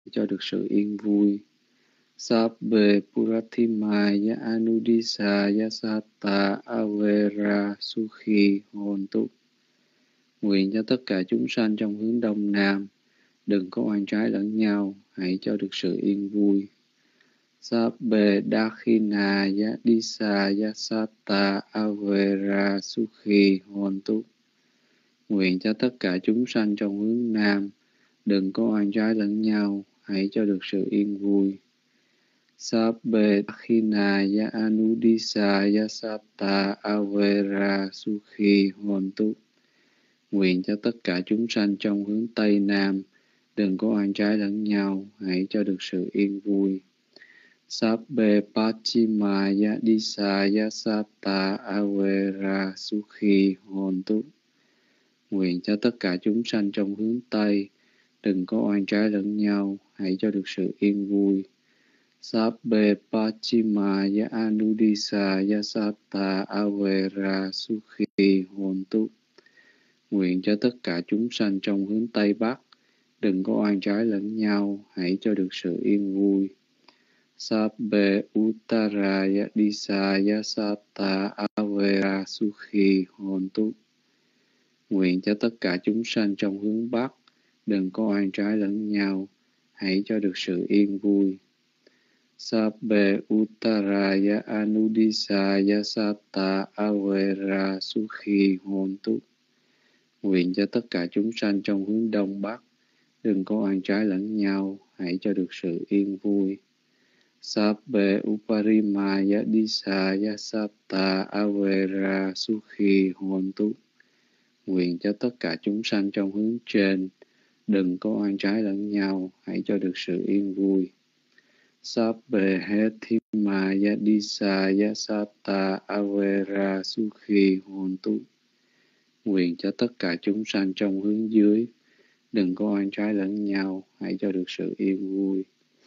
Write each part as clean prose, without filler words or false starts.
cho được sự yên vui. Sabbe Purathimaya Anudisaya Satta Avera Sukhi Hontu. Nguyện cho tất cả chúng sanh trong hướng Đông Nam đừng có oan trái lẫn nhau, hãy cho được sự yên vui. Sabbe Dakhinaya Disaya Satta Avera Sukhi Hontu. Nguyện cho tất cả chúng sanh trong hướng Nam đừng có oan trái lẫn nhau, hãy cho được sự yên vui. Sabbe Dakhinaya Anudisaya Satta Avera Sukhi Hontu. Nguyện cho tất cả chúng sanh trong hướng Tây Nam đừng có oan trái lẫn nhau, hãy cho được sự yên vui. Sabbe Pachimaya Disaya Satta Avera Sukhi Hontu. Nguyện cho tất cả chúng sanh trong hướng Tây đừng có oan trái lẫn nhau, hãy cho được sự yên vui. Sabbe Pachimaya Anudisaya Satta Avera Sukhi Hontu. Nguyện cho tất cả chúng sanh trong hướng Tây Bắc đừng có oan trái lẫn nhau, hãy cho được sự yên vui. Sabbe Uttaraya Disaya Satta Avera Sukhi Hontu. Nguyện cho tất cả chúng sanh trong hướng Bắc đừng có oan trái lẫn nhau, hãy cho được sự yên vui. Sabbe Uttaraya Anudisaya Satta Avera Sukhi Hontu. Nguyện cho tất cả chúng sanh trong hướng Đông Bắc đừng có oan trái lẫn nhau, hãy cho được sự yên vui. Sabbe Uparimaya Disaya Satta Avera Sukhi Hontu. Nguyện cho tất cả chúng sanh trong hướng trên đừng có oan trái lẫn nhau, hãy cho được sự yên vui. Sabbe Hethimaya Disaya Satta Avera Sukhi Hontu. Nguyện cho tất cả chúng sanh trong hướng dưới đừng có oan trái lẫn nhau, hãy cho được sự yên vui.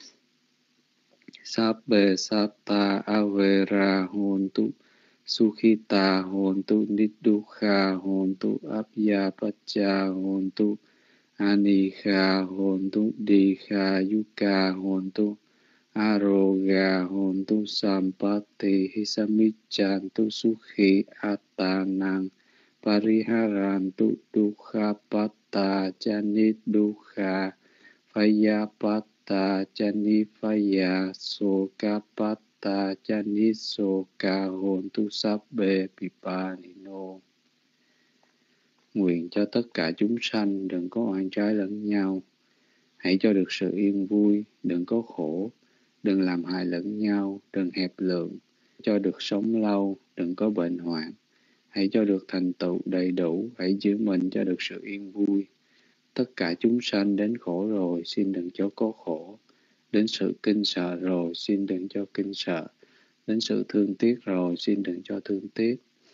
Sabbe Satta Avera Hontu. Sukhita Hontu. Niddukha Hontu. Abhyapacha Hontu. Anikha Hontu. Dikha Yuka Hontu. Aroga Hontu. Sampati Hisamichantu. Sukhi Attanang Pariharantu. Dukha Patta Chanit Dukha Phayapata Chani Phaya Sokapata Chani Soka Hontu Sabbe Pipanino. Nguyện cho tất cả chúng sanh đừng có oan trái lẫn nhau, hãy cho được sự yên vui, đừng có khổ, đừng làm hại lẫn nhau, đừng hẹp lượng, cho được sống lâu, đừng có bệnh hoạn, hãy cho được thành tựu đầy đủ, hãy giữ mình cho được sự yên vui. Tất cả chúng sanh đến khổ rồi, xin đừng cho có khổ. Đến sự kinh sợ rồi, xin đừng cho kinh sợ. Đến sự thương tiếc rồi, xin đừng cho thương tiếc.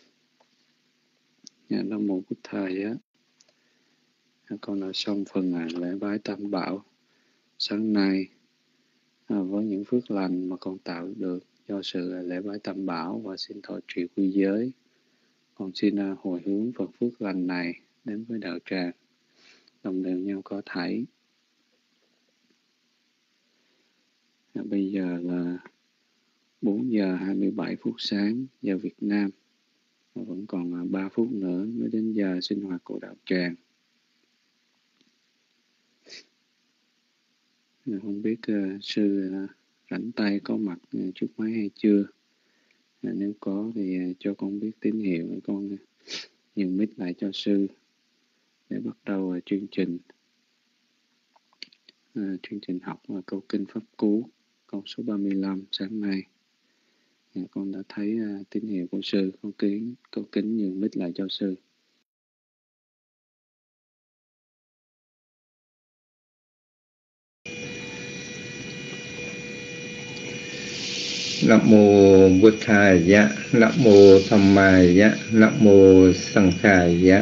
Nam mô Bụt Thầy. Con đã xong phần lễ bái Tam Bảo sáng nay với những phước lành mà con tạo được do sự lễ bái Tam Bảo và xin thọ trì quy giới. Con xin hồi hướng phần phước lành này đến với đạo tràng, đồng đều nhau có thảy. Bây giờ là 4 giờ 27 phút sáng giờ Việt Nam. Vẫn còn 3 phút nữa mới đến giờ sinh hoạt của đạo tràng. Không biết sư rảnh tay có mặt trước máy hay chưa? Nếu có thì cho con biết tín hiệu, con nhường mic lại cho sư để bắt đầu chương trình học câu kinh Pháp Cú câu số 35 sáng nay. Con đã thấy tín hiệu của sư, con kính nhường mic lại cho sư. Nam mô Bụt Thaya, Nam mô Dhammaya, Nam mô Sanghaya.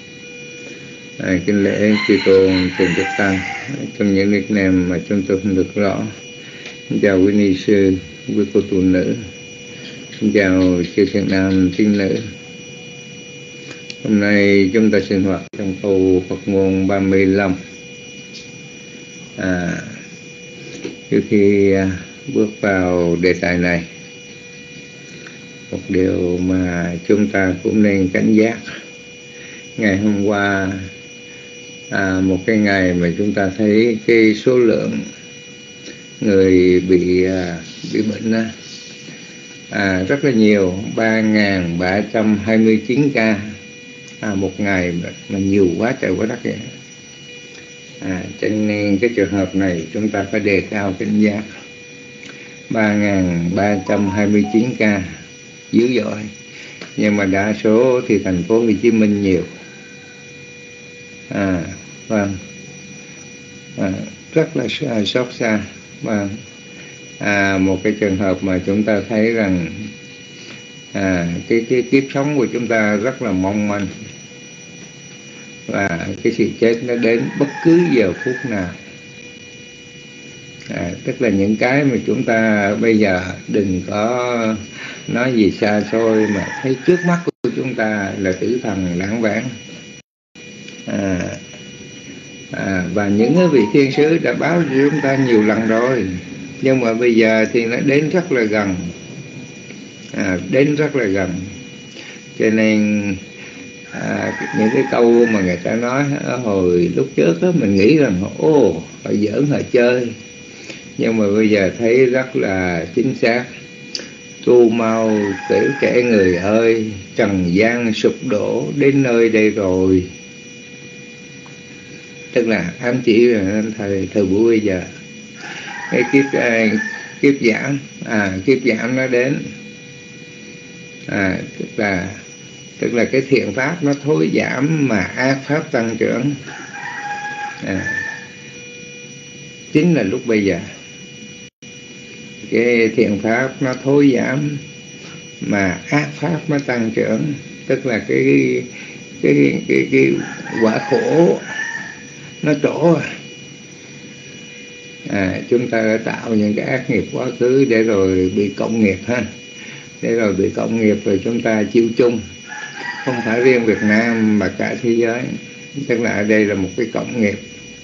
Kính lễ chư tôn thượng đức tăng. Trong những nickname mà chúng tôi không được rõ. Xin chào quý ni sư, quý cô tu nữ. Xin chào chư thiện nam tín nữ. Hôm nay chúng ta sinh hoạt trong câu Phật ngôn 35. Trước khi bước vào đề tài này, một điều mà chúng ta cũng nên cảnh giác. Ngày hôm qua, một cái ngày mà chúng ta thấy cái số lượng người bị bệnh rất là nhiều, 3.329 ca một ngày, mà nhiều quá trời quá đất vậy. Cho nên cái trường hợp này chúng ta phải đề cao cảnh giác. 3.329 ca dữ dội, nhưng mà đa số thì thành phố Hồ Chí Minh nhiều. Vâng, rất là xót xa. Vâng, một cái trường hợp mà chúng ta thấy rằng cái kiếp sống của chúng ta rất là mong manh, và cái sự chết nó đến bất cứ giờ phút nào. Tức là những cái mà chúng ta bây giờ đừng có nói gì xa xôi, mà thấy trước mắt của chúng ta là tử thần lãng vãng. Và những vị thiên sứ đã báo cho chúng ta nhiều lần rồi, nhưng mà bây giờ thì nó đến rất là gần, đến rất là gần. Cho nên những cái câu mà người ta nói hồi lúc trước đó, mình nghĩ rằng họ giỡn họ chơi, nhưng mà bây giờ thấy rất là chính xác. Tu mau kể kẻ người ơi, trần gian sụp đổ đến nơi đây rồi. Tức là ám chỉ là thời buổi bây giờ cái kiếp giảm nó đến. Tức là cái thiện pháp nó thối giảm mà ác pháp tăng trưởng. Chính là lúc bây giờ cái thiện pháp nó thối giảm mà ác pháp nó tăng trưởng. Tức là cái quả khổ nó trổ. Chúng ta đã tạo những cái ác nghiệp quá khứ để rồi bị cộng nghiệp rồi chúng ta chịu chung, không phải riêng Việt Nam mà cả thế giới. Tức là ở đây là một cái cộng nghiệp.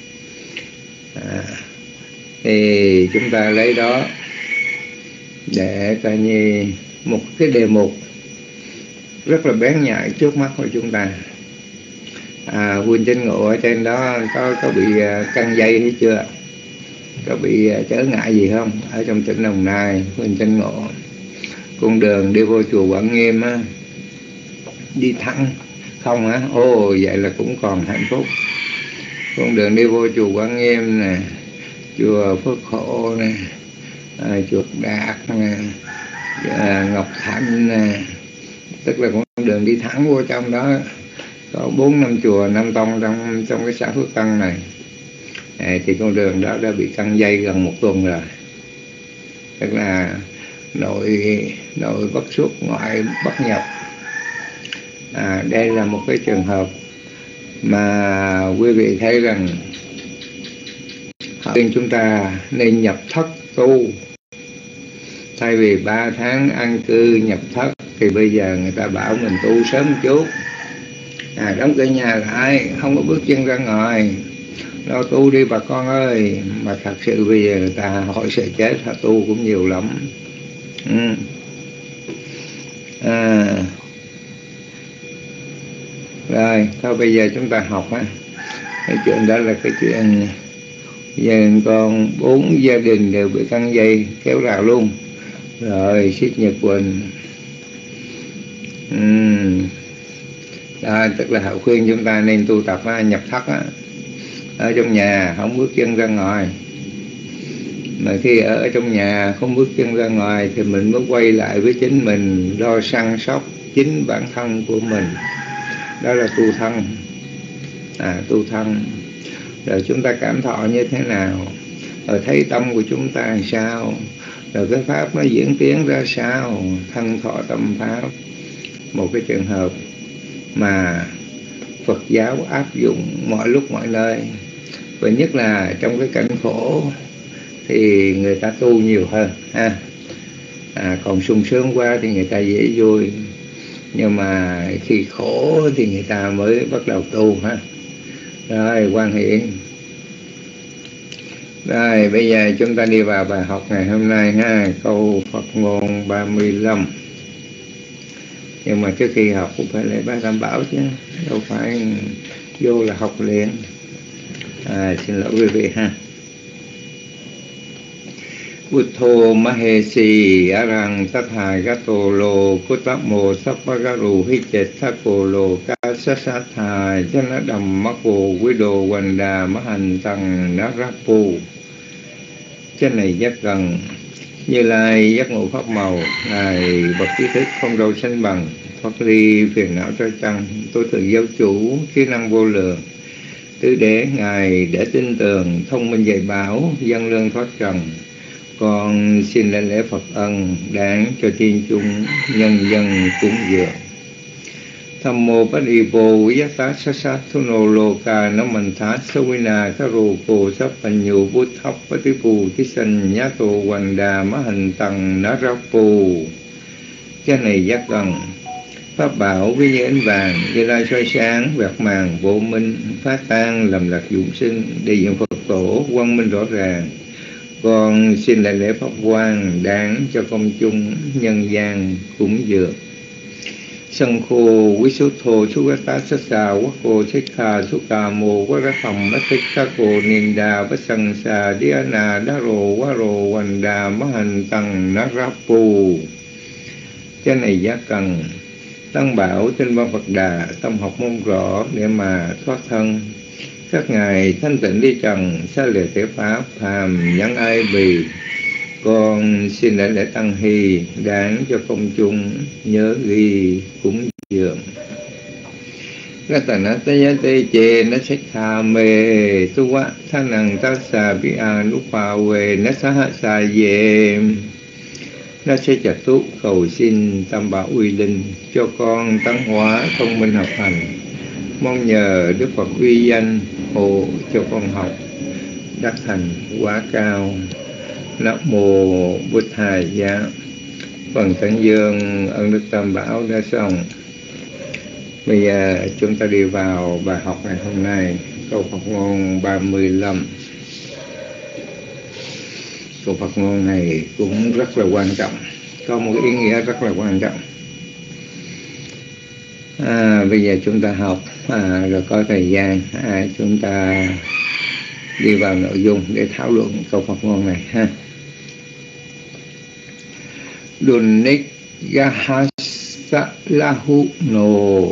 Thì chúng ta lấy đó để coi như một cái đề mục rất là bén nhạy trước mắt của chúng ta. Huynh Chánh Ngộ ở trên đó có bị căng dây hay chưa? Có bị trở ngại gì không? Ở trong tỉnh Đồng Nai, Huynh Chánh Ngộ, con đường đi vô chùa Quảng Nghiêm á, đi thẳng không á? Vậy là cũng còn hạnh phúc. Con đường đi vô chùa Quảng Nghiêm nè, chùa Phước Hộ nè, chùa Đạt nè, Ngọc Thạnh nè, tức là con đường đi thẳng vô trong đó. Có 4-5 chùa 5 tông trong cái xã Phước Tân này. Thì con đường đó đã bị căng dây gần 1 tuần rồi. Tức là nội bất xuất, ngoại bất nhập. Đây là một cái trường hợp mà quý vị thấy rằng khuyên chúng ta nên nhập thất tu. Thay vì 3 tháng an cư nhập thất thì bây giờ người ta bảo mình tu sớm một chút. Đóng cửa nhà lại, không có bước chân ra ngoài, lo tu đi bà con ơi. Mà thật sự bây giờ người ta hỏi sợ chết, họ tu cũng nhiều lắm. Rồi, thôi bây giờ chúng ta học á. Cái chuyện đó là cái chuyện giờ con 4 gia đình đều bị căng dây kéo rào luôn. Rồi, Xích Nhật Quỳnh. Đó, tức là họ khuyên chúng ta nên tu tập nhập thất á, ở trong nhà không bước chân ra ngoài. Mà khi ở trong nhà không bước chân ra ngoài thì mình mới quay lại với chính mình, lo săn sóc chính bản thân của mình. Đó là tu thân. Tu thân. Rồi chúng ta cảm thọ như thế nào, rồi thấy tâm của chúng ta làm sao, rồi cái pháp nó diễn tiến ra sao. Thân thọ tâm pháp, một cái trường hợp mà Phật giáo áp dụng mọi lúc mọi nơi, và nhất là trong cái cảnh khổ thì người ta tu nhiều hơn ha. Còn sung sướng quá thì người ta dễ vui, nhưng mà khi khổ thì người ta mới bắt đầu tu ha. Rồi Quang Hiển. Rồi bây giờ chúng ta đi vào bài học ngày hôm nay ha, câu Phật ngôn 35. Nhưng mà trước khi học cũng phải lễ bái tam bảo chứ, đâu phải vô là học liền. Xin lỗi quý vị ha. Buddho Mahesi Arang Tatthagato Lo Kuttamo Sappagaru Hichetthako Lo Kasasatha Janadhammako Vido Wanda Mahantang Narapu. Trên này giác gần Như Lai giác ngộ pháp màu, Ngài bậc trí thức không đâu sánh bằng, thoát ly phiền não trói chăng, tối thượng giáo chủ trí năng vô lượng, tứ đế Ngài để tin tưởng, thông minh dạy bảo, dân lương thoát trần. Con xin lãnh lễ Phật ân đáng cho thiên chúng nhân dân cúng dường. Tham mô bát y vô giác tá sát sát thu nô lô ca nó mình thá sơ vi na các rù cô sắp bành nhụ bút thóc bát tí phù tí sanh nhá tô hoành đà má hành tầng ná rác phù. Cái này giác gần pháp bảo với như ánh vàng, Như Lai soi sáng vẹt màng vô minh, phát tan lầm lạc dũng sinh, đại diện Phật tổ quang minh rõ ràng. Con xin đại lễ pháp quang đáng cho công chúng nhân gian cúng dường. Sân khô quý số thô chú gá tá sát xà quốc cô thích khà chú cà mô quá rá thầm mất thích khá cô niên đà bất sân xà đi nà đá rồ quá rồ hoành đà mất hành tầng ná ráp phù. Cái này giá cần Tăng bảo tinh văn Phật Đà tâm học môn rõ để mà thoát thân. Các ngài thanh tịnh đi trần xa lìa thể pháp phàm nhẫn ai bì. Con xin lãnh lễ tăng hy đáng cho công chúng nhớ ghi cúng dường. Ratanatayate che na sekha me tuwa thanang tassa bi anupa we na saha sa ye. Nó sẽ chặt tú cầu xin tam bảo uy linh cho con tăng hóa thông minh học hành, mong nhờ Đức Phật uy danh hộ cho con học đắc thành quá cao. Nam mô Bụt Thầy Giá. Phần tán dương ơn Đức Tam Bảo đã xong. Bây giờ chúng ta đi vào bài học ngày hôm nay, câu Phật ngôn 35. Câu Phật ngôn này cũng rất là quan trọng, có một ý nghĩa rất là quan trọng. Bây giờ chúng ta học rồi có thời gian chúng ta đi vào nội dung để thảo luận câu Phật ngôn này ha. Dunik gahasalahu no,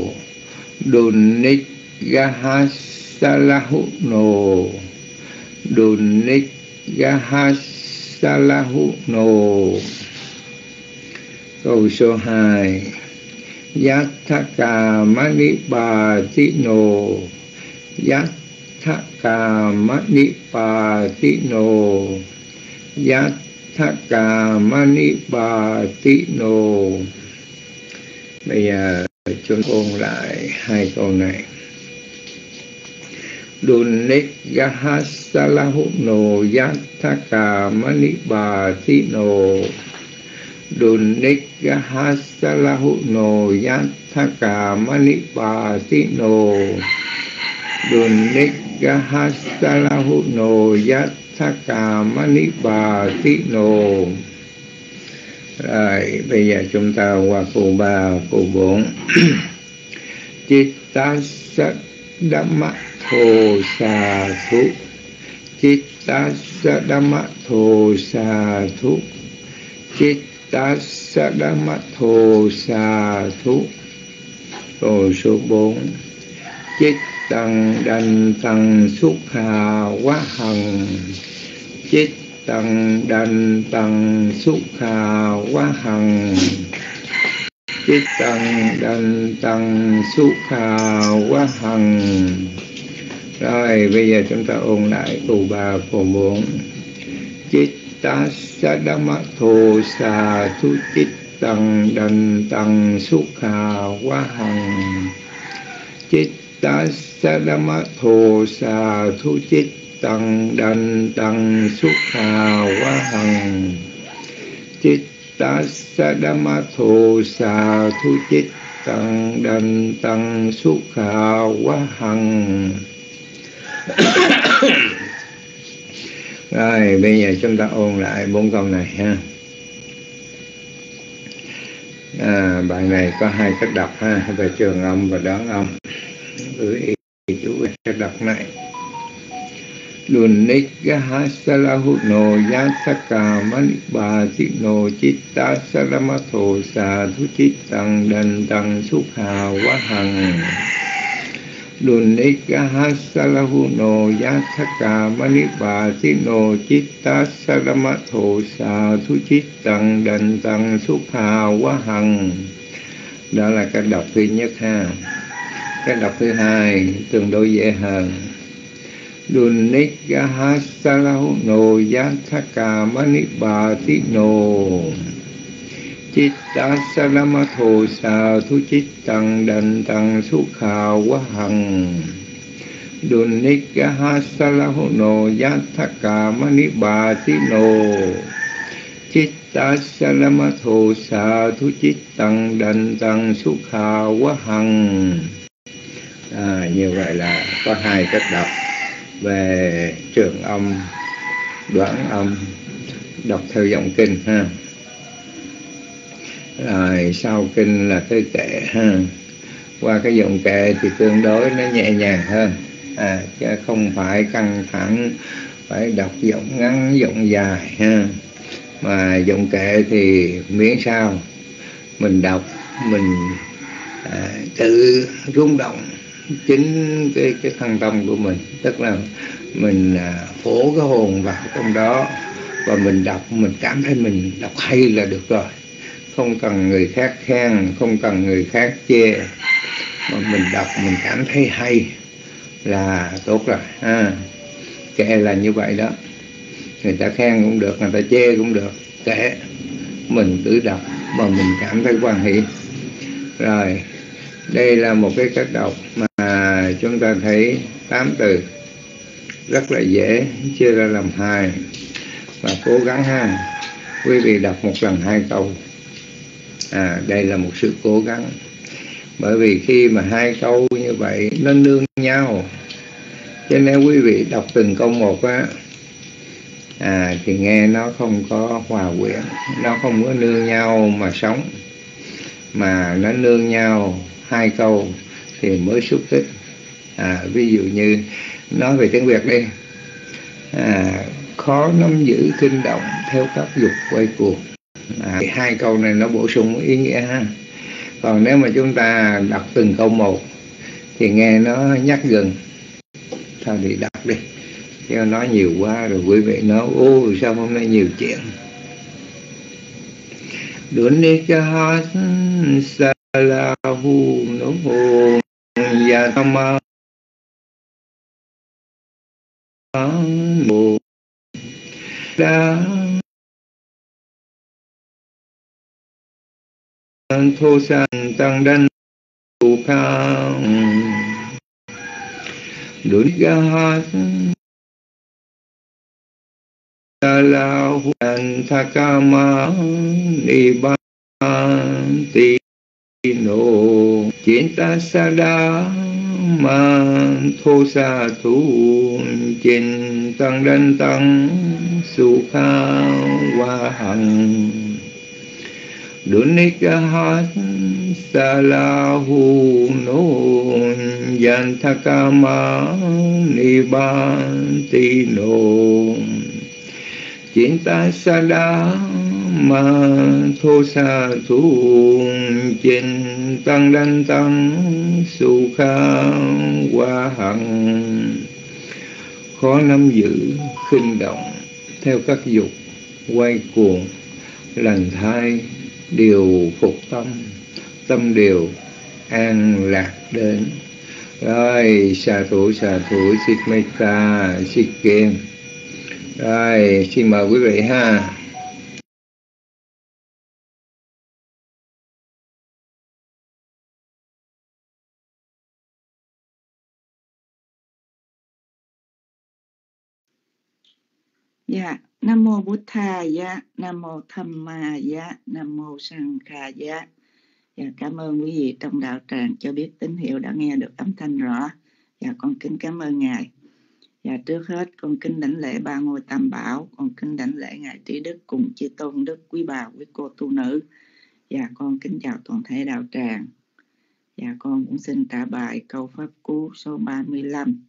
dunik gahasalahu no, dunik gahasalahu no. Câu số 2. Yathaka manipatino, yathaka manipatino, yathaka manipatino. Bây giờ chúng ôn lại hai câu này. Dunik gahasalahu no, yathaka manipatino, dunik gahasalahu no, yathaka manipatino, dunik gahasalahu no, yathaka manipatino. Rồi bây giờ chúng ta qua câu 3, câu 4. Chittasa dhamma tho sa thu, chittasa dhamma tho sa thu, chittasa dhamma tho sa thu. Câu số 4. Chittang đành tăng sukha quá hằng, chittang đành tăng sukha quá hằng, chittang đành tăng sukha quá hằng. Rồi bây giờ chúng ta ôn lại câu 3, câu 4. Chittasa dhamma tho sa thu, chittang đành tăng sukha quá hằng, chittasa dhamma tho sa thu, chittang đành tăng sukha quá hằng, chittasa dhamma tho sa thu, chittang đành tăng sukha quá hằng. Rồi bây giờ chúng ta ôn lại 4 câu này ha. Bài này có 2 cách đọc ha, về trường âm và đoán âm. Chú cách đọc này. Dunikha salahuno yasaka manibhatino chitta salamatho sadhu chittang dantang sukha vahang. Dunikha salahuno yasaka manibhatino chitta salamatho sadhu chittang dantang sukha vahang. Đó là cách đọc thứ nhất ha. Cách đọc thứ hai tương đối dễ hơn. Dunikha salahuno yasaka manibhatino chitta salamatho sadhu chittang dantang sukha vahang. Dunikha salahuno yasaka manibhatino chitta salamatho sadhu chittang dantang sukha vahang. Như vậy là có 2 cách đọc về trường âm, đoán âm, đọc theo giọng kinh ha. Rồi sau kinh là tới kệ ha. Qua cái giọng kệ thì tương đối nó nhẹ nhàng hơn, chứ không phải căng thẳng, phải đọc giọng ngắn, giọng dài ha. Mà giọng kệ thì miễn sao mình đọc mình tự rung động chính cái thân tâm của mình, tức là mình phổ cái hồn vào trong đó và mình đọc, mình cảm thấy mình đọc hay là được rồi, không cần người khác khen, không cần người khác chê, mà mình đọc mình cảm thấy hay là tốt rồi ha. Kệ là như vậy đó, người ta khen cũng được, người ta chê cũng được, kệ mình cứ đọc mà mình cảm thấy hoan hỷ. Rồi đây là một cái cách đọc mà chúng ta thấy 8 từ rất là dễ chia ra làm 2 và cố gắng ha. Quý vị đọc 1 lần 2 câu. Đây là một sự cố gắng, bởi vì khi mà 2 câu như vậy nó nương nhau, cho nên quý vị đọc từng câu một á, thì nghe nó không có hòa quyện, nó không có nương nhau mà sống, mà nó nương nhau 2 câu thì mới xúc tích. Ví dụ như nói về tiếng Việt đi, khó nắm giữ kinh động theo các dục quay cuồng. 2 câu này nó bổ sung ý nghĩa ha. Còn nếu mà chúng ta đọc từng câu một thì nghe nó nhắc gần, thôi thì đọc đi, chứ nói nhiều quá rồi quý vị nói sao hôm nay nhiều chuyện. Dunikha salahuno yasaka manibhatino thô san tăng đan sukha. Dunikha salahuno yasaka manibhatino chitta sada thô sa thủ chinh tăng đan tăng sukha vahang. Dunikha salahuno yasaka manibhatino chitta sada thô sa thủ chinh tăng đan tăng sukha vahang. Khó nắm giữ khinh động theo các dục quay cuồng, lành thai điều phục tâm, tâm điều an lạc đến. Rồi xà thủ xích metta xích kim. Rồi xin mời quý vị ha. Dạ, Nam mô Bụt Thaya, Nam mô Dhammaya, Nam mô Sanghaya. Dạ, cảm ơn quý vị trong đạo tràng cho biết tín hiệu đã nghe được âm thanh rõ. Dạ, con kính cảm ơn Ngài. Và trước hết con kính đảnh lễ ba ngôi tam bảo, con kính đảnh lễ ngài Trí Đức cùng chư tôn đức quý bà quý cô tu nữ. Và con kính chào toàn thể đạo tràng. Và con cũng xin trả bài câu pháp cú số 35.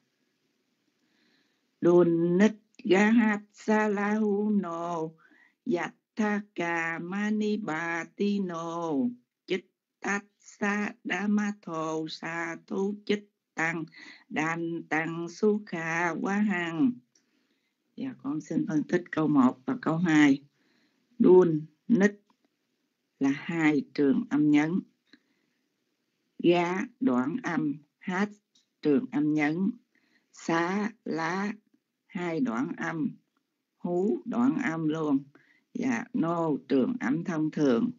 Đun nít gahat salahuno yathaka mani batino chit tát sa dhamatho sa tu chit tăng đàn tăng su kha quá hằng. Và con xin phân tích câu 1 và câu 2. Đun nít là hai trường âm nhấn, gá đoạn âm, hát trường âm nhấn, xá lá hai đoạn âm, hú đoạn âm luôn, và nô trường âm thông thường,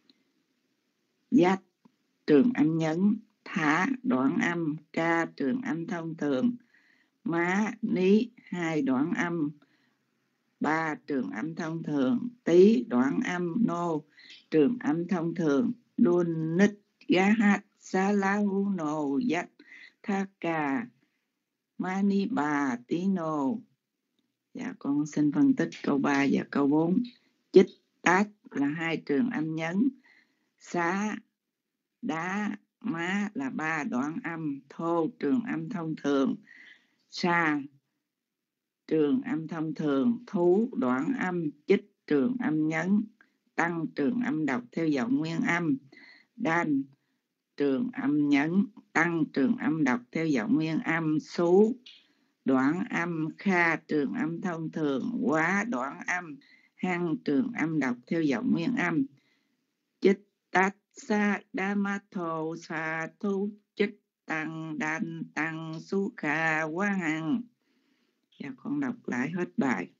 dắt trường âm nhấn, thả đoạn âm, ca trường âm thông thường, má ní hai đoạn âm, ba trường âm thông thường, tí đoạn âm, nô trường âm thông thường. Đun nít gá hát sa la hu nô dắt tha cà mani bà tí nô. Dạ con xin phân tích câu 3 và câu 4. Chích tát là hai trường âm nhấn, xá đá má là ba đoạn âm, thô trường âm thông thường, sa trường âm thông thường, thú đoạn âm, chích trường âm nhấn, tăng trường âm đọc theo giọng nguyên âm, đan trường âm nhấn, tăng trường âm đọc theo giọng nguyên âm, xú đoạn âm, kha trường âm thông thường, quá đoạn âm, hăng trường âm đọc theo giọng nguyên âm. Chích tát sa đa ma thô sa thu chích tăng đan tăng su kha quá hằng. Và con đọc lại hết bài.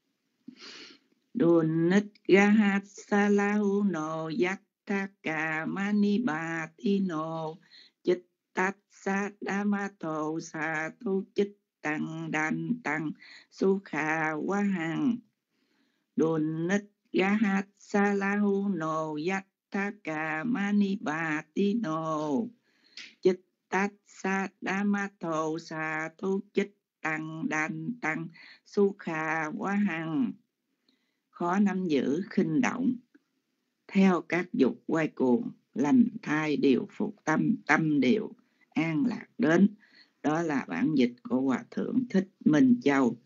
Đun nít ga hát sa la hu nô yak tha cà mani bà ti nô chích tát sa đa ma thô sa thu chích tăng đan tăng su kha quá hằng. Đun nít ga hát sa la hu nô yak tha cà mani bà ti nô chích tát sa đa ma thô sa thu chích tăng đan tăng su kha quá hằng. Khó nắm giữ khinh động, theo các dục quay cuồng, lành thai điều phục tâm, tâm điều an lạc đến. Đó là bản dịch của Hòa Thượng Thích Minh Châu.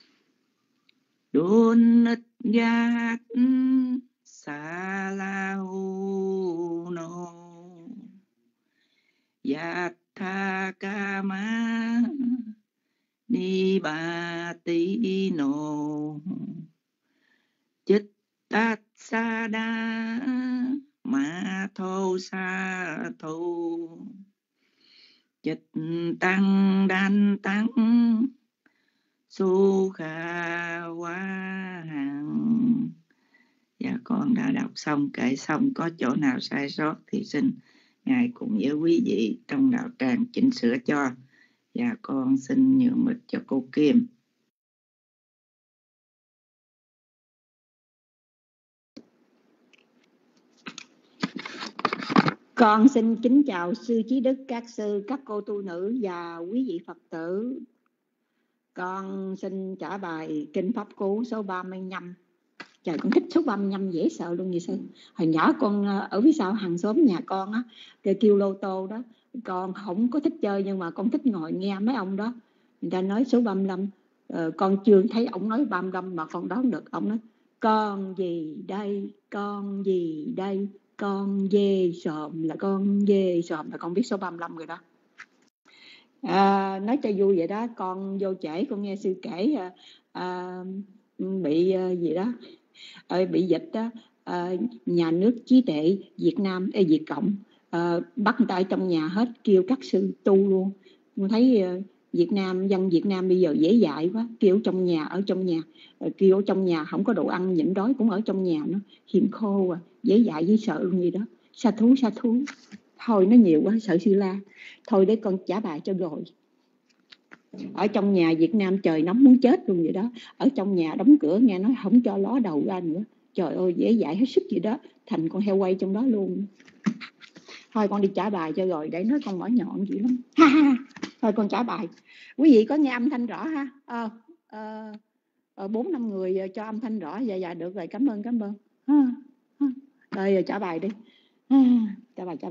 Đun nít gát sa la hu nô yat tha ca ma ni ba ti nô chích tát sa đa ma thô sa thu chích tăng đan tăng su kha quá hằng. Dạ con đã đọc xong, kể xong, có chỗ nào sai sót thì xin Ngài cùng với quý vị trong đạo tràng chỉnh sửa cho. Dạ con xin nhường mic cho cô Kim. Con xin kính chào sư Trí Đức, các sư, các cô tu nữ và quý vị Phật tử. Con xin trả bài Kinh Pháp Cú số 35. Trời, con thích số 35 dễ sợ luôn vậy sư. Hồi nhỏ con ở phía sau hàng xóm nhà con á, kêu lô tô đó. Con không có thích chơi nhưng mà con thích ngồi nghe mấy ông đó. Người ta nói số 35. Con chưa thấy ông nói 35 mà con đoán được. Ông nói con gì đây, con gì đây, con dê sòm là con dê sòm, là con biết số 35 rồi đó. Nói cho vui vậy đó. Con vô trễ con nghe sư kể bị gì đó, bị dịch đó, nhà nước trí tệ Việt Nam Việt Cộng bắt người ta ở trong nhà hết, kêu các sư tu luôn. Con thấy Việt Nam, dân Việt Nam bây giờ dễ dãi quá, kêu trong nhà, ở trong nhà, kêu ở trong nhà không có đồ ăn, nhịn đói cũng ở trong nhà, nó hiểm khô dễ dãi dễ sợ luôn gì đó. Sa thú thôi, nó nhiều quá sợ sư la. Thôi để con trả bài cho rồi. Ở trong nhà Việt Nam trời nóng muốn chết luôn vậy đó. Ở trong nhà đóng cửa, nghe nói không cho ló đầu ra nữa. Trời ơi dễ dãi hết sức vậy đó. Thành con heo quay trong đó luôn. Thôi con đi trả bài cho rồi, để nói con mỏ nhọn dữ lắm. Thôi con trả bài. Quý vị có nghe âm thanh rõ ha? 4-5 người cho âm thanh rõ. Dạ được rồi, cảm ơn. Rồi trả bài đi. Trả bài.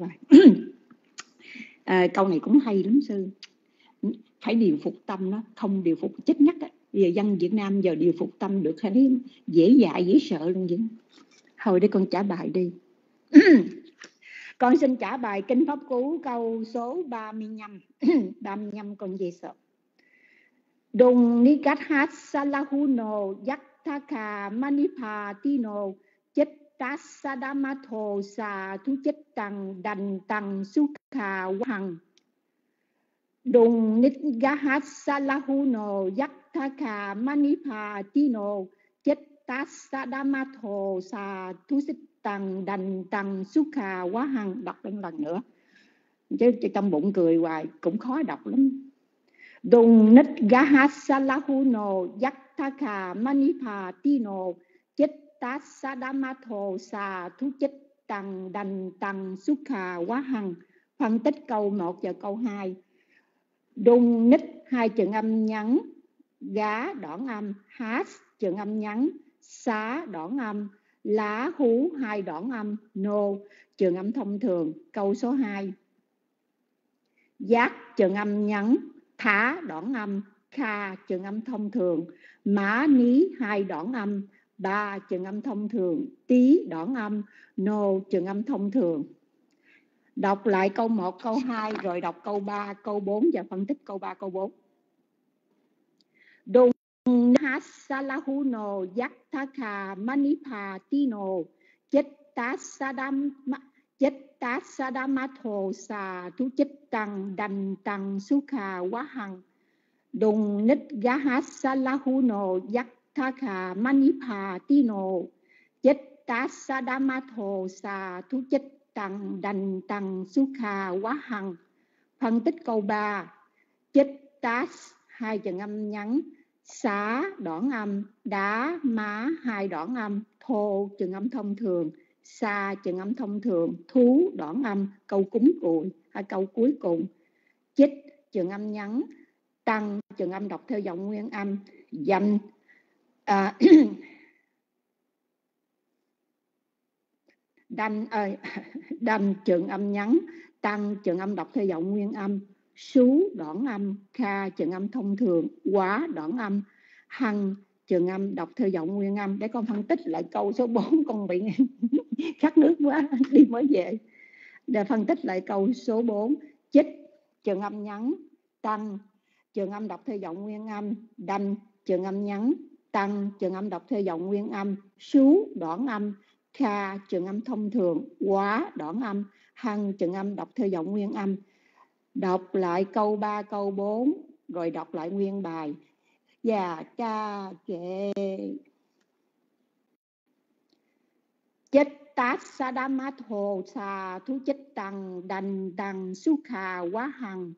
Câu này cũng hay lắm sư. Phải điều phục tâm đó, không điều phục chết ngắt. Bây giờ dân Việt Nam giờ điều phục tâm được thấy dễ dại dễ sợ luôn vậy. Thôi để con trả bài đi. Con xin trả bài Kinh Pháp Cú câu số 35. 35 con về sợ. Đùng Nikat Hát Salahuno Yaktaka Manipatino Chittasadamato Sa Thu Chittang Đành Tăng Sukha Wahang. Đùng Nikat Salahuno Yaktaka Manipatino Chittasadamato Sa Thu Chittang Đành Tăng Sukha Wahang. Đọc lên lần nữa chứ trong bụng cười hoài cũng khó đọc lắm. Đùng nít gahas salahuno yaktaka manipatino chittasadamato sa thu chittang đành tăng sukha wahang. Phân tích câu 1 và câu 2. Đùng nít 2 chừng âm nhấn, gá đoạn âm, hát chừng âm nhấn, xá đoạn âm, lá hú 2 đoạn âm, nô chừng âm thông thường. Câu số 2. Giác chừng âm nhấn, thá đoạn âm, kha chừng âm thông thường, má ní 2 đoạn âm, ba chừng âm thông thường, tí đoạn âm, nô chừng âm thông thường. Đọc lại câu 1, câu 2 rồi đọc câu 3, câu 4 và phân tích câu 3, câu 4. Đùng hát salahuno yaktaka manipatino Chittasadamato sa thu chittang đành tăng sukha wahang. Đùng nít gahas salahuno yaktaka manipatino Chittasadamato sa thu chittang đành tăng sukha wahang. Phân tích câu 3. Chittas 2 chừng âm nhấn, xá đoạn âm, đá má 2 đoạn âm, thô chừng âm thông thường, sa chừng âm thông thường, thú đoạn âm, câu cúng cùi hay câu cuối cùng. Chích chừng âm nhấn, tăng chừng âm đọc theo giọng nguyên âm, dành đành chừng âm nhấn, tăng chừng âm đọc theo giọng nguyên âm, sú đoạn âm, kha chừng âm thông thường, quá đoạn âm, hằng chừng âm đọc theo giọng nguyên âm. Để con phân tích lại câu số 4, con bị khát nước quá đi mới về. Để phân tích lại câu số 4. Chích chừng âm nhấn, tăng chừng âm đọc theo giọng nguyên âm, đành chừng âm nhấn, tăng chừng âm đọc theo giọng nguyên âm, sú đoạn âm, kha chừng âm thông thường, quá đoạn âm, hằng chừng âm đọc theo giọng nguyên âm. Đọc lại câu 3, câu 4 rồi đọc lại nguyên bài. Và ca kệ. Chittasadamato sa thu chittang đành tăng sukha wahang.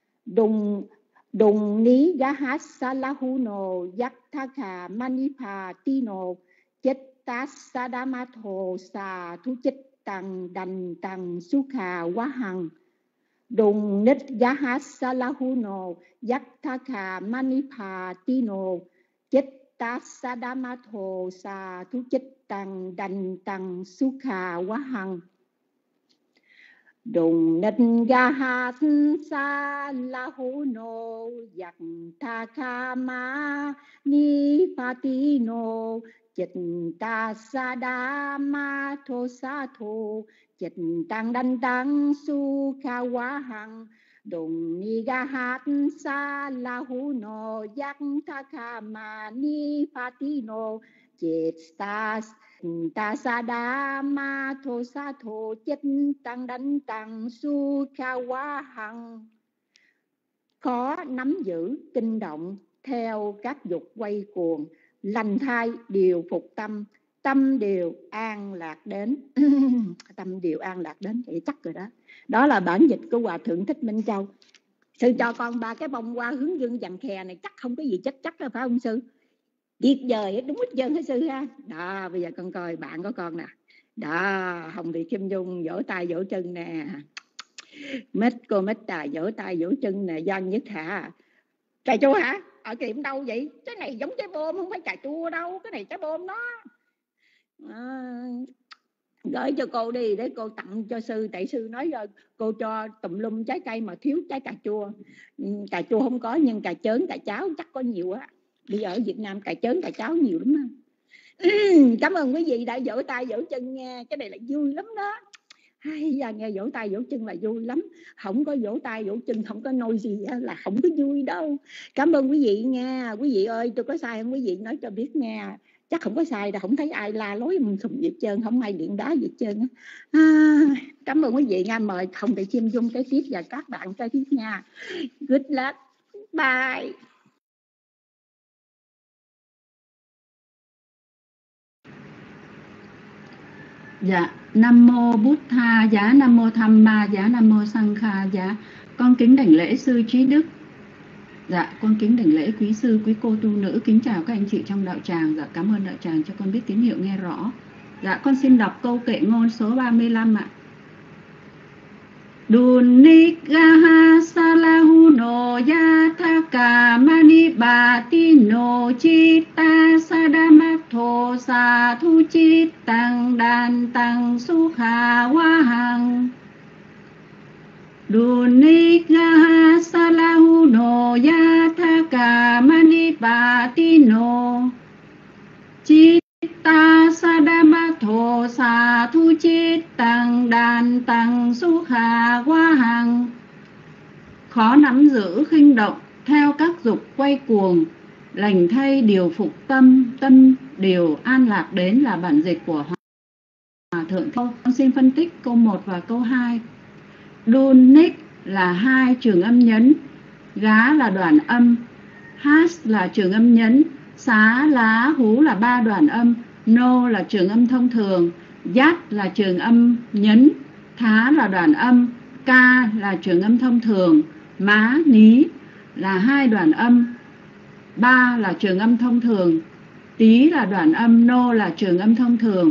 Đùng ní gahas salahuno yaktaka manipatino Chittasadamato sa thu chittang đành tăng sukha wahang. Đùng nít gahas salahuno yaktaka manipatino Chittasadamato sa thu chittang đành tăng sukha wahang. Đùng nít gahas salahuno yaktaka manipatino Chittasadamato sa thu chittang đành tăng sukha wahang. Đùng ni gahas salahuno yaktaka manipatino Chittasadamato sa thu chittang đành tăng sukha wahang. Khó nắm giữ kinh động theo các dục quay cuồng, lành thai điều phục tâm, tâm điều an lạc đến. Tâm điều an lạc đến thì chắc rồi đó. Đó là bản dịch của Hòa Thượng Thích Minh Châu. Sư cho con 3 cái bông hoa hướng dương dằn khè này chắc không có gì chắc đâu phải không sư? Tuyệt vời, đúng hết trơn hả sư ha? Đó, bây giờ con coi bạn của con nè. Đó, Hồng Thị Kim Dung vỗ tay vỗ chân nè. Mít cô Mít vỗ tay vỗ chân nè, Giang Nhất hả? Cà chua hả? Ở tiệm đâu vậy? Cái này giống trái bom, không phải cà chua đâu, cái này trái bom đó. Gửi cho cô đi để cô tặng cho sư, tại sư nói rồi cô cho tùm lum trái cây mà thiếu trái cà chua. Cà chua không có nhưng cà chớn, cà cháo chắc có nhiều á. Bây giờ ở Việt Nam cà chớn, cà cháo nhiều lắm á. Cảm ơn quý vị đã vỗ tay vỗ chân nha, cái này là vui lắm đó. Hay giờ nghe vỗ tay vỗ chân là vui lắm, không có vỗ tay vỗ chân không có nôi gì là không có vui đâu. Cảm ơn quý vị nha. Quý vị ơi, tôi có sai không quý vị nói cho biết nha. Chắc không có sai đâu, không thấy ai la lối sùm gì hết trơn, không ai điện đá gì hết trơn cảm ơn quý vị nha. Mời Hồng Thị Chim Dung cái tiếp và các bạn cái tiếp nha. Good luck, bye. Dạ, Nam mô Bụt Tha, dạ Nam mô Tham Ma, dạ Nam mô Sang Kha, dạ con kính đảnh lễ sư trí đức. Dạ, con kính đảnh lễ quý sư, quý cô tu nữ, kính chào các anh chị trong đạo tràng. Dạ, cảm ơn đạo tràng cho con biết tín hiệu nghe rõ. Dạ, con xin đọc câu kệ ngôn số 35 ạ. Dunigaha salahuno yathaka manibati chitta sadamatho sathu chittang dantang sukha wahang. Dunigaha salahuno yathaka manibati chitta sadamatho sathu chittang dantang sukha wahang. Khó nắm giữ khinh động theo các dục quay cuồng, lành thay điều phục tâm, tâm điều an lạc đến là bản dịch của Hòa Thượng. Con xin phân tích câu 1 và câu 2. Dunik là 2 trường âm nhấn, gá là đoạn âm, has là trường âm nhấn, xá lá hú là 3 đoạn âm, nô là trường âm thông thường, yát là trường âm nhấn, thá là đoạn âm, ca là trường âm thông thường, má ní là 2 đoạn âm, ba là trường âm thông thường, tí là đoạn âm, nô là trường âm thông thường.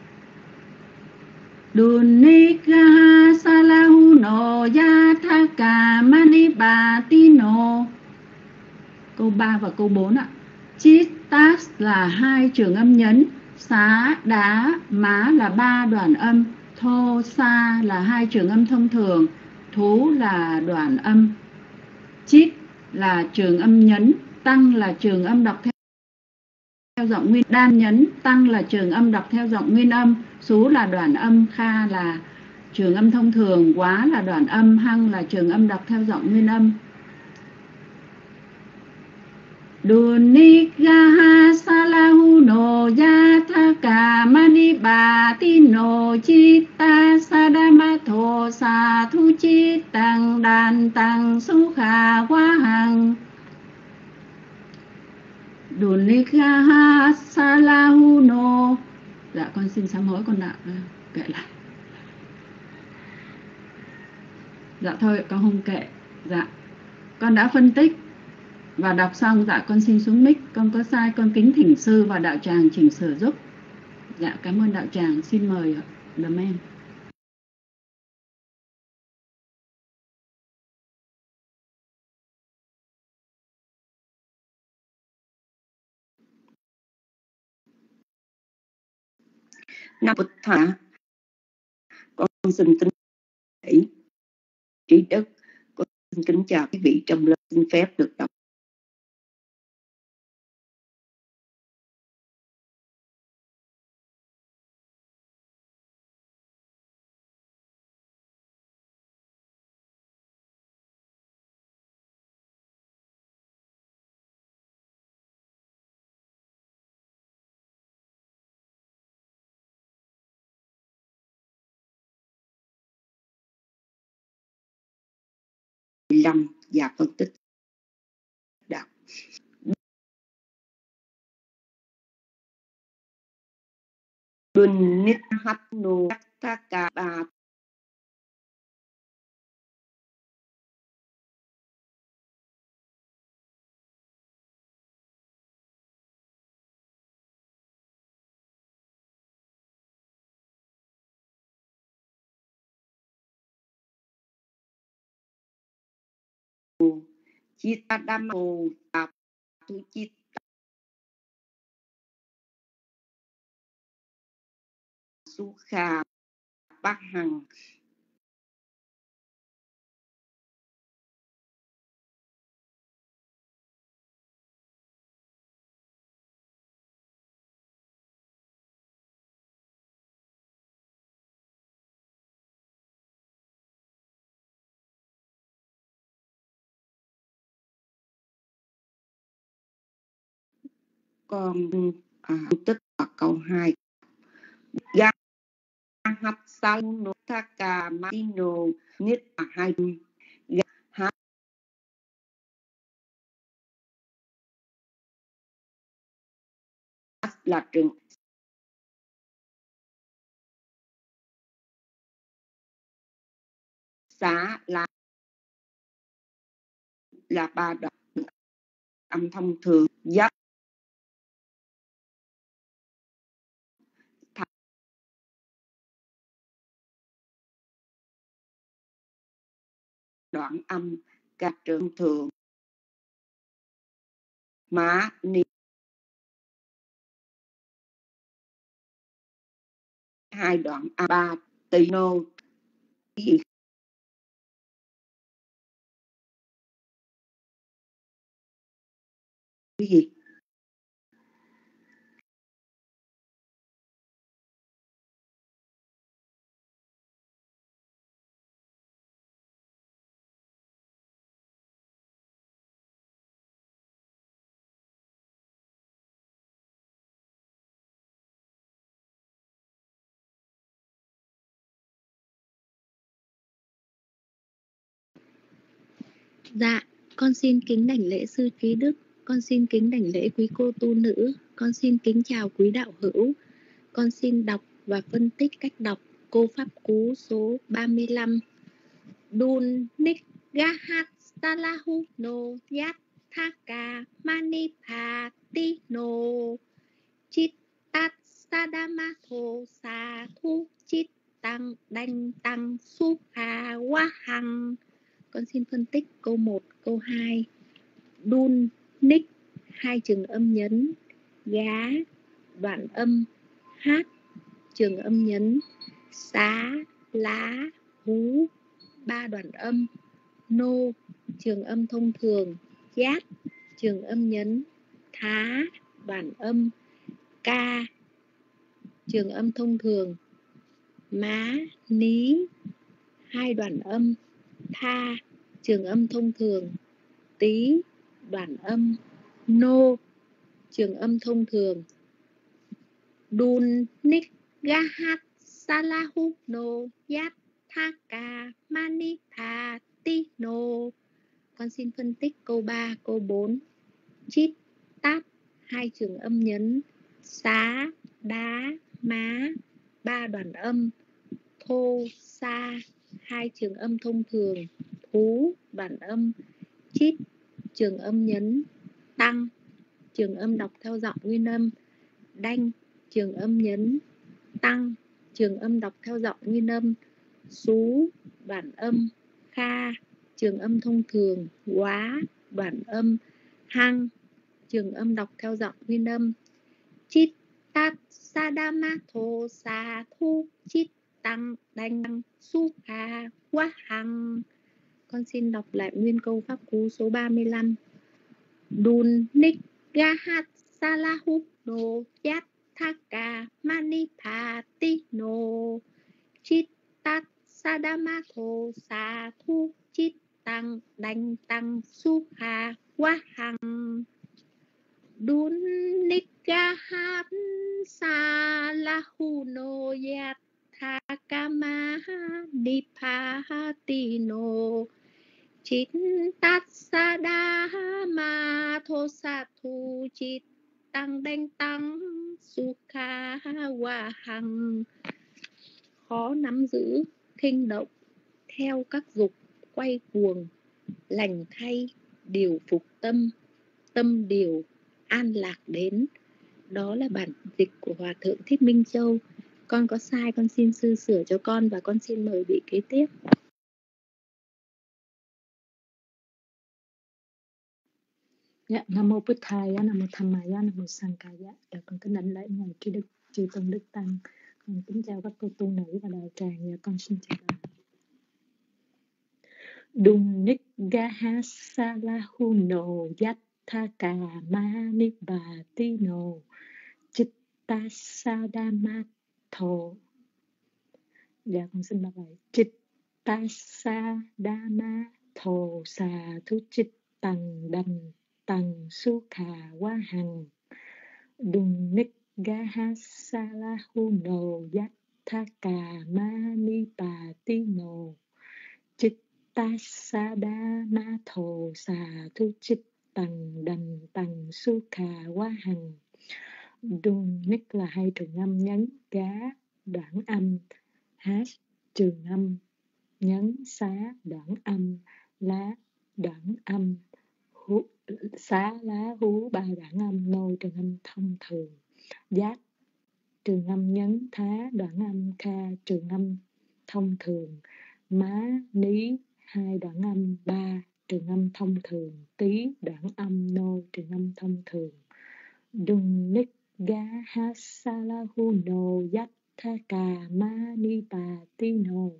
Dunigaha salahuno yathaka manibati. Câu 3 và câu 4 ạ. Chittas là 2 trường âm nhấn, xá, đá, má là 3 đoạn âm, thô, sa là 2 trường âm thông thường, thú là đoạn âm. Chit là trường âm nhấn, tăng là trường âm đọc theo giọng nguyên, đan nhấn, tăng là trường âm đọc theo giọng nguyên âm, sú là đoạn âm, kha là trường âm thông thường, quá là đoạn âm, hăng là trường âm đọc theo giọng nguyên âm. Dunigaha salahuno yathaka manibati chitta sadamatho sathu chittang dantang sukha wahang. Dunigaha salahuno. Dạ con xin sám hối, con đã kệ lại. Dạ thôi con không kệ. Dạ con đã phân tích và đọc xong. Dạ con xin xuống mic, con có sai con kính thỉnh sư và đạo tràng chỉnh sửa giúp. Dạ cảm ơn đạo tràng, xin mời The Man. Nam Bụt Thả, con xin kính lễ trí đức, con xin kính chào quý vị trong lớp, xin phép được đọc lâm và phân tích đọc. Dunigaha yathaka Chitadamo Satu Chitta Sukha Bát Hằng. Con tích câu 2. Gahat Salno Thaka Marino Nít 2 Gahat là rừng, xá là ba đoạn âm thông thường, giáp đoạn âm ca trường thường, mã ni hai đoạn ba tino gì cái gì Dạ, con xin kính đảnh lễ sư trí đức, con xin kính đảnh lễ quý cô tu nữ, con xin kính chào quý đạo hữu. Con xin đọc và phân tích cách đọc cô pháp cú số 35. Dun nik gahat salahu no yat thaka manipati no chittat sadamatho sa thu chit tăng đanh tăng su hà wa hằng. Con xin phân tích câu 1, câu 2. Đun, ních, hai trường âm nhấn. Gá, đoạn âm. Hát, trường âm nhấn. Xá, lá, hú, ba đoạn âm. Nô, trường âm thông thường. Giác, trường âm nhấn. Thá, đoạn âm. Ca, trường âm thông thường. Má, ní, hai đoạn âm. Tha, trường âm thông thường. Tí, đoạn âm. Nô, trường âm thông thường. Dun nik gahat salahu no yat thaka manitha ti no. Con xin phân tích câu 3, câu 4. Chít, tát, hai trường âm nhấn. Xá, đá, má, ba đoạn âm. Thô, sa, hai trường âm thông thường. Thú, đoạn âm. Chít, trường âm nhấn. Tăng, trường âm đọc theo giọng nguyên âm. Đanh, trường âm nhấn. Tăng, trường âm đọc theo giọng nguyên âm. Xú, đoạn âm. Kha, trường âm thông thường. Quá, đoạn âm. Hăng, trường âm đọc theo giọng nguyên âm. Chít, tát, sadamatho, sa, thu, chít, tăng, đanh, su, hà, quá, hằng. Con xin đọc lại nguyên câu pháp cú số 35. Dun nik gahat salahu no yat thaka manipati no chittat sadamatho sa thu chit tăng đanh tăng su hà quá hằng. Dun nik gahat salahu no yat thaka manipati no chít tát sa đa ma thô sa thu chít tăng đanh tăng su kha wa hằng. Khó nắm giữ, kinh động, theo các dục, quay cuồng, lành thay, điều phục tâm, tâm điều, an lạc đến. Đó là bản dịch của Hòa Thượng Thích Minh Châu. Con có sai con xin sư sửa cho con và con xin mời vị kế tiếp. Dạ, Nam mô Bụt Thầy, Nam mô Tham Maya, Nam mô Sankaya. Dạ, con kính đảnh lễ ngài Trí Đức Chư Tôn Đức Tăng. Con kính chào các cô tu nữ và đạo tràng. Dạ, con xin chào bà. Đung ních gaha salahuno yathaka manibatino chitta sadamatho. Dạ, con xin đọc lại. Chitta sadamatho sa thu chit tăng đành tăng su khà quá hằng đùng ních gaha salahuno yathaka manibatino chitta sadamatho sa thu chit tăng đành tăng su khà quá hằng. Đùng ních là hai trường âm nhấn gá đoạn âm, hát trường âm nhấn xá đoạn âm, lá đoạn âm, xá lá hú ba đoạn âm, nô trường âm thông thường, giác trường âm nhấn thá đoạn âm, kha trường âm thông thường, má ní hai đoạn âm, ba trường âm thông thường, tí đoạn âm, nô trường âm thông thường. Đùng ních gá hát sa la hu nô yát tha cà ma ni bà tí nô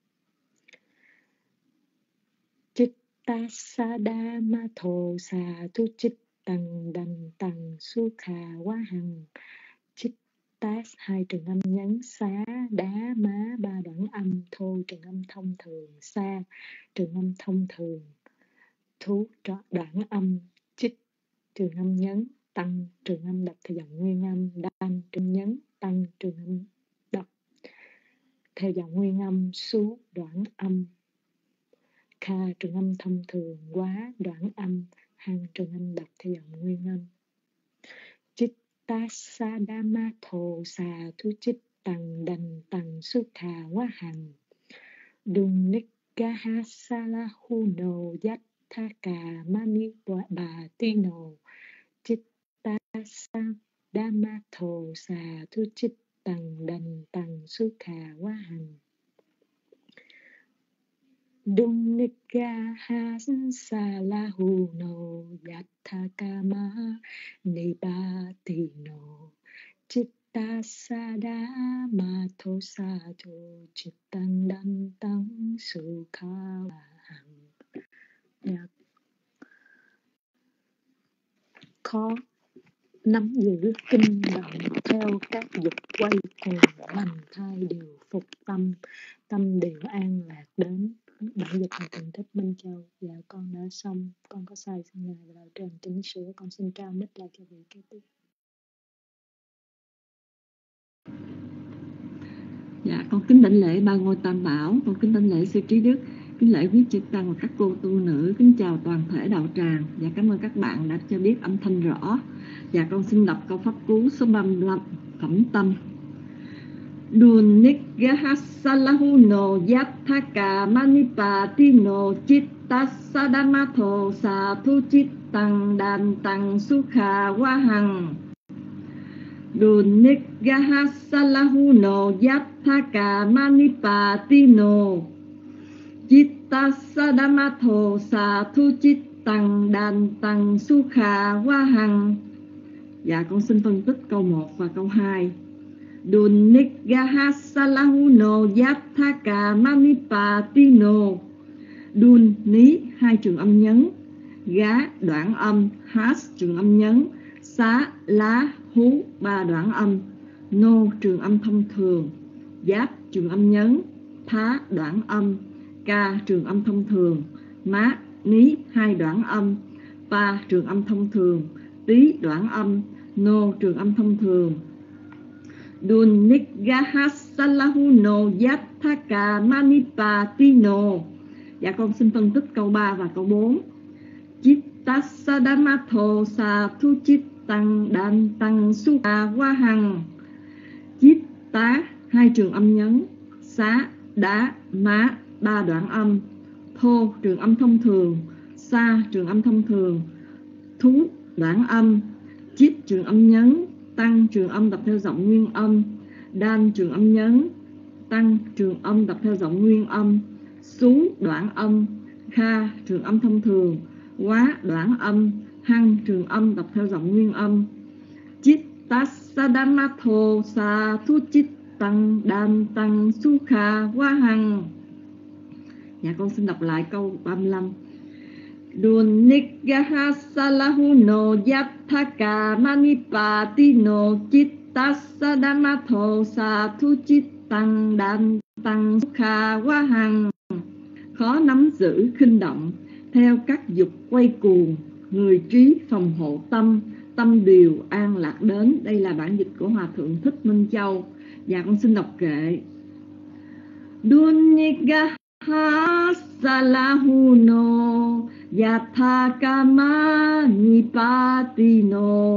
chitta sada ma thô sa thu chit tăng đành tăng su khà quá hằng. Chitta hai trường âm nhấn, xá đá má ba đoạn âm, thô trường âm thông thường, sa trường âm thông thường, thú đoạn âm, chích trường âm nhấn, tăng trường âm đọc theo giọng nguyên âm, đan trường nhấn, tăng trường âm đọc theo giọng nguyên âm, sú đoạn âm, kha trường âm thông thường, quá đoạn âm, hằng trường âm đọc theo giọng nguyên âm. Chitta sadamatho sa thu chit tăng đành tăng su khà quá hằng. Đùng ních gaha salahuno yathaka mani bà tino chitta sadamatho sa thu chit tăng đành tăng su khà quá hằng. Đùng ních gaha salahuno yathaka mani bà tino chitta sadamatho sa thu chit tăng đành tăng su khà quá hằng. Khó nắm giữ kinh động theo các dục quay cuồng, lành thai đều phục tâm, tâm đều an lạc đến. Bản dịch của Thượng Thích Minh Châu. Dạ con đã xong, con có sai xin ngài và đạo tràng chỉnh sửa. Con xin trao mic lại cho vị kế tiếp. Dạ, con kính đảnh lễ ba ngôi Tam Bảo, con kính đảnh lễ sư Trí Đức, kính lễ quý chư tăng và các cô tu nữ, kính chào toàn thể đạo tràng. Dạ, cảm ơn các bạn đã cho biết âm thanh rõ. Dạ, con xin đọc câu pháp cú số 35, Phẩm Tâm. Đun ních gahasalahu yathaka manipatino chitta sadamatho sa thu chit tăng đàn tăng sukha wa hằng. Đun ních gahasalahu yathaka manipatino chitta sadamatho sa thu chit tăng đàn tăng sukha wa hằng. Dạ, con xin phân tích câu 1 và câu 2. Đun ních gahasalahu yathaka manipatino. Đun ní hai trường âm nhấn, gá đoạn âm, hát trường âm nhấn, xá lá hú ba đoạn âm, nô trường âm thông thường, giáp trường âm nhấn, thá đoạn âm, ca trường âm thông thường, má ní hai đoạn âm, pa trường âm thông thường, tí đoạn âm, nô trường âm thông thường. Đun ních gahasalahu yathaka manipatino. Dạ, con xin phân tích câu 3 và câu 4. Chitta sadamatho sa thu chit tăng đàn tăng sukha wa hằng. Chitta hai trường âm nhấn, xá đá má ba đoạn âm, thô trường âm thông thường, sa trường âm thông thường, thú đoạn âm, chít trường âm nhấn, tăng trường âm đọc theo giọng nguyên âm, đan trường âm nhấn, tăng trường âm đọc theo giọng nguyên âm, sú đoạn âm, kha trường âm thông thường, quá đoạn âm, Hăng trường âm đọc theo giọng nguyên âm. Chittasadamato sa thu chittang đan tăng sukha wa hằng. Dạ con xin đọc lại câu 35. Dunniggaha salahuno yathaka manipatino chittasadamato sa thu chittang đan tăng sukha wa hằng. Khó nắm giữ khinh động, theo các dục quay cuồng, người trí phòng hộ tâm, tâm điều an lạc đến. Đây là bản dịch của Hòa Thượng Thích Minh Châu. Và con xin đọc kệ. Dunniggaha salahuno yathakama nipatino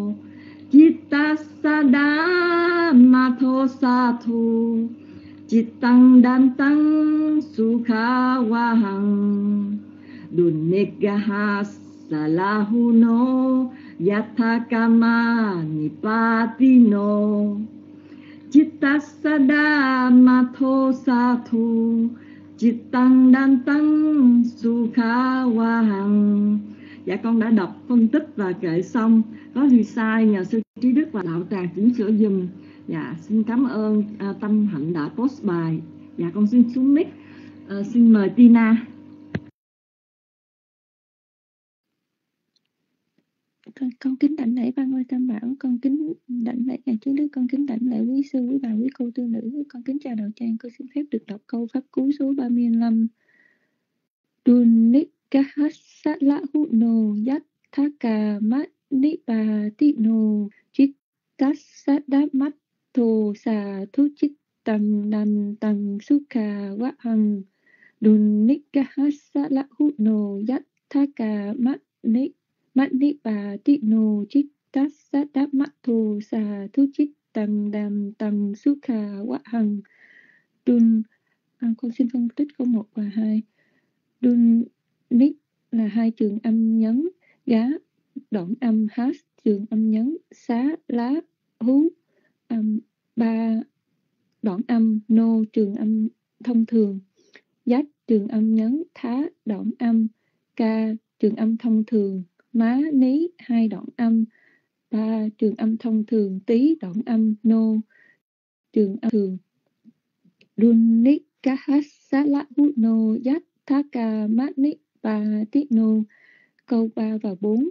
chittasadamato sathu chittang dantang sukha wa hằng. Dunniggaha salahuno yathakama nipatino chittasadamato sathu chittang dantang sukha wa hằng. Dạ con đã đọc phân tích và kệ xong. Có gì sai nhờ sư Trí Đức và đạo tràng chỉnh sửa dùm. Dạ xin cảm ơn Tâm Hạnh đã post bài. Dạ con xin xuống mic. Xin mời Tina. Con kính đảnh lễ Ban Ngôi Tam Bảo, con kính đảnh lễ Ngài Trí Đức, con kính đảnh lễ quý sư, quý bà, quý cô tu nữ, con kính chào đạo tràng. Con xin phép được đọc câu pháp cú số 35. Dunniggaha salahuno yathaka manipatino chittasadamato sathu chittang dantang sukha wa hằng. Dunniggaha salahuno yathaka manipatino chittasadamato sathu chittang dantang sukha wa hằng. Con xin phân tích câu 1 và 2. Dunnik là 2 trường âm nhấn, gá đoạn âm, hát trường âm nhấn, xá lá hú 3 đoạn âm, nô trường âm thông thường, dát trường âm nhấn, thá đoạn âm, ca trường âm thông thường, má ní 2 đoạn âm, 3 trường âm thông thường, tí đoạn âm, nô trường âm thường. Dunniggaha salahuno yathaka manipatino. Câu 3 và 4.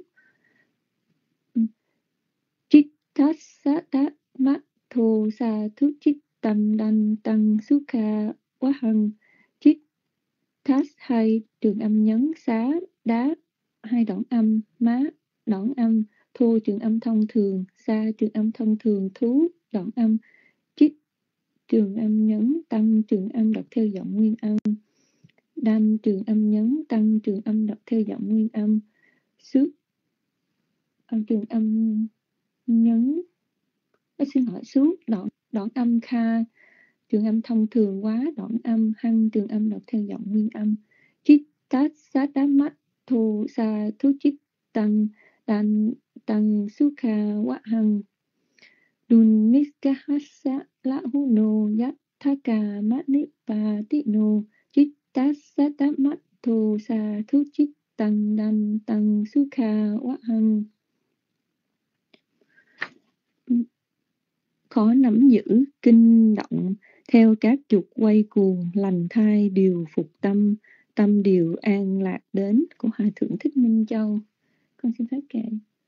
Chittasadamato sathu chittang dantang sukha wa hằng. Chittas 2 trường âm nhấn, xá đá 2 đoạn âm, má đoạn âm, thô trường âm thông thường, sa trường âm thông thường, thú đoạn âm, chít trường âm nhấn, tăng trường âm đọc theo giọng nguyên âm, đan trường âm nhấn, tăng trường âm đọc theo giọng nguyên âm, xước trường âm nhấn, xước đoạn âm, kha trường âm thông thường, quá đoạn âm, hăng trường âm đọc theo giọng nguyên âm. Chittasadamato sathu chittang dantang sukha wa hằng. Dunniggaha salahuno yathaka manipatino chittasadamato sathu chittang dantang sukha wa hằng. Khó nắm giữ kinh động, theo các dục quay cuồng, lành thai điều phục tâm, tâm điều an lạc đến. Của Hòa Thượng Thích Minh Châu. Con xin phép kệ.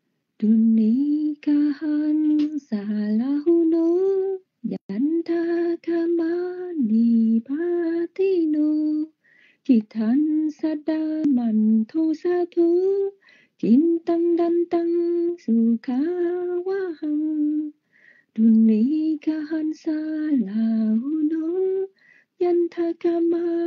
Dunniggahan salahuno yathaka manipatino chittang sadamato sathu chittang dantang sukha wa hằng. Dunniggahan salahuno yathaka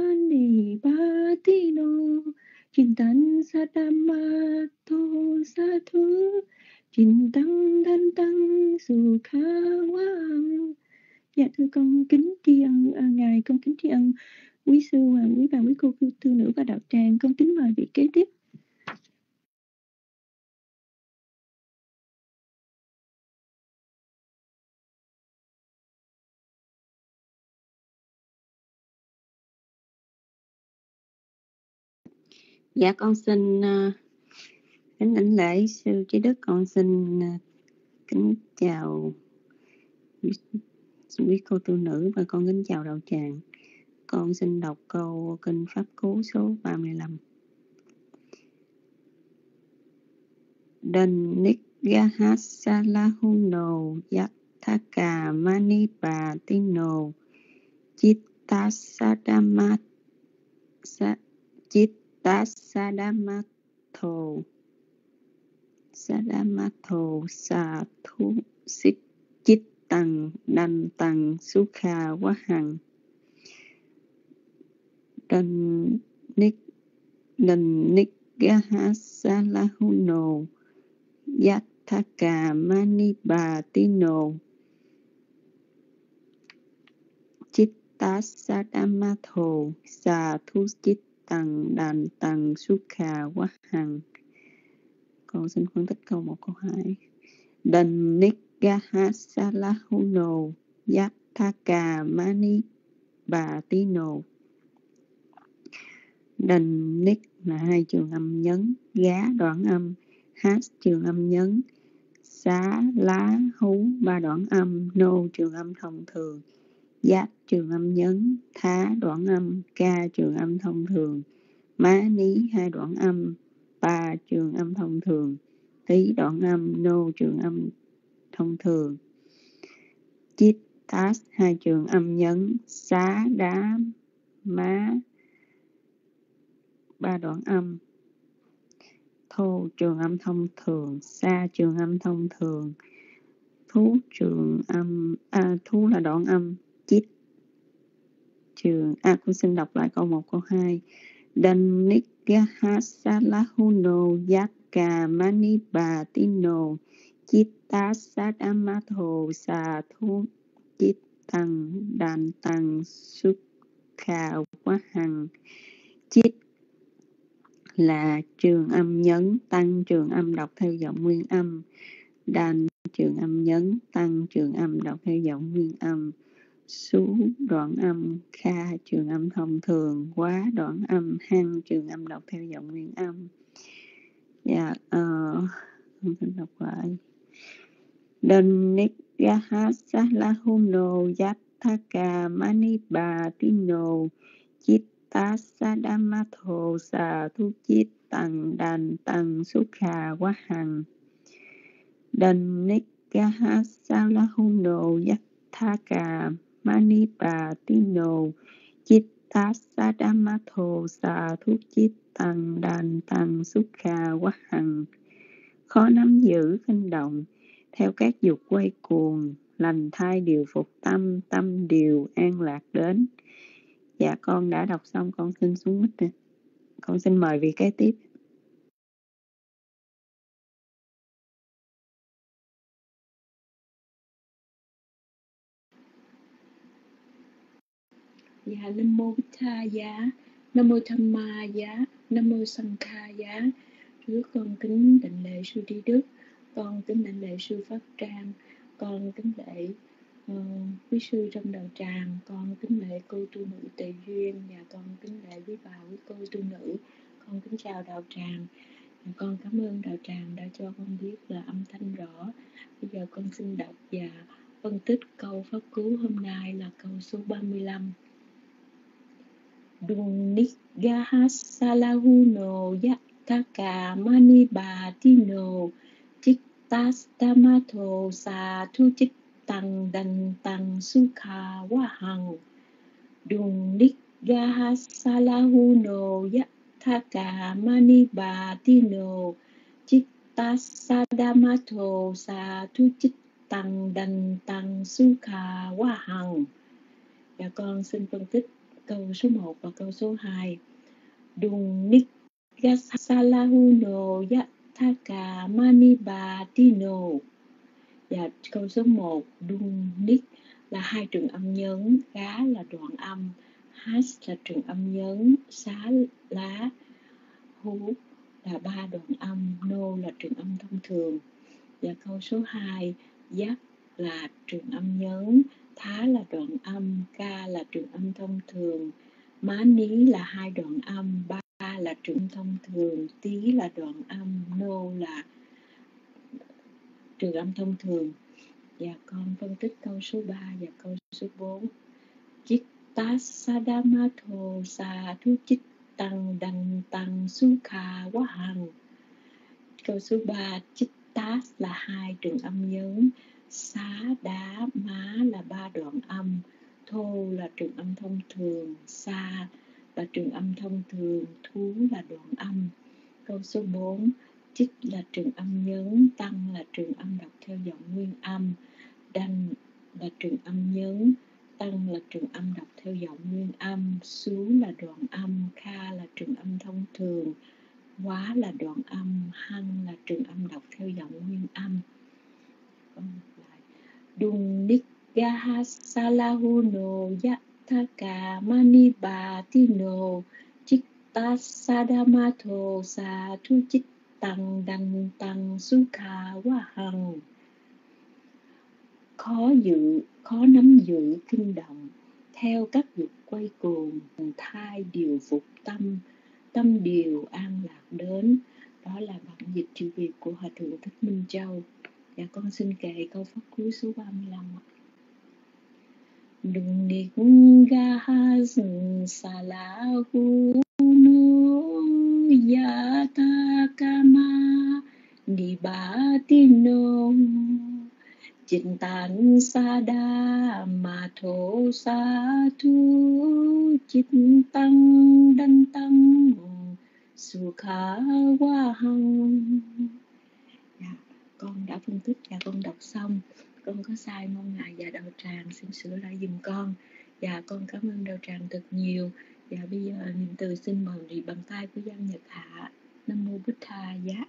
manipatino chittang sadamato sathu chittang dantang sukha wa hằng. Dạ thưa con kính tri ân ngài, con kính tri ân quý sư và quý bà, quý cô tu nữ và đạo tràng. Con kính mời vị kế tiếp. Dạ con xin Kính đảnh lễ sư trí đức, con xin kính chào quý cô tu nữ và con kính chào đạo tràng. Con xin đọc câu kinh Pháp Cú số 35. Đần Nigahassalahuno Yathaka Manipatino Chittasadamato sa thu sit chit tăng đanh tăng sukha quá hằng. Đần Nigahassalahuno Yathaka Manipatino Chittasadamato sa thu chit tăng đanh tăng sukha quá hằng. Con xin phân tích câu 1 câu 2. Đần Nigahassalahuno Yathaka Manipatino. Đần Nik là 2 trường âm nhấn, gá đoạn âm, hát trường âm nhấn, xá lá hú 3 đoạn âm, nô trường âm thông thường, giác trường âm nhấn, thá đoạn âm, ca trường âm thông thường, má ní 2 đoạn âm, ba trường âm thông thường, tí đoạn âm, nô trường âm thông thường, chít tát 2 trường âm nhấn, xá đá má 3 đoạn âm, thô trường âm thông thường, sa trường âm thông thường, thú trường âm thú là đoạn âm, chít trường con xin đọc lại câu 1 câu 2. Đần Nigahassalahuno Yathaka Manipatino Chittasadamato sa thu chit tăng đàn tăng sukha quá hằng. Chít là trường âm nhấn, tăng trường âm đọc theo giọng nguyên âm, đàn trường âm nhấn, tăng trường âm đọc theo giọng nguyên âm, sú đoạn âm, kha trường âm thông thường, quá đoạn âm, hăng trường âm đọc theo giọng nguyên âm. Không thể đọc lại. Đần Nigahassalahuno Yathaka Manipatino Chittasadamato sa thu chit tăng đàn tăng sukha quá hằng. Đần Nigahassalahuno Yathaka Manipatino Chittasadamato sa thu chit tăng đàn tăng sukha quá hằng. Khó nắm giữ kinh động, theo các dục quay cuồng, lành thai điều phục tâm, tâm điều an lạc đến. Dạ con đã đọc xong, con xin xuống mic. Con xin mời vị kế tiếp. Dạ, Nam Mô Bích Tha Giá, Nam Mô Tham Ma Giá, Nam Mô Sanh Kha Giá. Trước con kính đảnh lễ sư Trí Đức, con kính đảnh lễ sư Pháp Trang, con kính lễ quý sư trong đạo tràng, con kính lễ cô tu nữ Tề Duyên, và con kính lễ quý bà quý cô tu nữ. Con kính chào đạo tràng. Con cảm ơn đạo tràng đã cho con biết là âm thanh rõ. Bây giờ con xin đọc và phân tích câu pháp cú hôm nay là câu số 35. Đùng Nigahassalahuno Yathaka Manipatino Chittasadamato sa thu chit tăng đanh tăng sukha quá hằng. Đùng Nigahassalahuno Yathaka Manipatino Chittasadamato sa thu chit tăng đanh tăng sukha quá hằng. Và con xin phân tích câu số 1 và câu số 2. Đùng Nigahassalahuno Yathaka Manipatino. Và câu số 1, đùng nik là 2 trường âm nhấn, gá là đoạn âm, hát là trường âm nhấn, xá lá hú là 3 đoạn âm, nô là trường âm thông thường. Và câu số 2, giác là trường âm nhấn, thá là đoạn âm, ca là trường âm thông thường, má ní là 2 đoạn âm, ba là trường thông thường, tí là đoạn âm, nô là trường âm thông thường. Và con phân tích câu số 3 và câu số 4. Chittasadamato Sadhu Chittang Đăng Tăng Sukha Wahang. Câu số 3, Chittas là 2 trường âm nhấn, Xá Đá Má là 3 đoạn âm, Thô là trường âm thông thường, Sa là trường âm thông thường, Thú là đoạn âm. Câu số 4, Chích là trường âm nhấn, Tăng là trường âm đọc theo giọng nguyên âm, Đanh là trường âm nhấn, Tăng là trường âm đọc theo giọng nguyên âm, Xú là đoạn âm, Kha là trường âm thông thường, Quá là đoạn âm, Hăng là trường âm đọc theo giọng nguyên âm. Dung Nikgaha Salahuno Yathaka Manibhatino Chittasadamato Sadhu Chittang Đăng Tăng Sukha Wahang. Khó nắm giữ kinh động, theo các dục quay cuồng, thai điều phục tâm, tâm điều an lạc đến. Đó là bản dịch chữ Việt của Hòa Thượng Thích Minh Châu. Và con xin kệ câu pháp cuối số 35. Đừng niết ga salahu no yatakama nibatino Chittan Sadamato Sadhu Chittang Đăng Tăng Sukha Wahang. Con đã phân tích và con đọc xong. Con có sai mong Ngài và Đạo Tràng xin sửa lại giùm con. Và con cảm ơn Đạo Tràng thật nhiều. Và bây giờ niệm từ xin mời đi bằng tay của Giang Nhật Hạ. Nam mô Bích Tha Giá.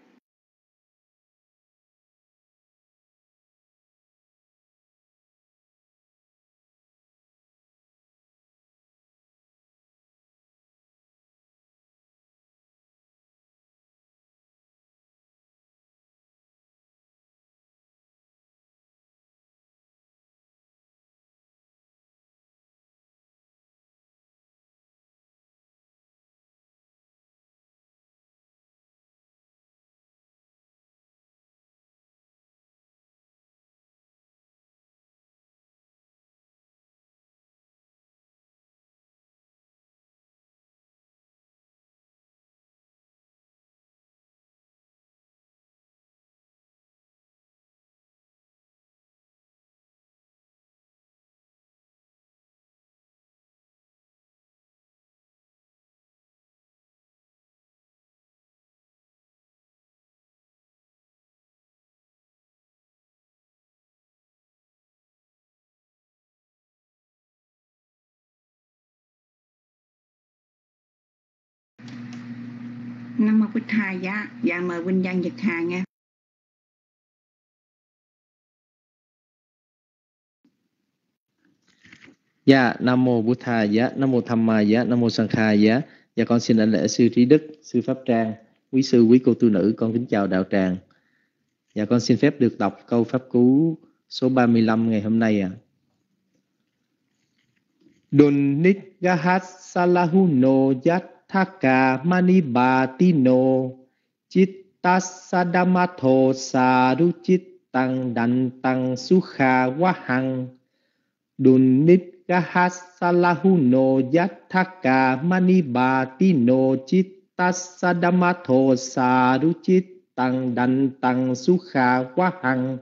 Nam mô Bích Tha Giá. Dạ mời huynh Giang Nhật Hà nghe. Dạ, Nam mô Bụt Thà Giá, Nam mô Tham Ma Giá, Nam mô Sang Kha Giá. Dạ con xin đảnh lễ sư Trí Đức, sư Pháp Trang, quý sư, quý cô tu nữ, con kính chào Đạo Tràng. Dạ con xin phép được đọc câu pháp cú số 35 ngày hôm nay ạ. Dunnit gahat salahuno yathaka manibhatino chittasadamato sadhu chittang dantang sukha wahang. Dunnit gahat salahuno yathaka manibhatino chittasadamato sadhu chittang dantang sukha wahang.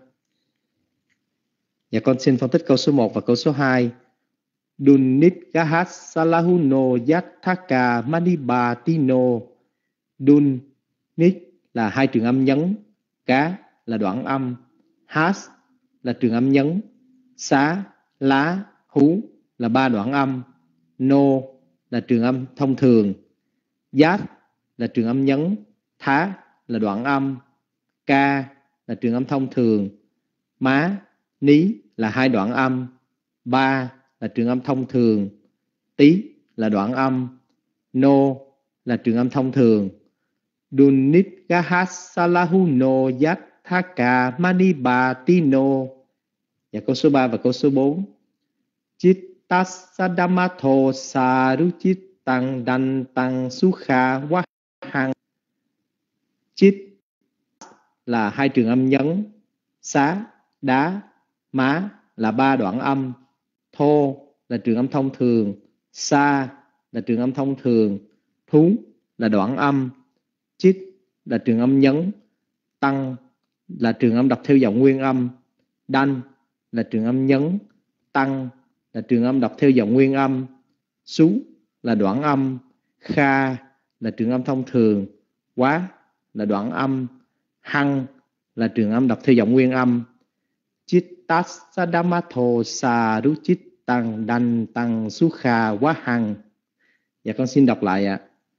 Dạ con xin phân tích câu số 1 và câu số 2. Dunnit gahat salahuno yathaka manibhatino. Dunnit là 2 trường âm nhấn, cá là đoạn âm, has là trường âm nhấn, xá, lá, hú là 3 đoạn âm, no là trường âm thông thường, yat là trường âm nhấn, thá là đoạn âm, ca là trường âm thông thường, má, ní là 2 đoạn âm, ba là trường âm thông thường, tí là đoạn âm, no là trường âm thông thường. Dunnit gahat salahuno yathaka manibhatino. Và câu số 3 và câu số 4. Chittasadamato sadhu tăng đanh tăng sukha wa hằng. Chit là hai trường âm nhấn, xá, đá, má là ba đoạn âm, thô là trường âm thông thường, sa là trường âm thông thường, thú là đoạn âm, chit là trường âm nhấn, tăng là trường âm đọc theo giọng nguyên âm, đanh là trường âm nhấn, tăng là trường âm đọc theo giọng nguyên âm, sú là đoạn âm, kha là trường âm thông thường, quá là đoạn âm, hăng là trường âm đọc theo giọng nguyên âm. Chittasadamato saruchittang đanh tăng sukha quá hằng. Dạ con xin đọc lại ạ.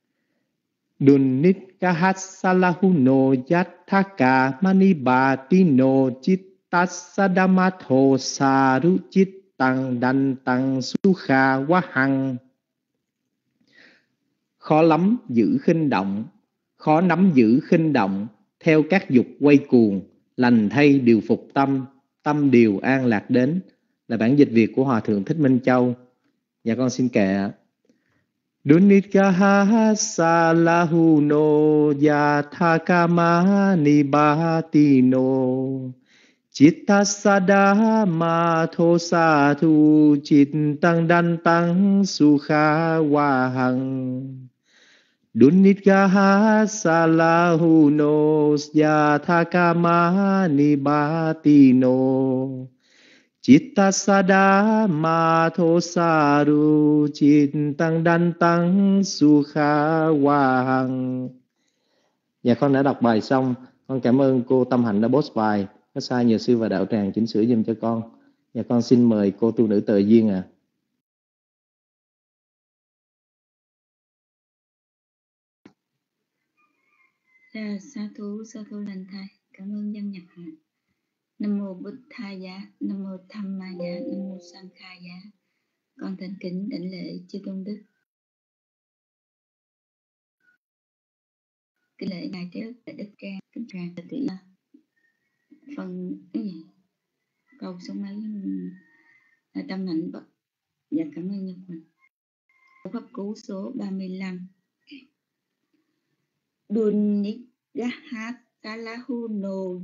Dunnitkahassalahuno yathaka manibatino chittasadamato saruchittang đanh tăng sukha quá hằng. Khó lắm giữ khinh động, khó nắm giữ khinh động, theo các dục quay cuồng, lành thay điều phục tâm, tâm điều an lạc đến, là bản dịch Việt của Hòa Thượng Thích Minh Châu. Dạ con xin kệ ạ. Dunnitkaha salahuno yathakama nibatino chittasadama thosathu chittang dantang sukha wa hằng. Dunnitkaha salahuno yathakama nibatino chittasadama thosaru chittang dantang sukha wa hằng. Dạ con đã đọc bài xong. Con cảm ơn cô Tâm Hạnh đã post bài. Có sai nhờ sư và đạo tràng chỉnh sửa giùm cho con. Dạ con xin mời cô tu nữ Tờ Duyên ạ. Sa thú lành thai. Cảm ơn dân Nhật Hạnh. Nam mô Bụt Tha Giá, Nam mô Tham Ma Giá, Nam mô Sang Kha Giá. Con thành kính đảnh lễ chư tôn đức. Kính lễ ngài trước tại đức trang, kính trang tỷ phần cái gì? Câu số mấy Tâm Hạnh Bậc. Dạ cảm ơn Nhật Hạnh. Pháp cú số 35. Dunnitkaha salahuno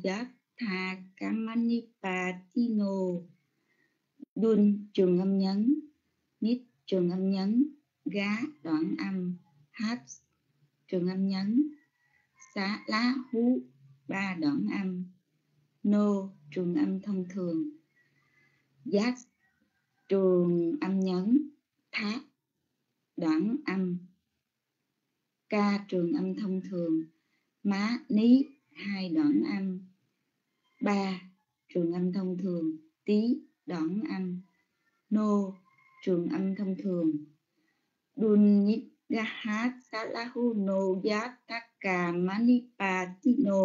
yathakamanipatino. Dun trường âm nhấn, nít trường âm nhấn, gá đoạn âm, hát trường âm nhấn, xá lá hú ba đoạn âm, nô trường âm thông thường, giác trường âm nhấn, thác đoạn âm, ca trường âm thông thường, má ní hai đoạn âm, ba trường âm thông thường, tí đoạn âm, nô trường âm thông thường. Dunnitkaha salahuno yathakamanipatino.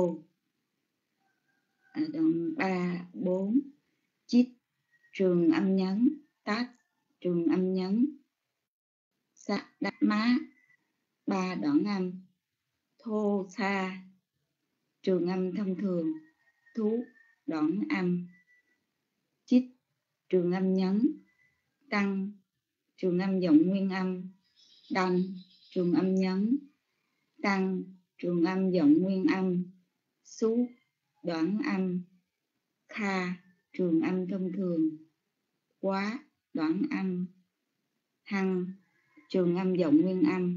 Đoạn 3, 4. Chít trường âm nhấn, tát trường âm nhấn, sa đắc má ba đoạn âm, thô sa trường âm thông thường, thú đoạn âm, chít trường âm nhấn, tăng trường âm giọng nguyên âm, đanh trường âm nhấn, tăng trường âm giọng nguyên âm, xú đoạn âm, kha trường âm thông thường, quá đoạn âm, hăng trường âm giọng nguyên âm.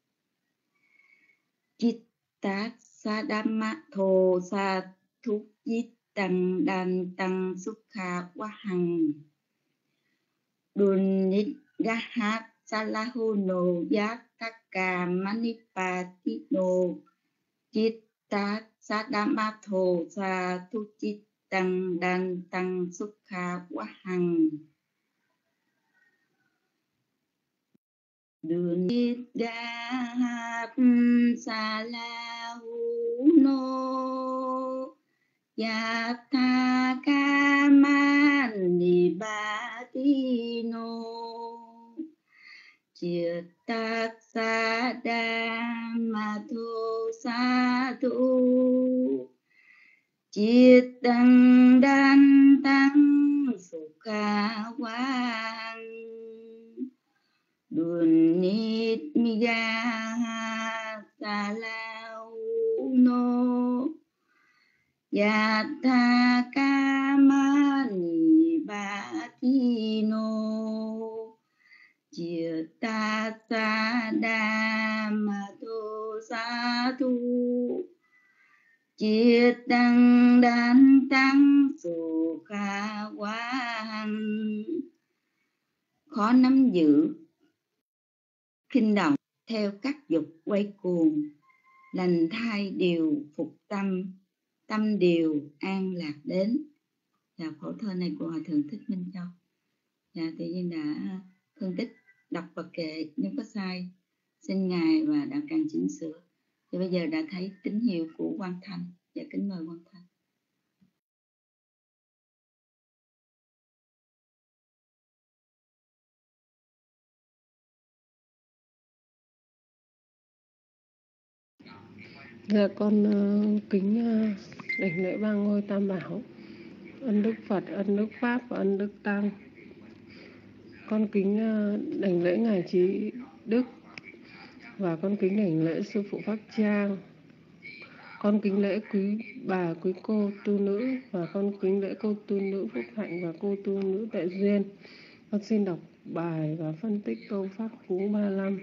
Chittasadamato sathuk chittang dantang sukha wa hằng. Dunnitkaha salahuno yathakamanipatino chittasadamato sathuk chittang dantang sukha wa hằng. Dunnitkaha salahuno yathakamanipatino chittasadamato sathuk chittang dantang sukha wa hằng. Dunnitkaha Yattakamani Batino Chittasadamato Satu Chittang đan tăng Sukha Quang. Khó nắm giữ kinh động theo các dục quay cuồng, lành thai điều phục tâm, tâm điều an lạc đến. Phổ thơ này của Hòa Thượng Thích Minh Châu. Tự nhiên đã phân tích, đọc và kệ, nếu có sai xin Ngài và đạo tràng chỉnh sửa. Thì bây giờ đã thấy tín hiệu của Quang Thanh. Kính mời Quang Thanh. Con kính đảnh lễ ba ngôi Tam Bảo, ân Đức Phật, ân Đức Pháp và ân Đức Tăng. Con kính đảnh lễ Ngài Trí Đức và con kính đảnh lễ Sư Phụ Pháp Trang. Con kính lễ quý bà, quý cô tu nữ và con kính lễ cô tu nữ Phúc Hạnh và cô tu nữ Đại Duyên. Con xin đọc bài và phân tích câu Pháp Cú 35.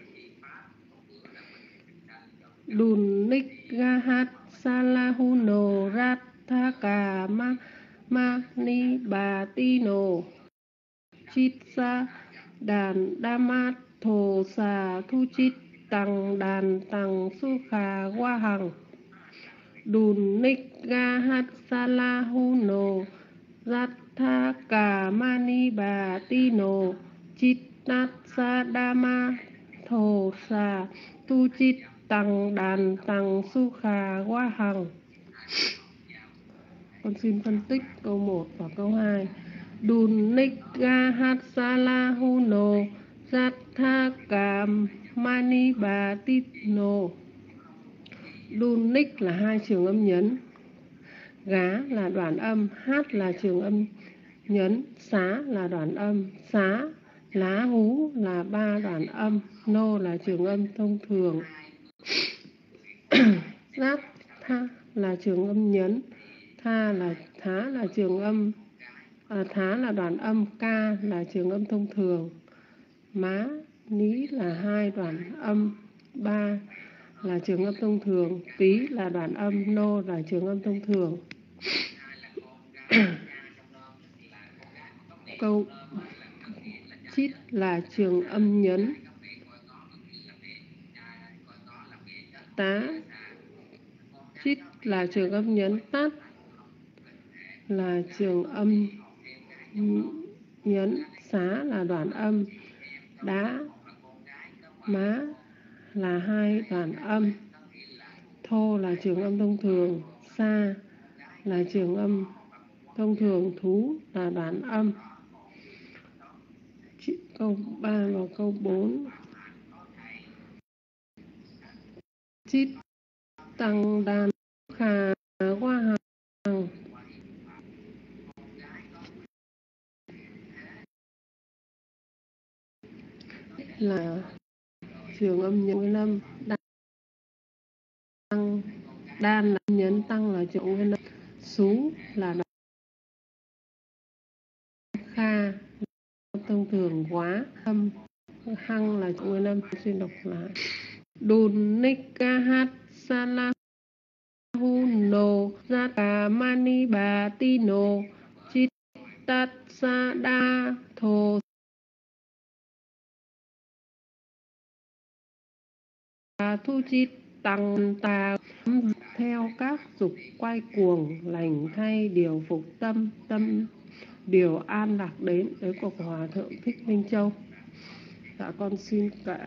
Đùn ních ga hát sa la hu nô rát tha cà ma ni bà ti nô chít sa đàn đa mát thổ xà thu chít tăng đàn tăng su khà qua hằng. Đùn ních ga hát sa la hu nô rát tha cà ma ni bà ti nô chít nát sa đa ma thổ xà thu chít tăng đàn tăng su khà qua hằng. Con xin phân tích câu 1 và câu 2. Đùn ních ga hát sa la hu nô sát tha cà mani bà tít nô. Đùn ních là hai trường âm nhấn, gá là đoạn âm, hát là trường âm nhấn, xá là đoạn âm, xá, lá hú là 3 đoạn âm, nô là trường âm thông thường. Giáp tha là trường âm nhấn, thá là trường âm, thá là đoạn âm, ca là trường âm thông thường, má ní là 2 đoạn âm, ba là trường âm thông thường, tí là đoạn âm, nô là trường âm thông thường. Câu chít là trường âm nhấn, tá chít là trường âm nhấn, tát là trường âm nhấn, xá là đoạn âm, đá má là 2 đoạn âm, thô là trường âm thông thường, sa là trường âm thông thường, thú là đoạn âm. Câu 3 và câu 4. Chít tăng đàn khà qua hàng là trường âm nhấn âm, tăng đan là nhấn, tăng là trường âm âm, xú là đoạn kha thông thường, quá âm, hăng là trường âm. Xin đọc lại. Đùn ních ca hát sa la hu nô ra cà mani bà ti nô chít tát sa đa thô thu chít tăng tà theo các dục quay cuồng, lành thay điều phục tâm, tâm điều an lạc đến. Đấy của Hòa Thượng Thích Minh Châu. Con xin kệ.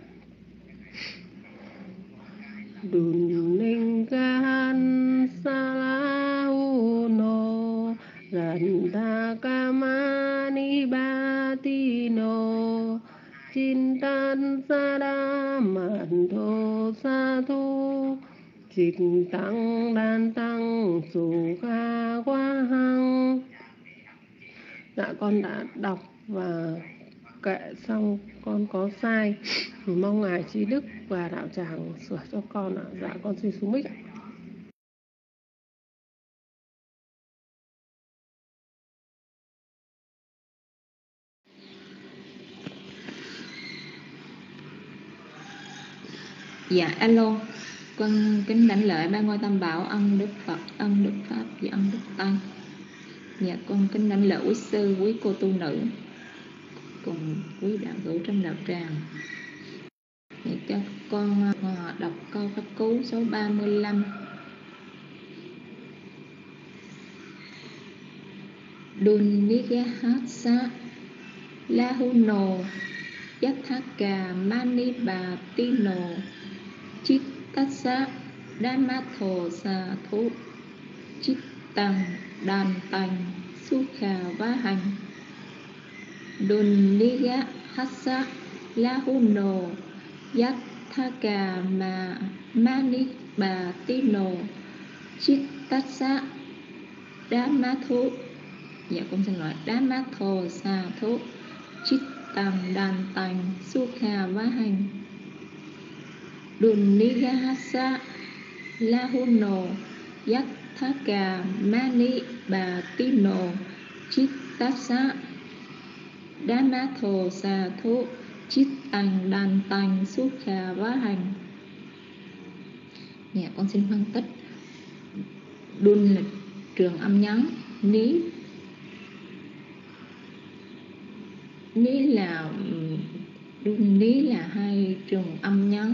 Đùn ninh gan sa la hu nô rần tha ca ma ni ba ti nô chin tan sa đa mạn thô sa thu chít tăng đan tăng su kha qua hăng. Con đã đọc và kệ xong, con có sai thì mong Ngài Trí Đức và đạo tràng sửa cho con ạ. Con xin xuống mic ạ. Dạ alo, con kính đảnh lễ ba ngôi tam bảo, ân đức Phật, ân đức Pháp và ân đức Tăng. Dạ con kính đảnh lễ quý sư, quý cô tu nữ cùng quý đạo hữu trong đạo tràng. Dạ cho con đọc câu pháp cú số 35. Dunigahasa Lahuno Yathaka Manipatino Chittasa Dhammatho Sa Thu Chittang Đàn Tành Sukha Vahang Dunigahasa Lahuno Yathaka Manipatino Chittasa Dhammatho, dạ con xin lỗi, Dhammatho Sa Thu Chittang Đàn Tành Sukha Vahang Dunigahasa Lahuno Yathaka Manipatino Chittasa Dhammatho Sa Thu Chittang Đàn Tành Sukha Vahang. Dạ con xin phân tích. Đun là trường âm nhấn, ní là đun ní là hai trường âm nhấn,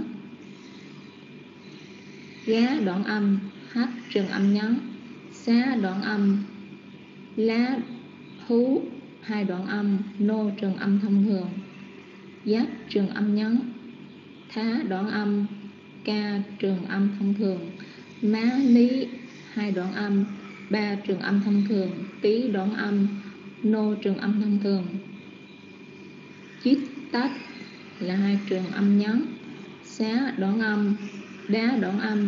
gá đoạn âm, hát trường âm nhấn, xá đoạn âm, lá hú hai đoạn âm, nô trường âm thông thường, giáp trường âm nhấn, thá đoạn âm, ca trường âm thông thường, má ní hai đoạn âm, ba trường âm thông thường, tí đoạn âm, nô trường âm thông thường. Chít tách là hai trường âm nhấn, xá đoạn âm, đá đoạn âm,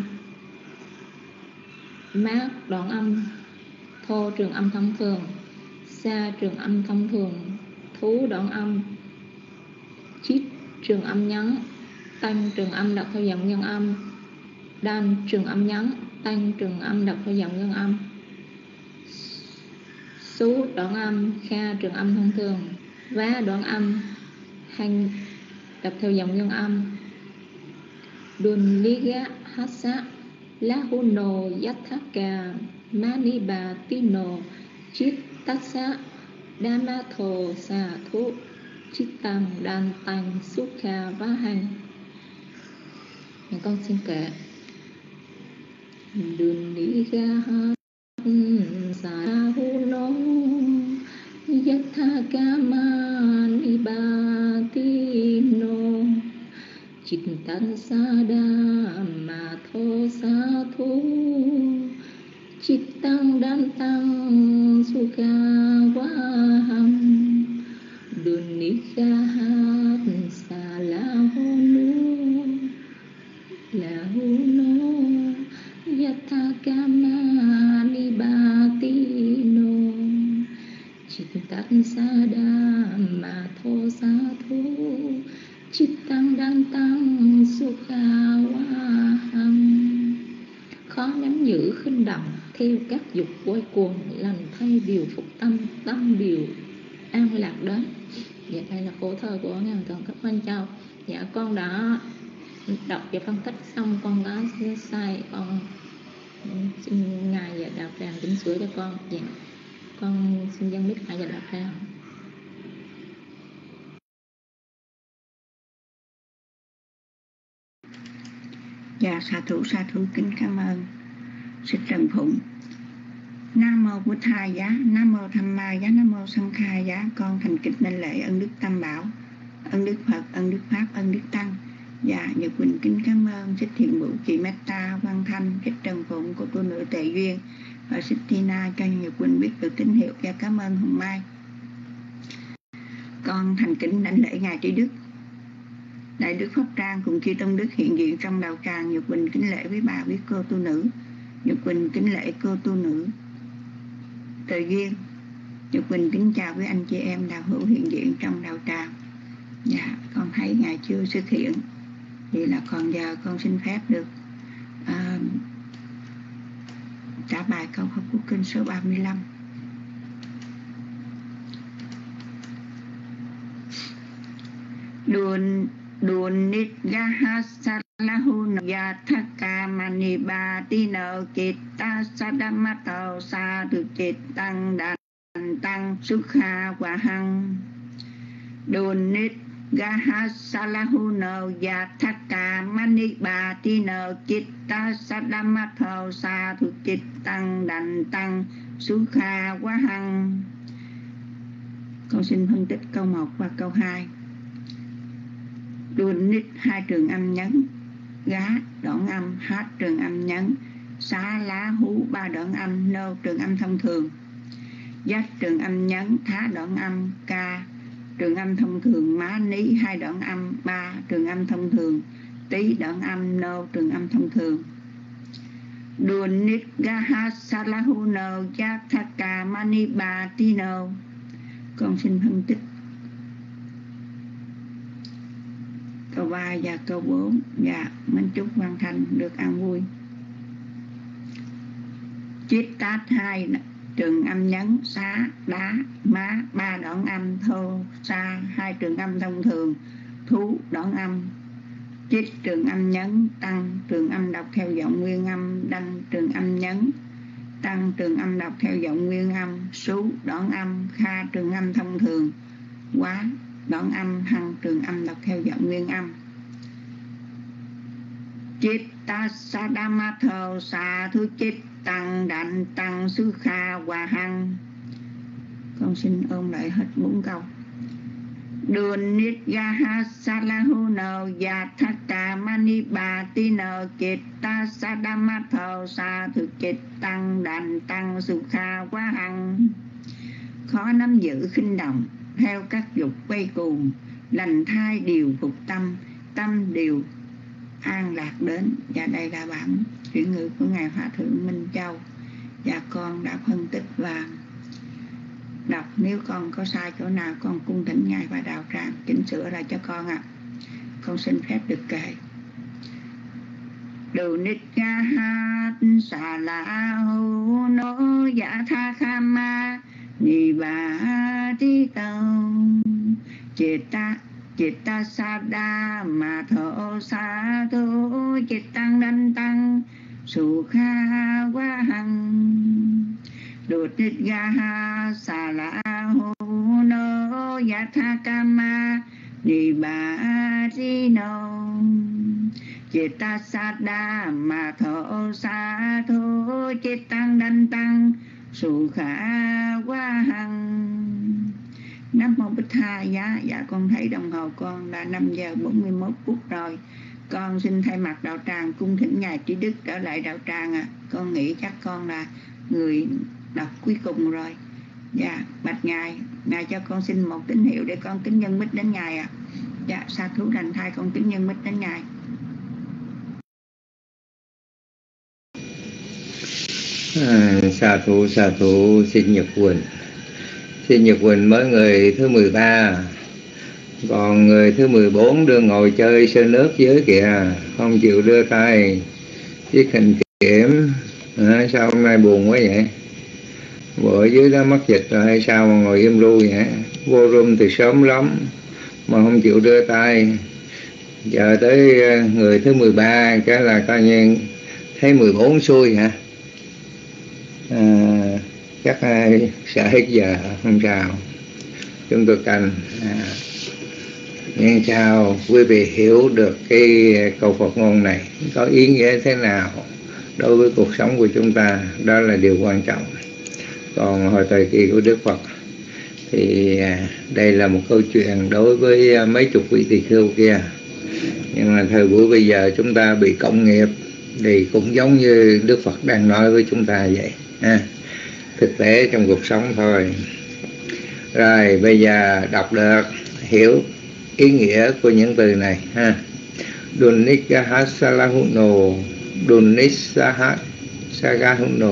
mát đoạn âm, thô trường âm thông thường, xa trường âm thông thường, thú đoạn âm, chít trường âm nhấn, tăng trường âm đặt theo dòng nhân âm, đan trường âm nhấn, tăng trường âm đặt theo dòng nhân âm, xú đoạn âm, kha trường âm thông thường, vá đoạn âm, hành đặt theo dòng nhân âm. Dunigahasa Lahuno Yathaka Manipatino Chittasa Dhammatho Sa Thu Chittang Đàn Tành Sukha Vahang. Con xin kể. Dunigahasa Lahuno Yathaka Manipatino Chittang Dhammatho Sa Thu Chittang Đàn Tành Sukha Vahang Dunigahasa Lahuno Yathaka Manipatino Chittang Dhammatho Sa Thu Chittang Đàn Tành Sukha Vahang. Khó nắm giữ khinh động theo các dục quay cuồng, lành thay điều phục tâm, tâm điều an lạc đến. Dạ đây là khổ thơ của Ngài Toàn Cấp Văn Châu. Dạ con đã đọc và phân tích xong, con đã sai, con xin Ngài và đạo tràng chỉnh sửa cho con. Dạ con xin dân biết Ngài và đạo tràng. Dạ sa thú kính cảm ơn sư Trần Phụng. Nam mô Bụt Thầy giá, Nam mô Tham Ma giá, Nam mô Sanh Khai giá. Con thành kính đảnh lễ ân đức Tam Bảo, ân đức Phật, ân đức Pháp, ân đức Tăng. Dạ Nhật Quỳnh kính cảm ơn Thích Thiện Bửu, chị Metta, Văn Thanh, Thích Trần Phụng của tu nữ Tệ Duyên và Thích Tina cho Nhật Quỳnh biết được tín hiệu. Và cảm ơn Hồng Mai. Con thành kính đảnh lễ Ngài Trí Đức, Đại Đức Pháp Trang cùng chư Tôn Đức hiện diện trong đạo tràng. Nhật Quỳnh kính lễ với bà, với cô tu nữ. Nhật Quỳnh kính lễ cô tu nữ Tề Duyên. Nhật Quỳnh kính chào với anh chị em đạo hữu hiện diện trong đạo tràng. Dạ, con thấy Ngài chưa xuất hiện thì là còn giờ con xin phép được trả bài câu pháp của kinh số 35. Dunigahasa Salahuna Yathaka Manibhatino Chitta Sadamato Sadhu Chittang Dantang Sukha Vahang Dunit Gahasalahuna Yathaka Manibhatino Chitta Sadamato Sadhu Chittang Dantang Sukha Vahang. Con xin phân tích câu 1 và câu 2. Đuôn nít 2 trường âm nhấn, gá đoạn âm, hát trường âm nhấn, xá lá hú 3 đoạn âm, nô trường âm thông thường, dắt trường âm nhấn, thá đoạn âm, ca trường âm thông thường, má ní 2 đoạn âm, 3 trường âm thông thường, tí đoạn âm, nô trường âm thông thường. Đuôn nít gaha salahuno yathaka manibhatino. Con xin phân tích câu 3 và câu 4. Dạ, mến chúc Văn Thành được an vui. Chittát 2 trường âm nhấn, xá, đá, má 3 đoạn âm, thô, sa 2 trường âm thông thường, thú đoạn âm, chít trường âm nhấn, tăng trường âm đọc theo giọng nguyên âm, đăng trường âm nhấn, tăng trường âm đọc theo giọng nguyên âm, sú đoạn âm, kha trường âm thông thường, quá đoạn âm, hằng trường âm đọc theo giọng nguyên âm. Chitta Sadamatho Sadhu Chittang Dantang Sukha Vahang. Con xin ôn lại hết 4 câu. Đun nít gaha salahuno yathaka manibhatino chitta sadamatho sadhu chittang dantang sukha vahang. Khó nắm giữ khinh động, theo các dục quay cuồng, lành thai điều phục tâm, tâm điều an lạc đến. Và đây là bản chuyển ngữ của Ngài Hòa Thượng Minh Châu, và con đã phân tích và đọc. Nếu con có sai chỗ nào con cung thỉnh Ngài và Đạo Tràng chỉnh sửa lại cho con ạ. Con xin phép được kể. Đồ nít ga hát xà la hô nô dạ tha kha ma ni ba ti tâu Chitta Sada Ma Tho Sa Thu Chittang Dantang Sukha Vahang. Đột nít ga ha xà la hô nô yathaka ma ni ba ti nô Chitta Sada Ma Tho Sa Thu Chittang Dantang Sukha Vahang. Nam mô Bích Tha Giá. Dạ con thấy đồng hồ con là 5 giờ 41 phút rồi. Con xin thay mặt Đạo Tràng cung thỉnh Ngài Trí Đức trở lại Đạo Tràng ạ. Con nghĩ chắc con là người đọc cuối cùng rồi. Dạ, bạch Ngài, Ngài cho con xin một tín hiệu để con kính nhân mít đến Ngài ạ. Dạ, sa thú đành thai con kính nhân mít đến Ngài. Sa thú xin Nhật Quỳnh. Xin Nhật Quỳnh mới người thứ 13, còn người thứ 14 đưa ngồi chơi sơn nước dưới kìa, không chịu đưa tay chiếc hình kiểm. Sao hôm nay buồn quá vậy? Bộ ở dưới đó mắc dịch rồi hay sao mà ngồi im ru vậy? Vô room từ sớm lắm mà không chịu đưa tay. Giờ tới người thứ 13 cái là coi như thấy 14 xui hả? Chắc sợ hết giờ, không sao, chúng tôi canh. Nhưng sao quý vị hiểu được cái câu Phật ngôn này có ý nghĩa thế nào đối với cuộc sống của chúng ta? Đó là điều quan trọng. Còn hồi thời kỳ của Đức Phật thì đây là một câu chuyện đối với mấy chục vị tỳ khưu kia. Nhưng mà thời buổi bây giờ chúng ta bị cộng nghiệp thì cũng giống như Đức Phật đang nói với chúng ta vậy. Thực tế trong cuộc sống thôi. Rồi bây giờ đọc được, hiểu ý nghĩa của những từ này ha. Dunikahasalahuno, Dunisahasagahuno.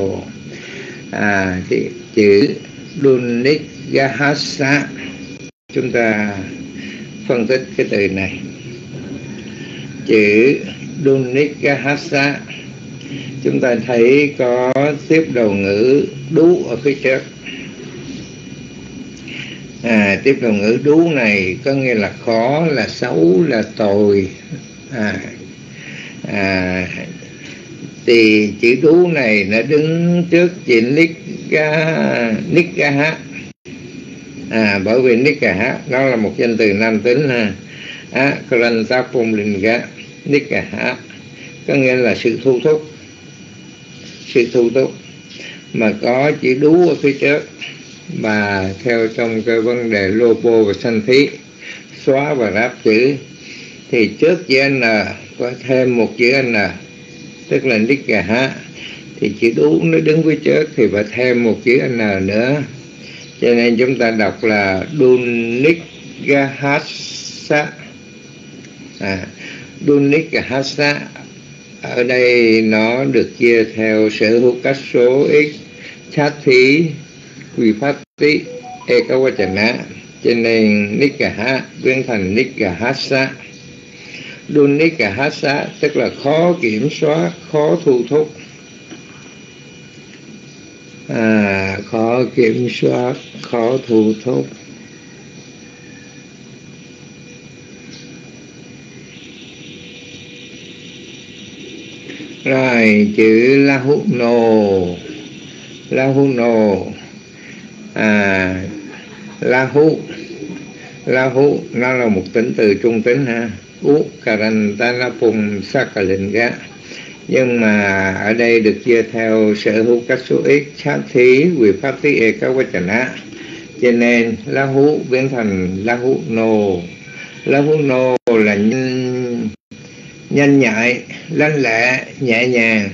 Chữ Dunikahasa, chúng ta phân tích cái từ này. Chữ Dunikahasa chúng ta thấy có tiếp đầu ngữ đú ở phía trước. Tiếp đầu ngữ đú này có nghĩa là khó, là xấu, là tồi. Thì chữ đú này nó đứng trước chữ Nikgaha. Bởi vì Nikgaha nó là một danh từ nam tính ha. Krantapumlinga Nikgaha có nghĩa là sự thu thúc, sự thu thúc, mà có chữ đú ở phía trước. Mà theo trong cái vấn đề lopo và sanh thí, xóa và ráp chữ, thì trước chữ n có thêm một chữ n, tức là Nikgaha, thì chữ đú nó đứng phía trước thì phải thêm một chữ n nữa, cho nên chúng ta đọc là Dunikgahasa. Dunikgahasa ở đây nó được chia theo sở hữu các số x, chát thí, Vipatti, Ekavachana, cho nên Nikgaha biến thành Nikgahasa. Dunikgahasa tức là khó kiểm soát, khó thu thúc. Khó kiểm soát, khó thu thúc. Rồi chữ Lahuno. Lahuno. Lahu nó là một tính từ trung tính ha. Karantanapum Sakalinga. Nhưng mà ở đây được chia theo sở hữu các số x, chát thí, Vipatti, Ekavachana, cho nên Lahu biến thành Lahuno. Lahuno là nhanh nhạy, lanh lẹ, nhẹ nhàng.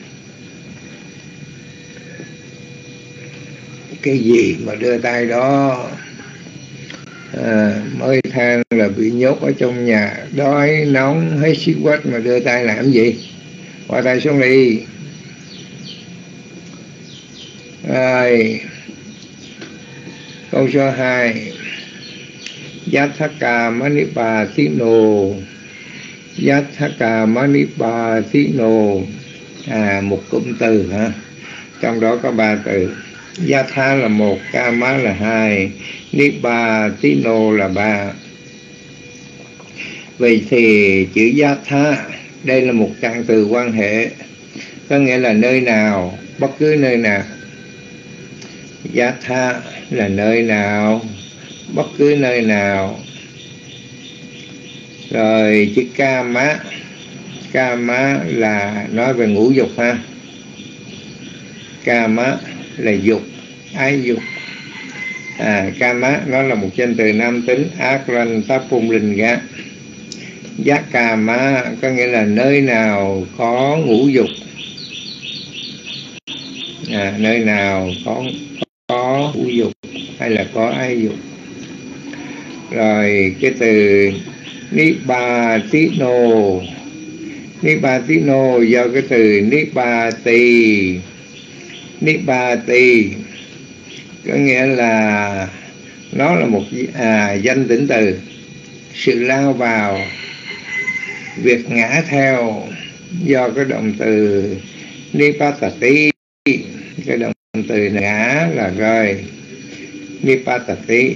Cái gì mà đưa tay đó, mới than là bị nhốt ở trong nhà, đói nóng hay xí quách mà đưa tay làm gì? Qua tay xuống đi. Rồi câu số 2, Yathaka Manipatino. Yathaka Manipatino, một cụm từ ha, trong đó có 3 từ. Yatha là 1, Kama là 2, Nipatino là 3. Vậy thì chữ Yatha đây là một trạng từ quan hệ, có nghĩa là nơi nào, bất cứ nơi nào. Yatha là nơi nào, bất cứ nơi nào. Rồi chữ Kama, Kama là nói về ngũ dục ha. Kama là dục, ái dục. Kama nó là một danh từ nam tính, Akrantapumlinga. Giác Kama có nghĩa là nơi nào có ngũ dục. Nơi nào có ngũ dục hay là có ái dục. Rồi cái từ Nipatino. Nipatino do cái từ Nipati. Nipati có nghĩa là nó là một danh tính từ, sự lao vào, việc ngã theo, do cái động từ Nipatati. Cái động từ ngã là rơi, Nipatati.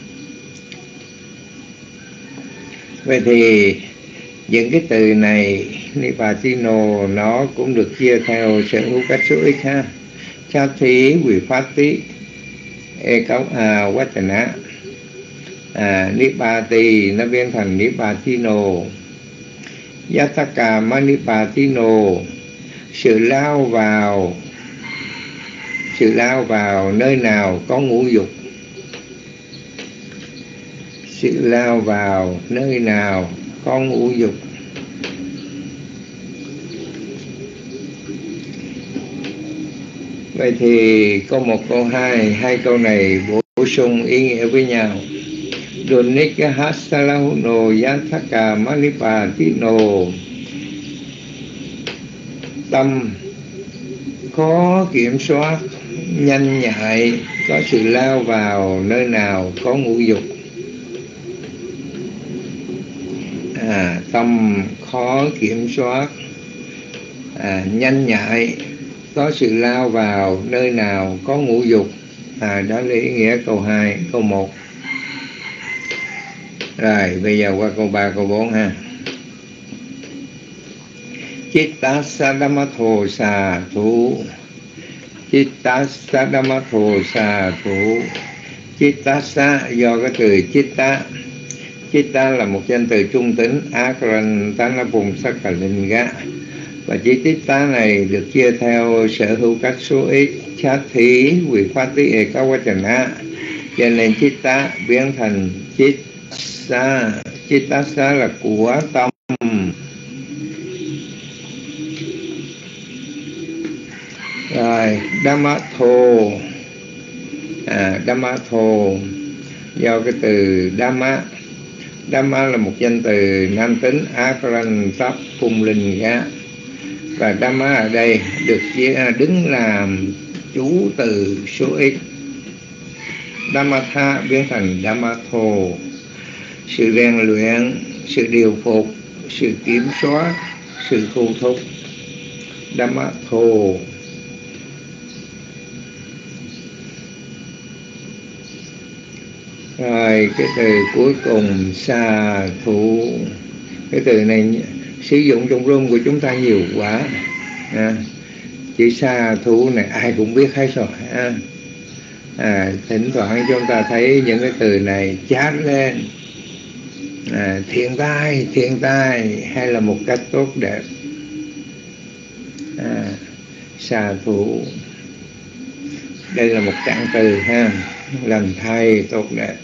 Vậy thì những cái từ này Nipatino nó cũng được chia theo sở hữu các số x ha. Chát thí, Vipatti, Ekavachana. Nipati nó biến thành Nipatino. Yathaka Manipatino, sự lao vào nơi nào có ngũ dục. Sự lao vào nơi nào có ngũ dục. Vậy thì câu 1, câu 2, hai câu này bổ sung ý nghĩa với nhau. Dunikgahasalahuno Yathaka Manipatino. Tâm có kiểm soát, nhanh nhạy, có sự lao vào nơi nào có ngũ dục. Tâm khó kiểm soát, nhanh nhạy, có sự lao vào nơi nào có ngũ dục. Đó là ý nghĩa câu 2, câu 1. Rồi bây giờ qua câu 3, câu 4 ha. Chittassa Dhammatho Sa Thu. Chittassa Dhammatho Sa Thu. Chittassa do cái từ chitta. Chitta là một danh từ trung tính, Akarantana Sakkalinga. Và chữ chitta này được chia theo sở hữu các số ít, chát thí, quỳ phát tí, ekawachana. Cho nên chitta biến thành chittassa. Chittassa là của tâm. Rồi, Dhammatho. Dhammatho do cái từ Dhamma. Dhamma là một danh từ nam tính, Akarantap Phumlinga. Và Dhamma ở đây được đứng làm chủ từ số ít. Dhammatha biến thành Dhammatho. Sự rèn luyện, sự điều phục, sự kiểm soát, sự thu thúc. Dhammatho. Rồi cái từ cuối cùng Sa Thu. Cái từ này sử dụng trong room của chúng ta nhiều quá. Chữ Sa Thu này ai cũng biết hết rồi. Thỉnh thoảng chúng ta thấy những cái từ này chát lên. Thiện tai hay là một cách tốt đẹp. Sa Thu. Đây là một trạng từ lành thay, tốt đẹp.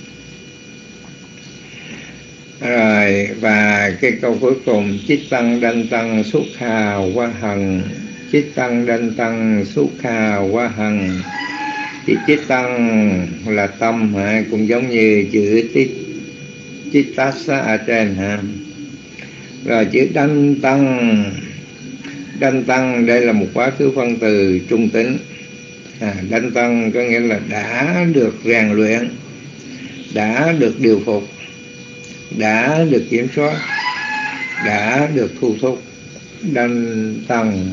Rồi, và cái câu cuối cùng, Chittang Dantang Sukha Vahang. Chittang Dantang Sukha Vahang. Chữ Chittang là tâm, cũng giống như chữ Chittassa ở trên. Rồi chữ Dantang. Dantang đây là một quá khứ phân từ trung tính. Dantang có nghĩa là đã được rèn luyện, đã được điều phục, đã được kiểm soát, đã được thu thúc. Dantang.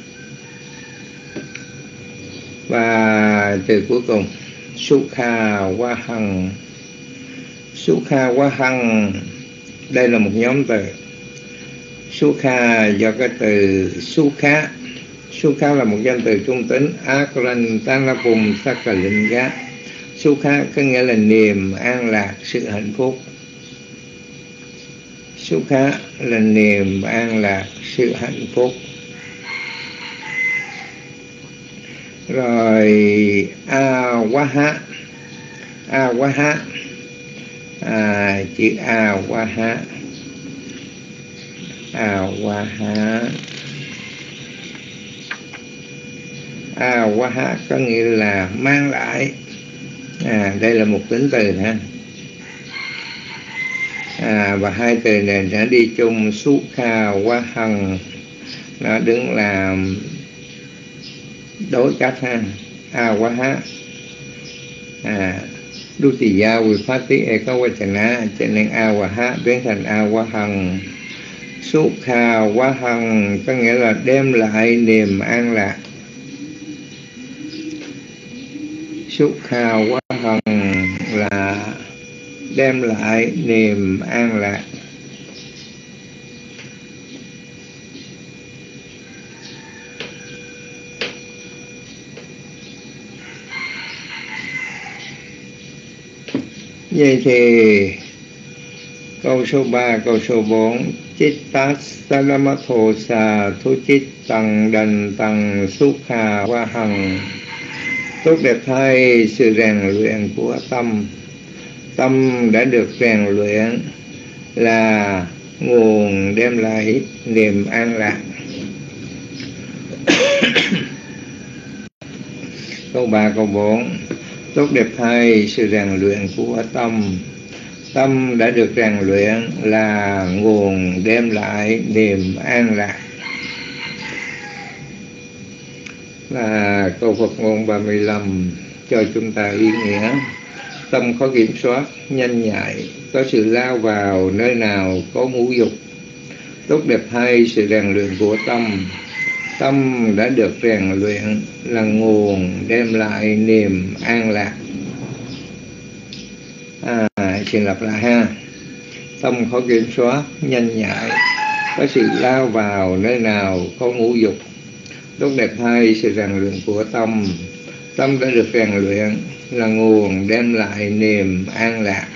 Và từ cuối cùng Sukha Vahang. Sukha Vahang đây là một nhóm từ. Sukha do cái từ Sukha. Sukha là một danh từ trung tính, Akarantana Sakkalinga. Sukha có nghĩa là niềm an lạc, sự hạnh phúc. Sukha là niềm an lạc, sự hạnh phúc. Rồi Awaha. Awaha. Chữ Awaha. Awaha. Awaha có nghĩa là mang lại. Đây là một tính từ ha. Và hai từ này đã đi chung, Sukha Vahang. Nó đứng làm đối cách ha. Awaha. Dutiya Vipati Ekawachana. Cho nên Awaha biến thành Awahang. Sukha Vahang có nghĩa là đem lại niềm an lạc. Sukha Vahang là đem lại niềm an lạc. Vậy thì câu số 3, câu số 4, Chittassa Dhammatho Sa Thu Chittang Dantang Sukha Vahang. Tốt đẹp thay sự rèn luyện của tâm. Tâm đã được rèn luyện là nguồn đem lại niềm an lạc. Câu 3, câu 4. Tốt đẹp thay sự rèn luyện của tâm. Tâm đã được rèn luyện là nguồn đem lại niềm an lạc. Và câu Phật ngôn 35 cho chúng ta ý nghĩa. Tâm có kiểm soát, nhanh nhạy, có sự lao vào nơi nào có ngũ dục. Tốt đẹp thay sự rèn luyện của tâm. Tâm đã được rèn luyện là nguồn đem lại niềm an lạc. Xin lặp lại ha. Tâm có kiểm soát, nhanh nhạy, có sự lao vào nơi nào có ngũ dục. Tốt đẹp thay sự rèn luyện của tâm. Tâm đã được rèn luyện là nguồn đem lại niềm an lạc.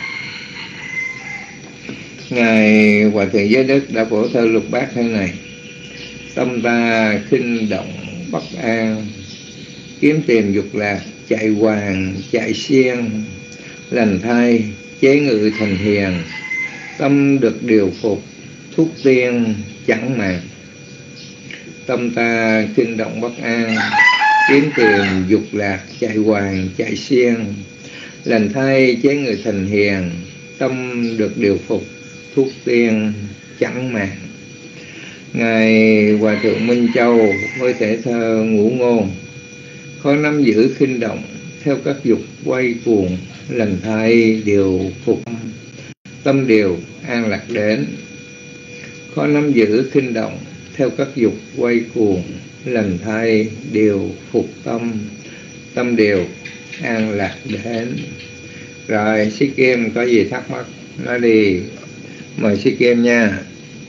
Ngài Hòa Thượng Giới Đức đã phổ thơ lục bát thế này: tâm ta khinh động bất an, kiếm tìm dục lạc, chạy hoàng chạy xiên, lành thay chế ngự thành hiền. Tâm được điều phục, thúc tiên chẳng màng. Tâm ta khinh động bất an, kiếm tìm dục lạc, chạy hoàng chạy xiên, lành thay chế ngự thành hiền. Tâm được điều phục, thúc tiên chẳng màng. Ngài Hòa Thượng Minh Châu với thể thơ ngũ ngôn: khó nắm giữ khinh động, theo các dục quay cuồng, lành thay điều phục, tâm điều an lạc đến. Khó nắm giữ khinh động, theo các dục quay cuồng, lành thay điều phục tâm, tâm điều an lạc đến. Rồi Sĩ Kim có gì thắc mắc nói đi, mời Sĩ Kim nha.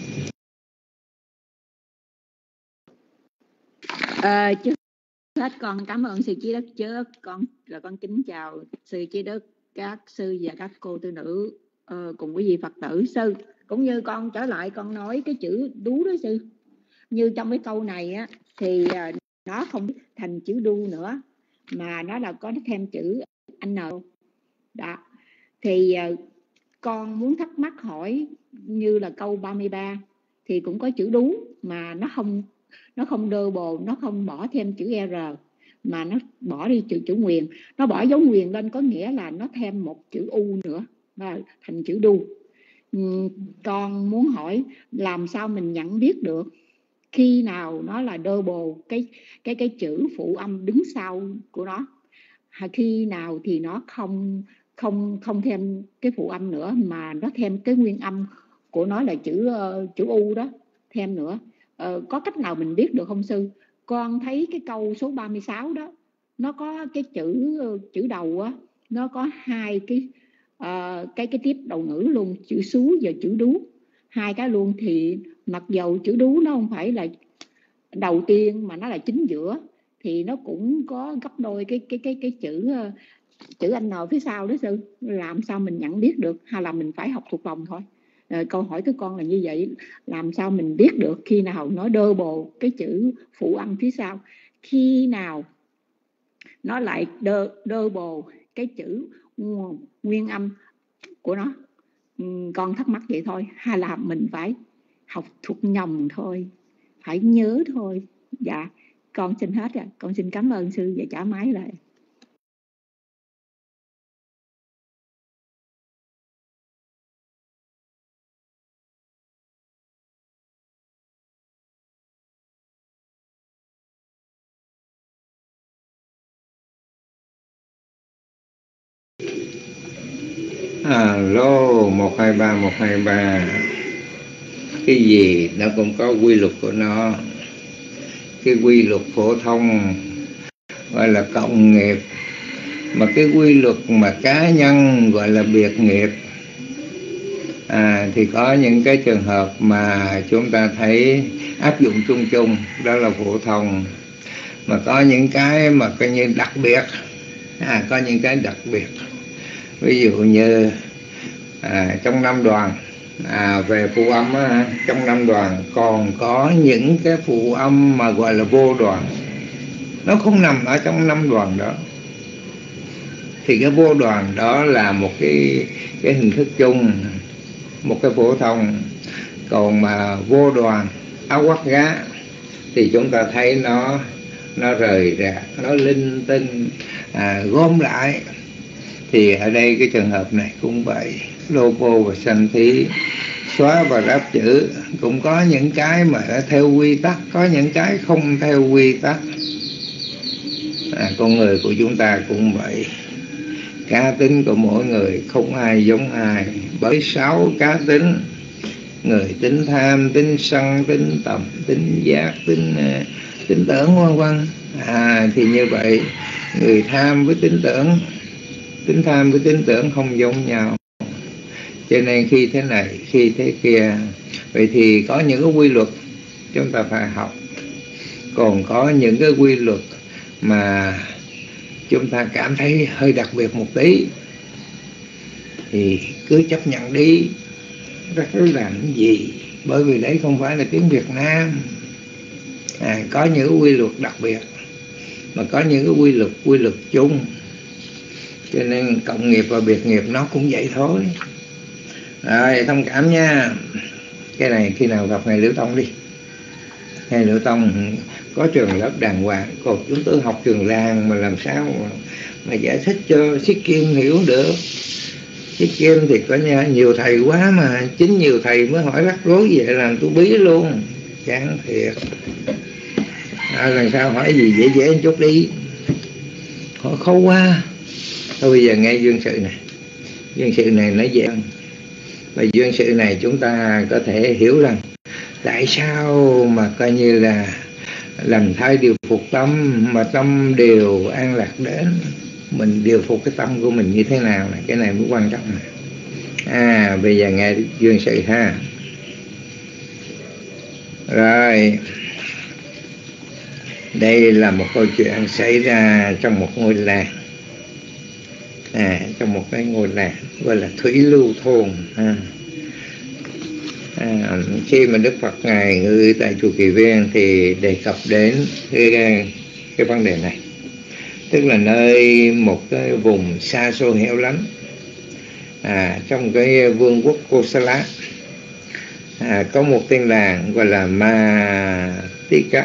Trước hết con cảm ơn sư Trí Đức trước, con kính chào sư Trí Đức, các sư và các cô tư nữ cùng quý vị Phật tử. Sư cũng như con trở lại con nói cái chữ đú đó sư, như trong cái câu này á thì nó không thành chữ đu nữa mà nó là có thêm chữ n đó. Thì con muốn thắc mắc hỏi như là câu 33 thì cũng có chữ đú mà nó không đơ bồ, nó không bỏ thêm chữ r mà nó bỏ đi chữ nguyền, nó bỏ dấu nguyền lên, có nghĩa là nó thêm một chữ u nữa và thành chữ đu. Con muốn hỏi làm sao mình nhận biết được khi nào nó là double cái chữ phụ âm đứng sau của nó, khi nào thì nó không thêm cái phụ âm nữa mà nó thêm cái nguyên âm của nó là chữ u đó thêm nữa. Có cách nào mình biết được không sư? Con thấy cái câu số 36 đó nó có cái chữ đầu á, nó có hai cái tiếp đầu ngữ luôn, chữ xú và chữ đú, hai cái luôn. Thì mặc dầu chữ đú nó không phải là đầu tiên mà nó là chính giữa, thì nó cũng có gấp đôi cái chữ n phía sau đó sư. Làm sao mình nhận biết được, hay là mình phải học thuộc lòng thôi? Câu hỏi của con là như vậy. Làm sao mình biết được khi nào nó double cái chữ phụ âm phía sau, khi nào nó lại double cái chữ nguyên âm của nó? Con thắc mắc vậy thôi, hay là mình phải học thuộc nhầm thôi, phải nhớ thôi? Dạ con xin hết rồi, con xin cảm ơn sư và trả máy lại. Alo 123 cái gì nó cũng có quy luật của nó. Cái quy luật phổ thông gọi là cộng nghiệp, mà cái quy luật mà cá nhân gọi là biệt nghiệp. Thì có những cái trường hợp mà chúng ta thấy áp dụng chung chung, đó là phổ thông. Mà có những cái mà coi như đặc biệt, có những cái đặc biệt. Ví dụ như trong năm đoàn, về phụ âm trong năm đoàn còn có những cái phụ âm mà gọi là vô đoàn, nó không nằm ở trong năm đoàn đó. Thì cái vô đoàn đó là một cái hình thức chung, một cái phổ thông. Còn mà vô đoàn áo quắc gá thì chúng ta thấy nó rời rạc, nó linh tinh, gom lại. Thì ở đây cái trường hợp này cũng vậy. Logo và sanh thí, xóa và ráp chữ cũng có những cái mà theo quy tắc, có những cái không theo quy tắc. Con người của chúng ta cũng vậy. Cá tính của mỗi người không ai giống ai, bởi 6 cá tính. Người tính tham, tính sân, tính tầm, tính giác, tính tưởng vân vân. Thì như vậy, người tham với tính tham với tính tưởng không giống nhau. Cho nên khi thế này, khi thế kia. Vậy thì có những cái quy luật chúng ta phải học. Còn có những cái quy luật mà chúng ta cảm thấy hơi đặc biệt một tí thì cứ chấp nhận đi, rất làm cái gì, bởi vì đấy không phải là tiếng Việt Nam. Có những cái quy luật đặc biệt, mà có những cái quy luật chung. Cho nên cộng nghiệp và biệt nghiệp nó cũng vậy thôi. Rồi, thông cảm nha. Cái này khi nào gặp Ngài Liễu Tông đi. Ngài Liễu Tông có trường lớp đàng hoàng, còn chúng tôi học trường làng mà làm sao mà giải thích cho Siết Kim hiểu được. Siết Kim thì có nhiều thầy quá mà, chính nhiều thầy mới hỏi rắc rối vậy làm tôi bí luôn. Chán thiệt. Lần sau hỏi gì dễ dễ một chút đi, họ khâu quá. Thôi bây giờ nghe duyên sự này. Duyên sự này nó dễ. Và duyên sự này chúng ta có thể hiểu rằng tại sao mà coi như là làm thay điều phục tâm, mà tâm đều an lạc đến. Mình điều phục cái tâm của mình như thế nào này, cái này mới quan trọng này. Bây giờ nghe duyên sự ha. Rồi, đây là một câu chuyện xảy ra trong một ngôi làng. Trong một cái ngôi làng gọi là Thủy Lưu Thôn. Khi mà Đức Phật Ngài ngự tại chùa Kỳ Viên thì đề cập đến cái vấn đề này. Tức là nơi một cái vùng xa xôi hẻo lánh, trong cái vương quốc Kosala, có một tên làng gọi là Ma Tika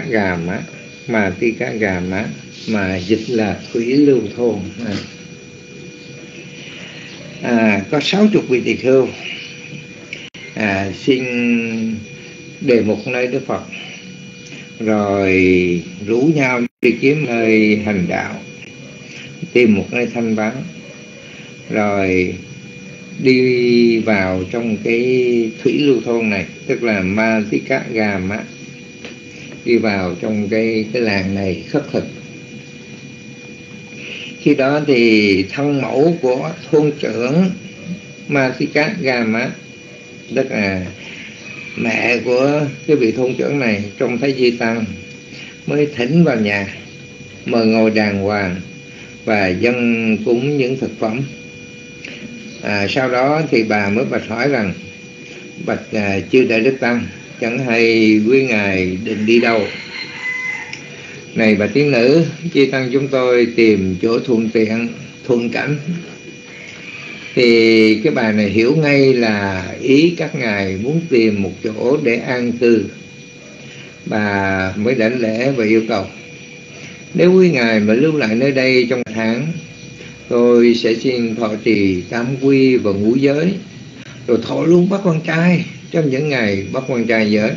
Gama, mà dịch là Thủy Lưu Thôn. Có 60 vị tỳ khưu xin đề mục nơi Đức Phật, rồi rủ nhau đi kiếm nơi hành đạo, tìm một nơi thanh vắng, rồi đi vào trong cái Thủy Lưu Thôn này, tức là Ma Tika Gama, đi vào trong cái làng này khất thực. Khi đó thì thân mẫu của thôn trưởng Ma Tika Gama, tức là mẹ của cái vị thôn trưởng này, trông thấy Di Tăng mới thỉnh vào nhà, mời ngồi đàng hoàng và dâng cúng những thực phẩm. Sau đó thì bà mới bạch hỏi rằng: bạch chư Đại Đức Tăng, chẳng hay quý ngài định đi đâu? Này bà tín nữ, chư Tăng chúng tôi tìm chỗ thuận tiện, thuận cảnh. Thì cái bà này hiểu ngay là ý các ngài muốn tìm một chỗ để an cư. Bà mới đảnh lễ và yêu cầu: nếu quý ngài mà lưu lại nơi đây trong tháng, tôi sẽ xin thọ trì tam quy và ngũ giới, rồi thọ luôn bắt quan trai trong những ngày bắt quan trai giới.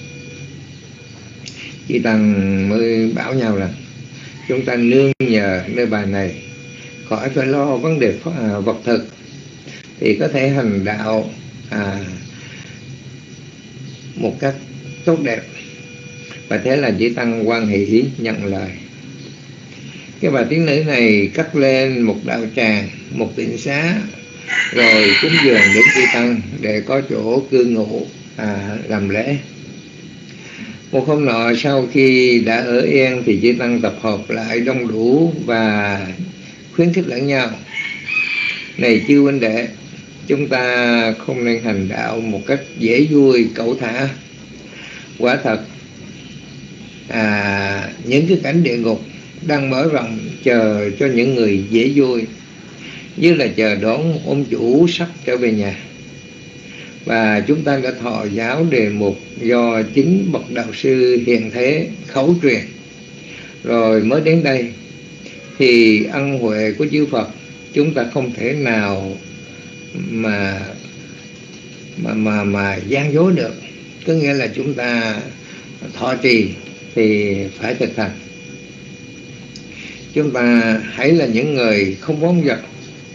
Chư Tăng mới bảo nhau là chúng ta nương nhờ nơi bà này, khỏi phải lo vấn đề vật thực, thì có thể hành đạo một cách tốt đẹp. Và thế là Chư Tăng hoan hỷ nhận lời. Cái bà tín nữ này cất lên một đạo tràng, một tịnh xá, rồi cúng dường đến Chư Tăng để có chỗ cư ngụ làm lễ. Một hôm nọ, sau khi đã ở yên thì Chư Tăng tập hợp lại đông đủ và khuyến khích lẫn nhau: này chư huynh đệ, chúng ta không nên hành đạo một cách dễ vui cẩu thả. Quả thật những cái cảnh địa ngục đang mở rộng chờ cho những người dễ vui, như là chờ đón ông chủ sắp trở về nhà. Và chúng ta đã thọ giáo đề mục do chính bậc đạo sư hiện thế khẩu truyền, rồi mới đến đây. Thì ân huệ của chư Phật chúng ta không thể nào mà gian dối được. Có nghĩa là chúng ta thọ trì thì phải thực hành. Chúng ta hãy là những người không bóng giật,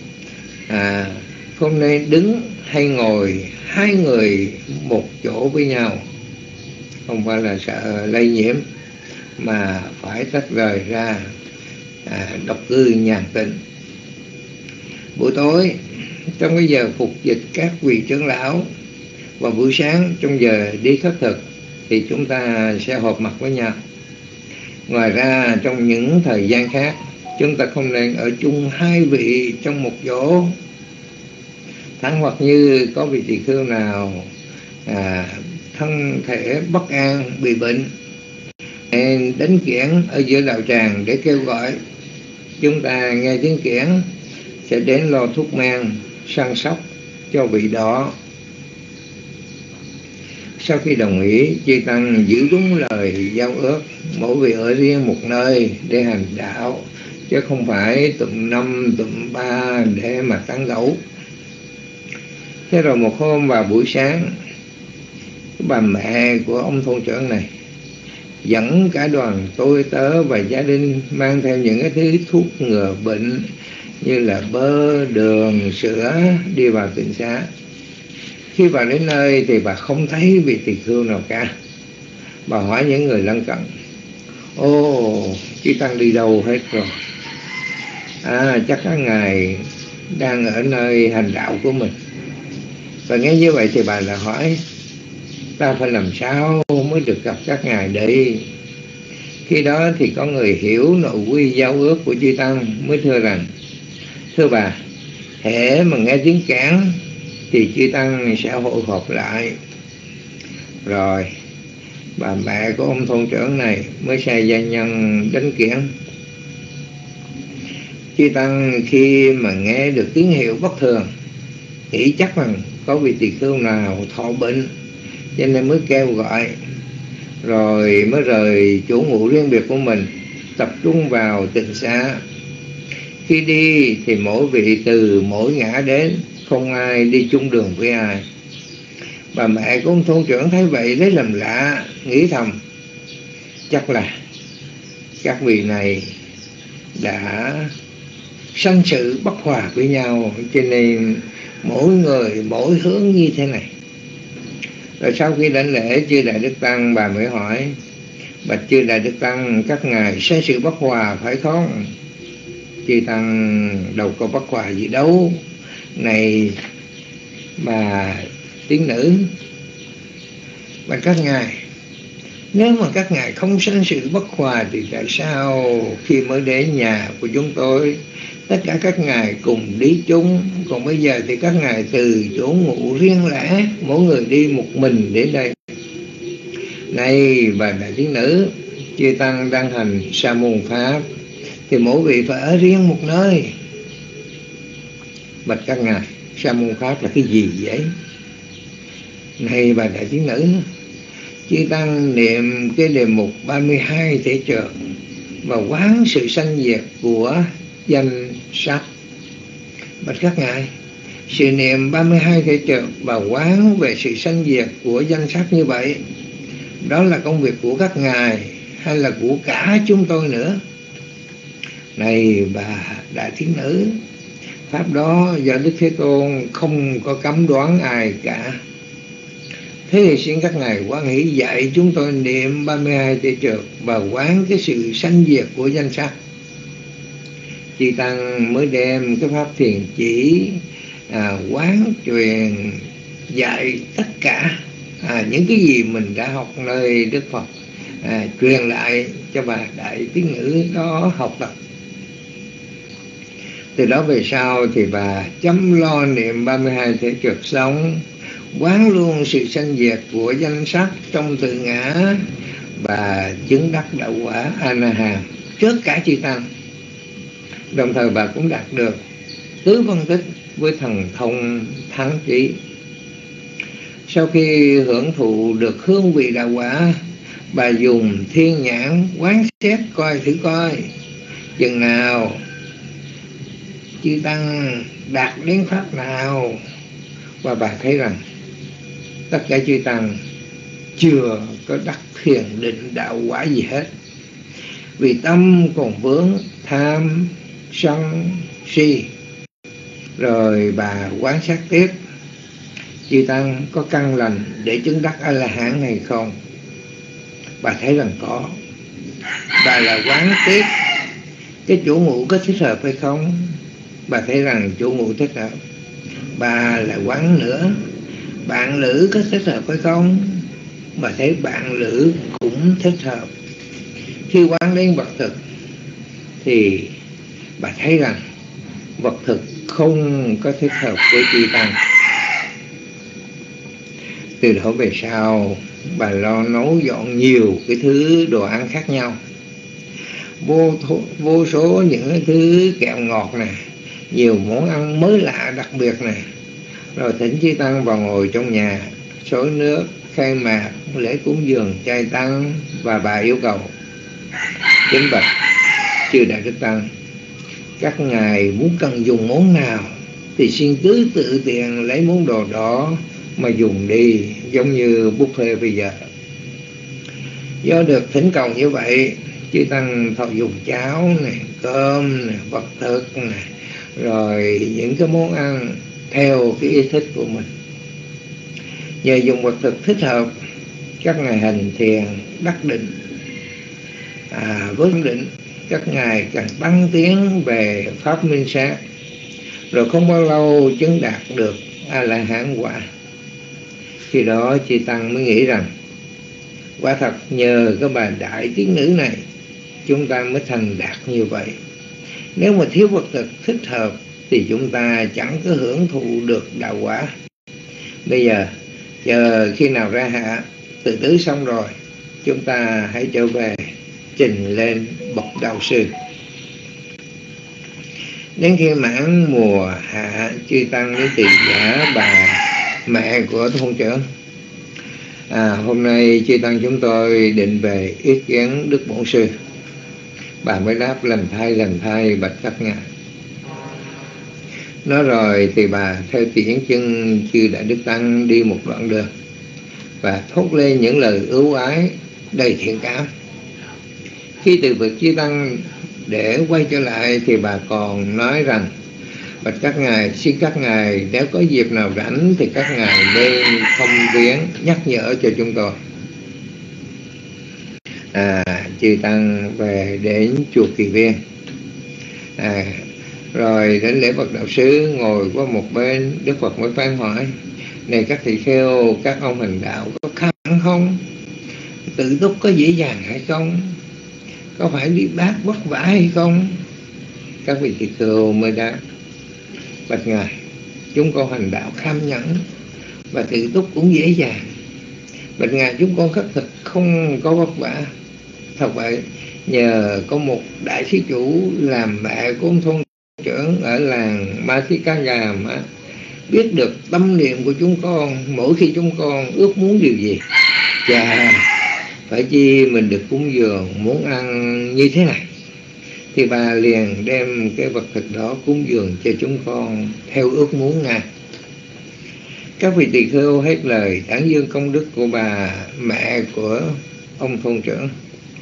không nên đứng hay ngồi hai người một chỗ với nhau, không phải là sợ lây nhiễm, mà phải tách rời ra độc cư nhàn tĩnh. Buổi tối trong cái giờ phục dịch các vị trưởng lão vào buổi sáng trong giờ đi khất thực thì chúng ta sẽ họp mặt với nhau. Ngoài ra trong những thời gian khác chúng ta không nên ở chung hai vị trong một chỗ. Thẳng hoặc như có vị tỳ khưu nào thân thể bất an, bị bệnh, nên đánh kiển ở giữa đạo tràng để kêu gọi. Chúng ta nghe tiếng kiển sẽ đến lo thuốc men, săn sóc cho vị đó. Sau khi đồng ý, chư tăng giữ đúng lời giao ước, mỗi vị ở riêng một nơi để hành đạo, chứ không phải tụm năm tụm ba để mà tán gẫu. Thế rồi một hôm vào buổi sáng, bà mẹ của ông thôn trưởng này dẫn cả đoàn tôi tớ và gia đình mang theo những cái thứ thuốc ngừa bệnh như là bơ, đường, sữa đi vào tịnh xá. Khi vào đến nơi thì bà không thấy vị tỳ khưu nào cả. Bà hỏi những người lân cận: "Ô, chư tăng đi đâu hết rồi?" Chắc các ngài đang ở nơi hành đạo của mình. Và nghe như vậy thì bà lại hỏi: "Ta phải làm sao mới được gặp các ngài đây?" Khi đó thì có người hiểu nội quy giao ước của chư tăng mới thưa rằng: "Thưa bà, hễ mà nghe tiếng cản thì chư tăng sẽ hội họp lại." Rồi bà mẹ của ông thôn trưởng này mới sai gia nhân đánh kiển. Chư tăng khi mà nghe được tín hiệu bất thường nghĩ chắc rằng có vị tỳ khưu nào thọ bệnh, cho nên mới kêu gọi, rồi mới rời chỗ ngủ riêng biệt của mình, tập trung vào tịnh xá. Khi đi thì mỗi vị từ mỗi ngã đến, không ai đi chung đường với ai. Bà mẹ của ông thôn trưởng thấy vậy lấy làm lạ, nghĩ thầm: chắc là các vị này đã sanh sự bất hòa với nhau, cho nên mỗi người mỗi hướng như thế này. Rồi sau khi đảnh lễ chư Đại Đức Tăng, bà mới hỏi: "Bạch chư Đại Đức Tăng, các ngài sanh sự bất hòa phải không?" Chư Tăng: "Đâu có bất hòa gì đâu. Này bà tín nữ, bạch các ngài, nếu mà các ngài không sanh sự bất hòa thì tại sao khi mới đến nhà của chúng tôi tất cả các ngài cùng đi chung, còn bây giờ thì các ngài từ chỗ ngủ riêng lẻ, mỗi người đi một mình đến đây? Này bà đại tín nữ, chư tăng đang hành sa môn pháp thì mỗi vị phải ở riêng một nơi. Bạch các ngài, sa môn pháp là cái gì vậy?" Này bà đại tín nữ, chư tăng niệm cái đề mục 32 thể trượng và quán sự sanh diệt của danh sắc. Bạch các ngài, sự niệm 32 thể trượng và quán về sự sanh diệt của danh sắc như vậy, đó là công việc của các ngài hay là của cả chúng tôi nữa? Này bà đại tín nữ, pháp đó do Đức Thế Tôn không có cấm đoán ai cả. Thế thì xin các ngài quan hỷ dạy chúng tôi niệm 32 thể trượng và quán cái sự sanh diệt của danh sắc. Chư tăng mới đem cái pháp thiền chỉ quán truyền dạy tất cả những cái gì mình đã học nơi Đức Phật, truyền lại cho bà đại tín nữ đó học tập. Từ đó về sau thì bà chăm lo niệm 32 thể trược xong, quán luôn sự sanh diệt của danh sắc trong tự ngã, và chứng đắc đạo quả A-na-hàm trước cả chư tăng. Đồng thời bà cũng đạt được tứ phân tích với thần thông thắng trí. Sau khi hưởng thụ được hương vị đạo quả, bà dùng thiên nhãn quán xét coi thử coi chừng nào chư tăng đạt đến pháp nào, và bà thấy rằng tất cả chư tăng chưa có đắc thiền định đạo quả gì hết, vì tâm còn vướng tham sân si. Rồi bà quan sát tiếp chư tăng có căn lành để chứng đắc A-la-hán hay không. Bà thấy rằng có. Bà là quán tiếp cái chỗ ngủ có thích hợp hay không. Bà thấy rằng chỗ ngủ thích hợp. Bà là quán nữa, bạn lữ có thích hợp hay không? Bà thấy bạn lữ cũng thích hợp. Khi quán đến vật thực thì bà thấy rằng vật thực không có thích hợp với chư tăng. Từ đó về sau bà lo nấu dọn nhiều cái thứ đồ ăn khác nhau, vô số những thứ kẹo ngọt này, nhiều món ăn mới lạ đặc biệt này. Rồi thỉnh chư tăng vào ngồi trong nhà, xối nước, khai mạc lễ cúng dường chay tăng. Và bà yêu cầu: kính bạch chư đại đức tăng, các ngài muốn cần dùng món nào thì xin cứ tự tiện lấy món đồ đó mà dùng đi, giống như buffet bây giờ. Do được thỉnh cầu như vậy, chư tăng thọ dùng cháo này, cơm này, vật thực này, rồi những cái món ăn theo cái ý thích của mình. Nhờ dùng vật thực thích hợp, các ngài hành thiền đắc định. Với định, các ngài càng tăng tiến về pháp minh sát, rồi không bao lâu chứng đạt được A La Hán quả. Khi đó chư tăng mới nghĩ rằng quả thật nhờ cái bà đại tiếng nữ này chúng ta mới thành đạt như vậy. Nếu mà thiếu vật thực thích hợp thì chúng ta chẳng có hưởng thụ được đạo quả. Bây giờ chờ khi nào ra hạ tự tứ xong rồi, chúng ta hãy trở về trình lên bậc đạo sư. Đến khi mãn mùa hạ, chư tăng đến tỳ giả bà mẹ của thôn trưởng. Hôm nay chư tăng chúng tôi định về ý kiến Đức Bổn Sư. Bà mới đáp: lành thay bạch các ngài. Nói rồi thì bà theo tiễn chân chư đại đức tăng đi một đoạn đường và thốt lên những lời ưu ái đầy thiện cảm. Khi từ biệt chư tăng để quay trở lại thì bà còn nói rằng: bạch các ngài, xin các ngài nếu có dịp nào rảnh thì các ngài nên thông viếng nhắc nhở cho chúng tôi. Chư tăng về đến chùa Kỳ Viên, rồi đến lễ bậc đạo sư ngồi qua một bên. Đức Phật mới phán hỏi: này các tỳ kheo, các ông hành đạo có khó khăn không? Tự túc có dễ dàng hay không? Có phải đi bát vất vả hay không? Các vị tỳ kheo mới đáp: bạch ngài, chúng con hành đạo kham nhẫn và tự túc cũng dễ dàng. Bạch ngài, chúng con khất thực không có vất vả. Thật vậy, nhờ có một đại thí chủ làm mẹ của ông thôn trưởng ở làng Mathikagam biết được tâm niệm của chúng con mỗi khi chúng con ước muốn điều gì. Và phải chi mình được cúng dường muốn ăn như thế này, thì bà liền đem cái vật thực đó cúng dường cho chúng con theo ước muốn ngài. Các vị tỳ kheo hết lời tán dương công đức của bà mẹ của ông thôn trưởng.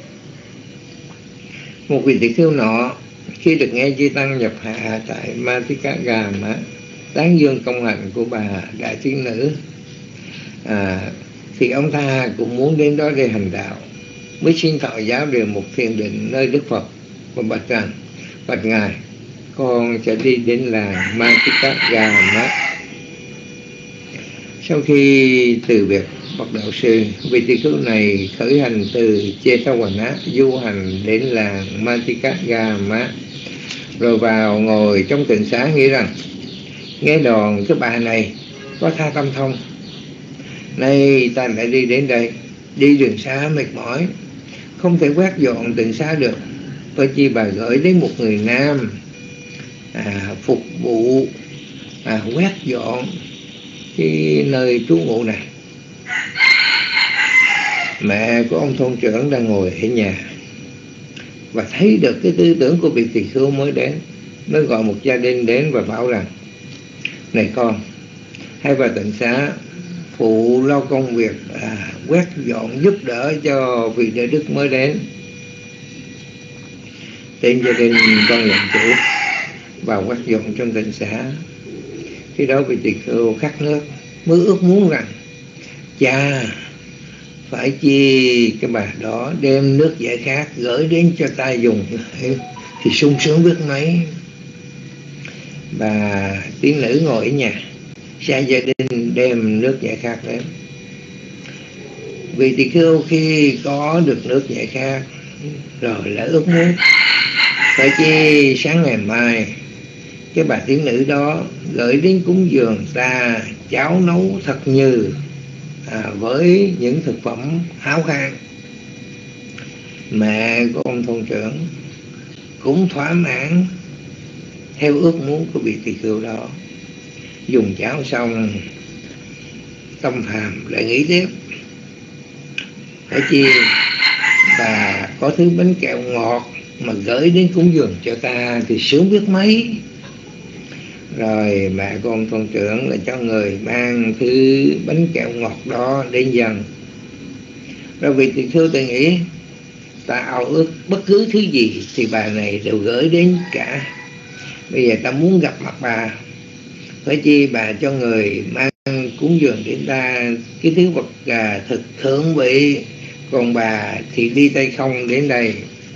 Một vị tỳ kheo nọ khi được nghe chư tăng nhập hạ tại Mathikagam tán dương công hạnh của bà đại thiên nữ, thì ông ta cũng muốn đến đó để hành đạo, mới xin thọ giáo về một thiền định nơi Đức Phật và bạch rằng: bạch ngài, con sẽ đi đến làng Mathikagam. Sau khi từ biệt bậc đạo sư, vị tỳ kheo này khởi hành từ Chetavana du hành đến làng Mathikagam, rồi vào ngồi trong tịnh xá nghĩ rằng: nghe đồn cái bà này có tha tâm thông, nay ta đã đi đến đây, đi đường xa mệt mỏi, không thể quét dọn tịnh xá được. Phải chi bà gửi đến một người nam phục vụ quét dọn cái nơi trú ngụ này. Mẹ của ông thôn trưởng đang ngồi ở nhà và thấy được cái tư tưởng của vị tỳ kheo mới đến, mới gọi một gia đình đến và bảo rằng: này con, hãy vào tịnh xá phụ lo công việc quét dọn giúp đỡ cho vị đại đức mới đến. Tên gia đình con nhận chủ vào quét dọn trong tịnh xá. Khi đó vị tỳ kheo khát nước mới ước muốn rằng: cha, phải chi cái bà đó đem nước giải khát gửi đến cho ta dùng thì sung sướng biết mấy. Bà tiên nữ ngồi ở nhà, sai gia đình đem nước giải khát đến. Vị tỳ khưu khi có được nước giải khát rồi lại ước muốn phải chi sáng ngày mai cái bà tiên nữ đó gửi đến cúng dường ta cháo nấu thật như với những thực phẩm háo khang. Mẹ của ông thôn trưởng cũng thỏa mãn theo ước muốn của vị tỳ khưu đó. Dùng cháo xong, tâm phàm lại nghĩ tiếp phải chi bà có thứ bánh kẹo ngọt mà gửi đến cúng dường cho ta thì sướng biết mấy. Rồi mẹ của ông thôn trưởng là cho người mang thứ bánh kẹo ngọt đó đến dần. Rồi vị tỳ khưu tôi nghĩ ta ao ước bất cứ thứ gì thì bà này đều gửi đến cả. Bây giờ ta muốn gặp mặt bà, phải chi bà cho người mang cúng dường đến ta cái thứ vật thực thượng vị, còn bà thì đi tay không đến đây.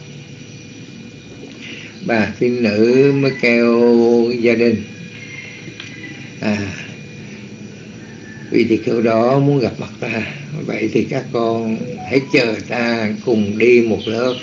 Bà tiên nữ mới kêu gia đình vị tỳ khưu đó muốn gặp mặt ta, vậy thì các con hãy chờ ta cùng đi một lớp.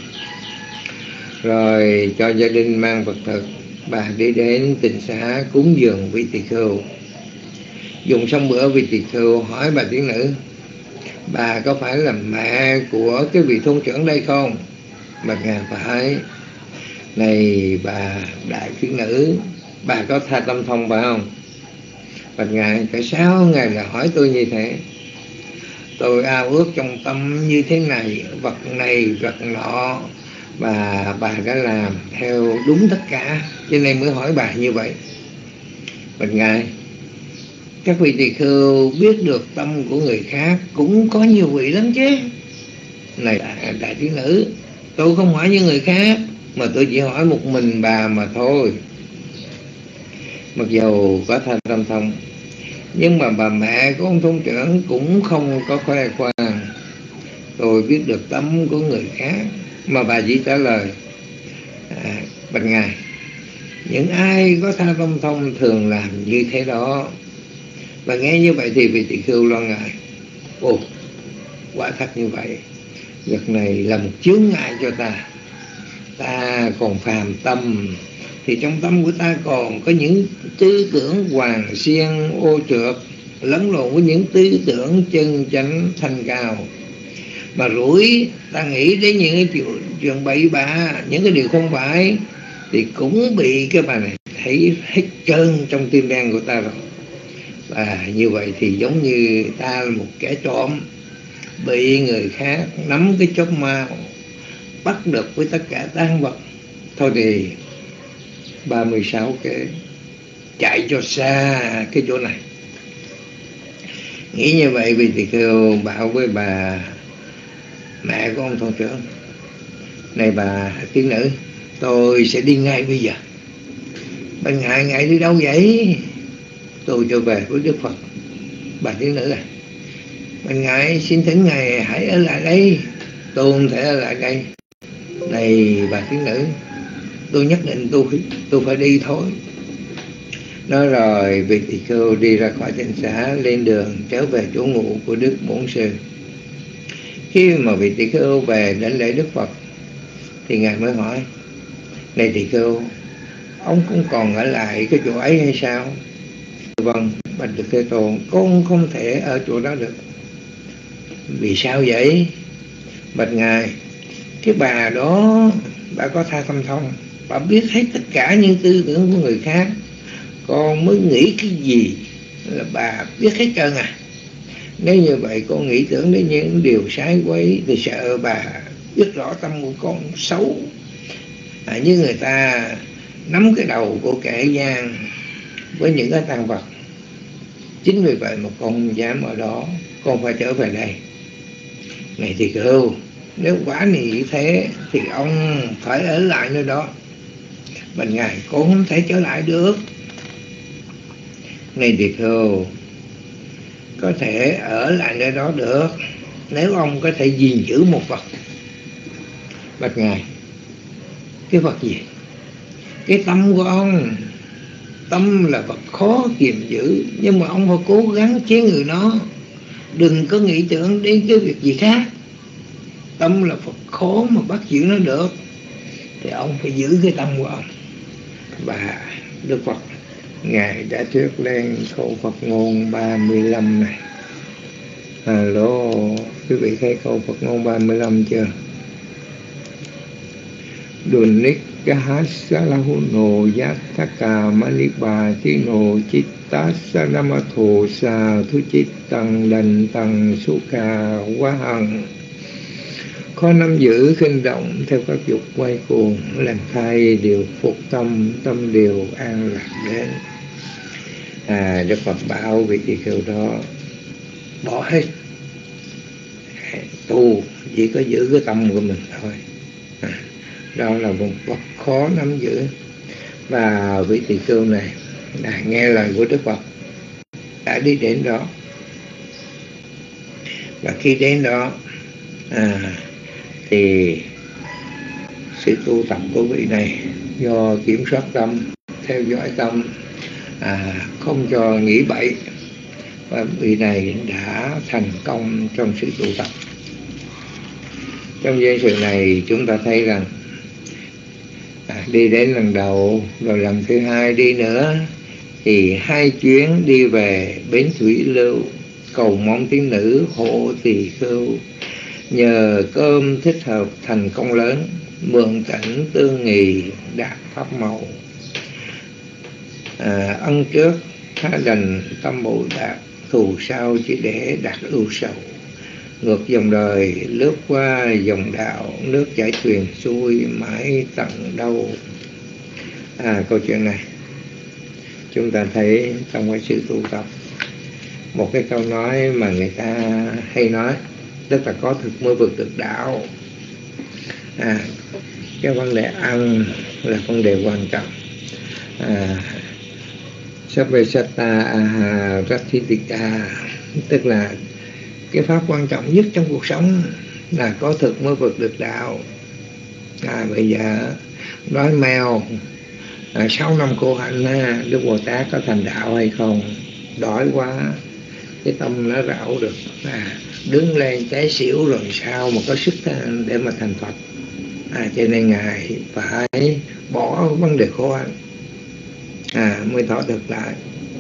Rồi cho gia đình mang vật thực, bà đi đến tịnh xá cúng dường vị tỳ khưu. Dùng xong bữa, vị tỳ khưu hỏi bà tiên nữ: bà có phải là mẹ của cái vị thôn trưởng đây không? Bà ngài phải. Này bà đại tiên nữ, bà có tha tâm thông phải không? Bà ngài: tại sao ngài lại hỏi tôi như thế? Tôi ao ước trong tâm như thế này, vật này vật nọ, và bà đã làm theo đúng tất cả, cho nên mới hỏi bà như vậy. Bà ngài: các vị tỳ khưu biết được tâm của người khác cũng có nhiều vị lắm chứ. Này đại tiên nữ, tôi không hỏi những người khác, mà tôi chỉ hỏi một mình bà mà thôi. Mặc dù có tha tâm thông, nhưng mà bà mẹ của ông thôn trưởng cũng không có khoe khoang. Tôi biết được tâm của người khác, mà bà chỉ trả lời: bạch ngài, những ai có tha tâm thông thường làm như thế đó. Và nghe như vậy thì vị tỳ khưu lo ngại: ồ, quả thật như vậy, việc này là một chướng ngại cho ta. Ta còn phàm tâm, thì trong tâm của ta còn có những tư tưởng hoàng xiên ô trượt, lẫn lộn với những tư tưởng chân chánh thanh cao. Mà rủi ta nghĩ đến những cái chuyện bậy bạ, những cái điều không phải, thì cũng bị cái bà này thấy hết trơn trong tim đen của ta rồi. Và như vậy thì giống như ta là một kẻ trộm bị người khác nắm cái chóp mao, bắt được với tất cả tang vật. Thôi thì 36 kế, chạy cho xa cái chỗ này. Nghĩ như vậy, vị tỳ khưu bảo với bà mẹ của ông thôn trưởng: này bà tiên nữ, tôi sẽ đi ngay bây giờ. Bà ngài đi đâu vậy? Tôi trở về với Đức Phật. Bà tiên nữ à, bà ngài xin thỉnh ngài hãy ở lại đây, tôi không thể ở lại đây. Này bà tiên nữ, tôi nhất định tôi phải đi thôi. Nói rồi vị tỳ khưu đi ra khỏi tịnh xá, lên đường trở về chỗ ngụ của Đức Bổn Sư. Khi mà vị tỳ khưu về đến lễ Đức Phật thì ngài mới hỏi: này tỳ khưu, ông cũng còn ở lại cái chỗ ấy hay sao? Vâng, bạch Đức Thế Tôn, con không thể ở chỗ đó được. Vì sao vậy? Bạch ngài, cái bà đó, bà có tha tâm thông, bà biết hết tất cả những tư tưởng của người khác. Con mới nghĩ cái gì là bà biết hết trơn à? Nếu như vậy con nghĩ tưởng đến những điều sai quấy thì sợ bà biết rõ tâm của con xấu, như người ta nắm cái đầu của kẻ gian với những cái tang vật. Chính vì vậy mà con không dám ở đó, con phải trở về đây. Này tỳ khưu, nếu quả như thế thì ông phải ở lại nơi đó. Bạch ngài, con không thể trở lại được. Này tỳ khưu, có thể ở lại nơi đó được nếu ông có thể gìn giữ một vật. Bạch, ngài, cái vật gì? Cái tâm của ông. Tâm là vật khó kiềm giữ, nhưng mà ông phải cố gắng chế ngự nó, đừng có nghĩ tưởng đến cái việc gì khác. Tâm là vật khó mà bắt giữ nó được, thì ông phải giữ cái tâm của ông. Và Đức Phật Ngài đã thuyết lên câu Phật ngôn 35 này. Alo, quý vị thấy câu Phật ngôn 35 chưa? Dunikahasalahuno yathaka manibhatino chittasanamato sa thu chittang đành tăng sukha wahang. Có nắm giữ khinh động theo các dục quay cuồng, làm thay điều phục tâm, tâm điều an lạc đến. Đức Phật bảo vị tỳ kheo đó bỏ hết, tu chỉ có giữ cái tâm của mình thôi. Đó là một vật khó nắm giữ. Và vị tỳ kheo này đã nghe lời của Đức Phật, đã đi đến đó. Và khi đến đó thì sự tu tập của vị này do kiểm soát tâm, theo dõi tâm, không cho nghĩ bậy, và vị này đã thành công trong sự tu tập. Trong giai sự này chúng ta thấy rằng đi đến lần đầu, rồi lần thứ hai đi nữa, thì 2 chuyến đi về bến Thủy Lưu cầu mong tiếng nữ hộ tỳ khưu, nhờ cơm thích hợp thành công lớn, mượn cảnh tương nghì đạt pháp màu. Ân trước há đành tâm Bồ Tát, thù sau chỉ để đạt ưu sầu. Ngược dòng đời lướt qua dòng đạo, nước chảy thuyền xuôi mãi tận đâu. Câu chuyện này chúng ta thấy trong cái sự tu tập, một cái câu nói mà người ta hay nói, tức là có thực mới vượt được đạo. Cái vấn đề ăn là vấn đề quan trọng. Sabbesata aha rathitika, tức là cái pháp quan trọng nhất trong cuộc sống là có thực mới vượt được đạo. Bây giờ đói mèo 6 năm khổ hạnh, Đức Bồ Tát có thành đạo hay không? Đói quá, cái tâm nó rảo được, đứng lên té xỉu rồi sao mà có sức để mà thành Phật. Cho nên Ngài phải bỏ vấn đề khổ hạnh mới thọ thực lại.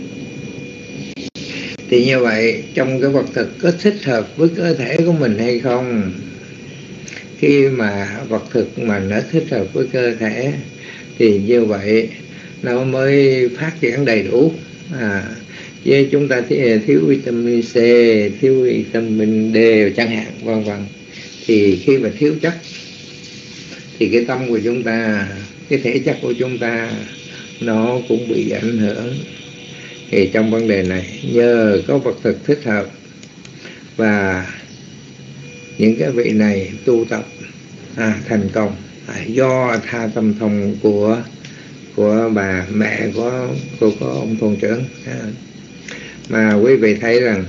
Thì như vậy, trong cái vật thực có thích hợp với cơ thể của mình hay không? Khi mà vật thực mà nó thích hợp với cơ thể thì như vậy nó mới phát triển đầy đủ. Với chúng ta thiếu vitamin C, thiếu vitamin D chẳng hạn, vân vân. Thì khi mà thiếu chất thì cái tâm của chúng ta, cái thể chất của chúng ta nó cũng bị ảnh hưởng. Thì trong vấn đề này, nhờ có vật thực thích hợp và những cái vị này tu tập thành công, do tha tâm thông của bà mẹ của ông thôn trưởng. Mà quý vị thấy rằng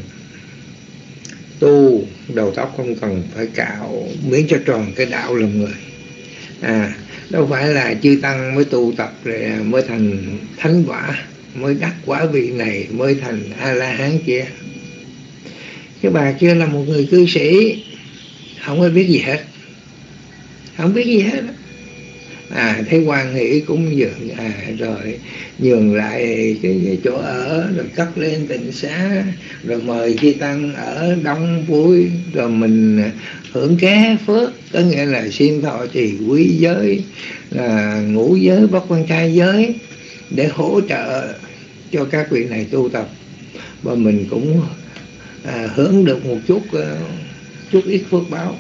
tu đầu tóc không cần phải cạo, miễn cho tròn cái đạo làm người. Đâu phải là chư tăng mới tu tập rồi mới thành thánh quả, mới đắc quả vị này, mới thành A-la-hán kia. Cái bà kia là một người cư sĩ, không có biết gì hết, không biết gì hết. Thấy quan hỷ cúng dường, rồi nhường lại cái chỗ ở, rồi cất lên tịnh xá, rồi mời chư tăng ở đông vui, rồi mình hưởng ké phước, có nghĩa là xin thọ trì quý giới, ngũ giới, bất quan trai giới, để hỗ trợ cho các vị này tu tập, và mình cũng hưởng được một chút ít phước báo.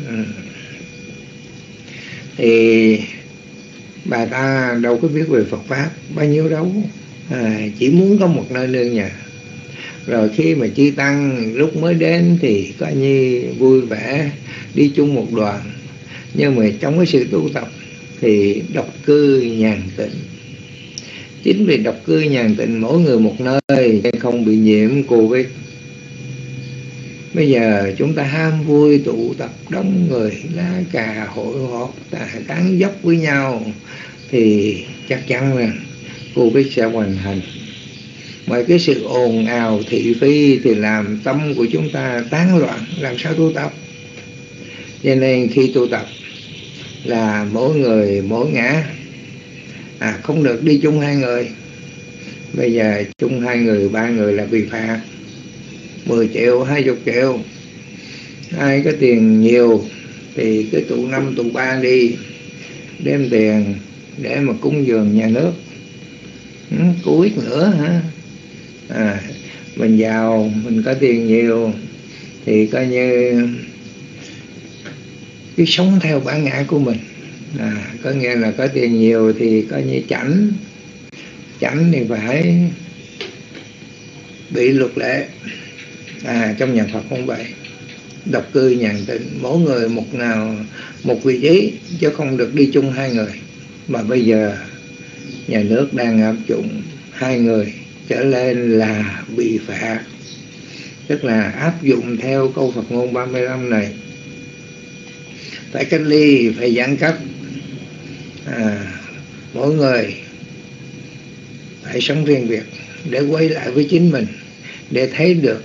Thì bà ta đâu có biết về Phật Pháp bao nhiêu đâu, chỉ muốn có một nơi nương nhờ. Rồi khi mà chư tăng lúc mới đến thì coi như vui vẻ đi chung một đoàn, nhưng mà trong cái sự tu tập thì độc cư nhàn tịnh. Chính vì độc cư nhàn tịnh mỗi người một nơi không bị nhiễm Covid. Bây giờ chúng ta ham vui tụ tập đông người, lá cà hội họp tán dốc với nhau, thì chắc chắn là Covid sẽ hoàn thành. Mà cái sự ồn ào thị phi thì làm tâm của chúng ta tán loạn, làm sao tu tập? Cho nên khi tu tập là mỗi người mỗi ngã, không được đi chung hai người. Bây giờ chung hai người, ba người là bị phạt 10 triệu, 20 triệu. Ai có tiền nhiều thì cứ tụ 5, tụ 3 đi, đem tiền để mà cúng dường nhà nước. Cô ít nữa hả? Mình giàu, mình có tiền nhiều thì coi như cứ sống theo bản ngã của mình. Có nghĩa là có tiền nhiều thì coi như chảnh thì phải bị luật lệ. Trong nhà Phật không vậy, độc cư nhàn tịnh, mỗi người một vị trí, chứ không được đi chung hai người. Mà bây giờ nhà nước đang áp dụng 2 người trở lên là bị phạt, tức là áp dụng theo câu Phật ngôn 35 này, phải cách ly, phải giãn cách. Mỗi người phải sống riêng biệt để quay lại với chính mình, để thấy được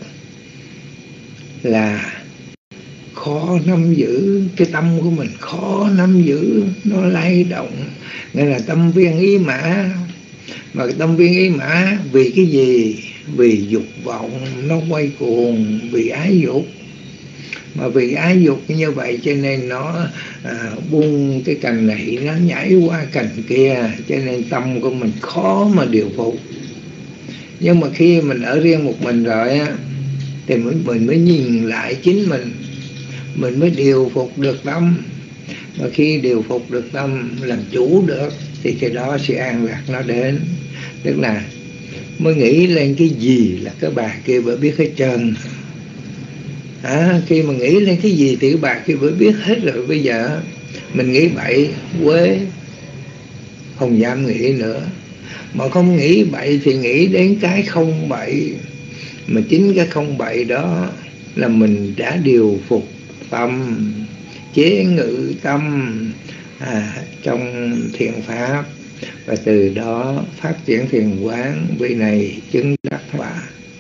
là khó nắm giữ cái tâm của mình, khó nắm giữ, nó lay động. Nghĩa là tâm viên ý mã. Mà cái tâm viên ý mã vì cái gì? Vì dục vọng nó quay cuồng, vì ái dục. Mà vì ái dục như vậy cho nên nó buông cái cành này, nó nhảy qua cành kia, cho nên tâm của mình khó mà điều phục. Nhưng mà khi mình ở riêng một mình rồi á, thì mình mới nhìn lại chính mình mới điều phục được tâm. Mà khi điều phục được tâm, làm chủ được, thì cái đó sự an lạc nó đến. Tức là mới nghĩ lên cái gì là cái bà kia mới biết hết trơn. Khi mà nghĩ lên cái gì thì cái bà kia mới biết hết rồi. Bây giờ mình nghĩ bậy quê, không dám nghĩ nữa. Mà không nghĩ bậy thì nghĩ đến cái không bậy. Mà chính cái không bậy đó là mình đã điều phục tâm, chế ngự tâm trong thiện pháp. Và từ đó phát triển thiền quán, vị này chứng đắc quả.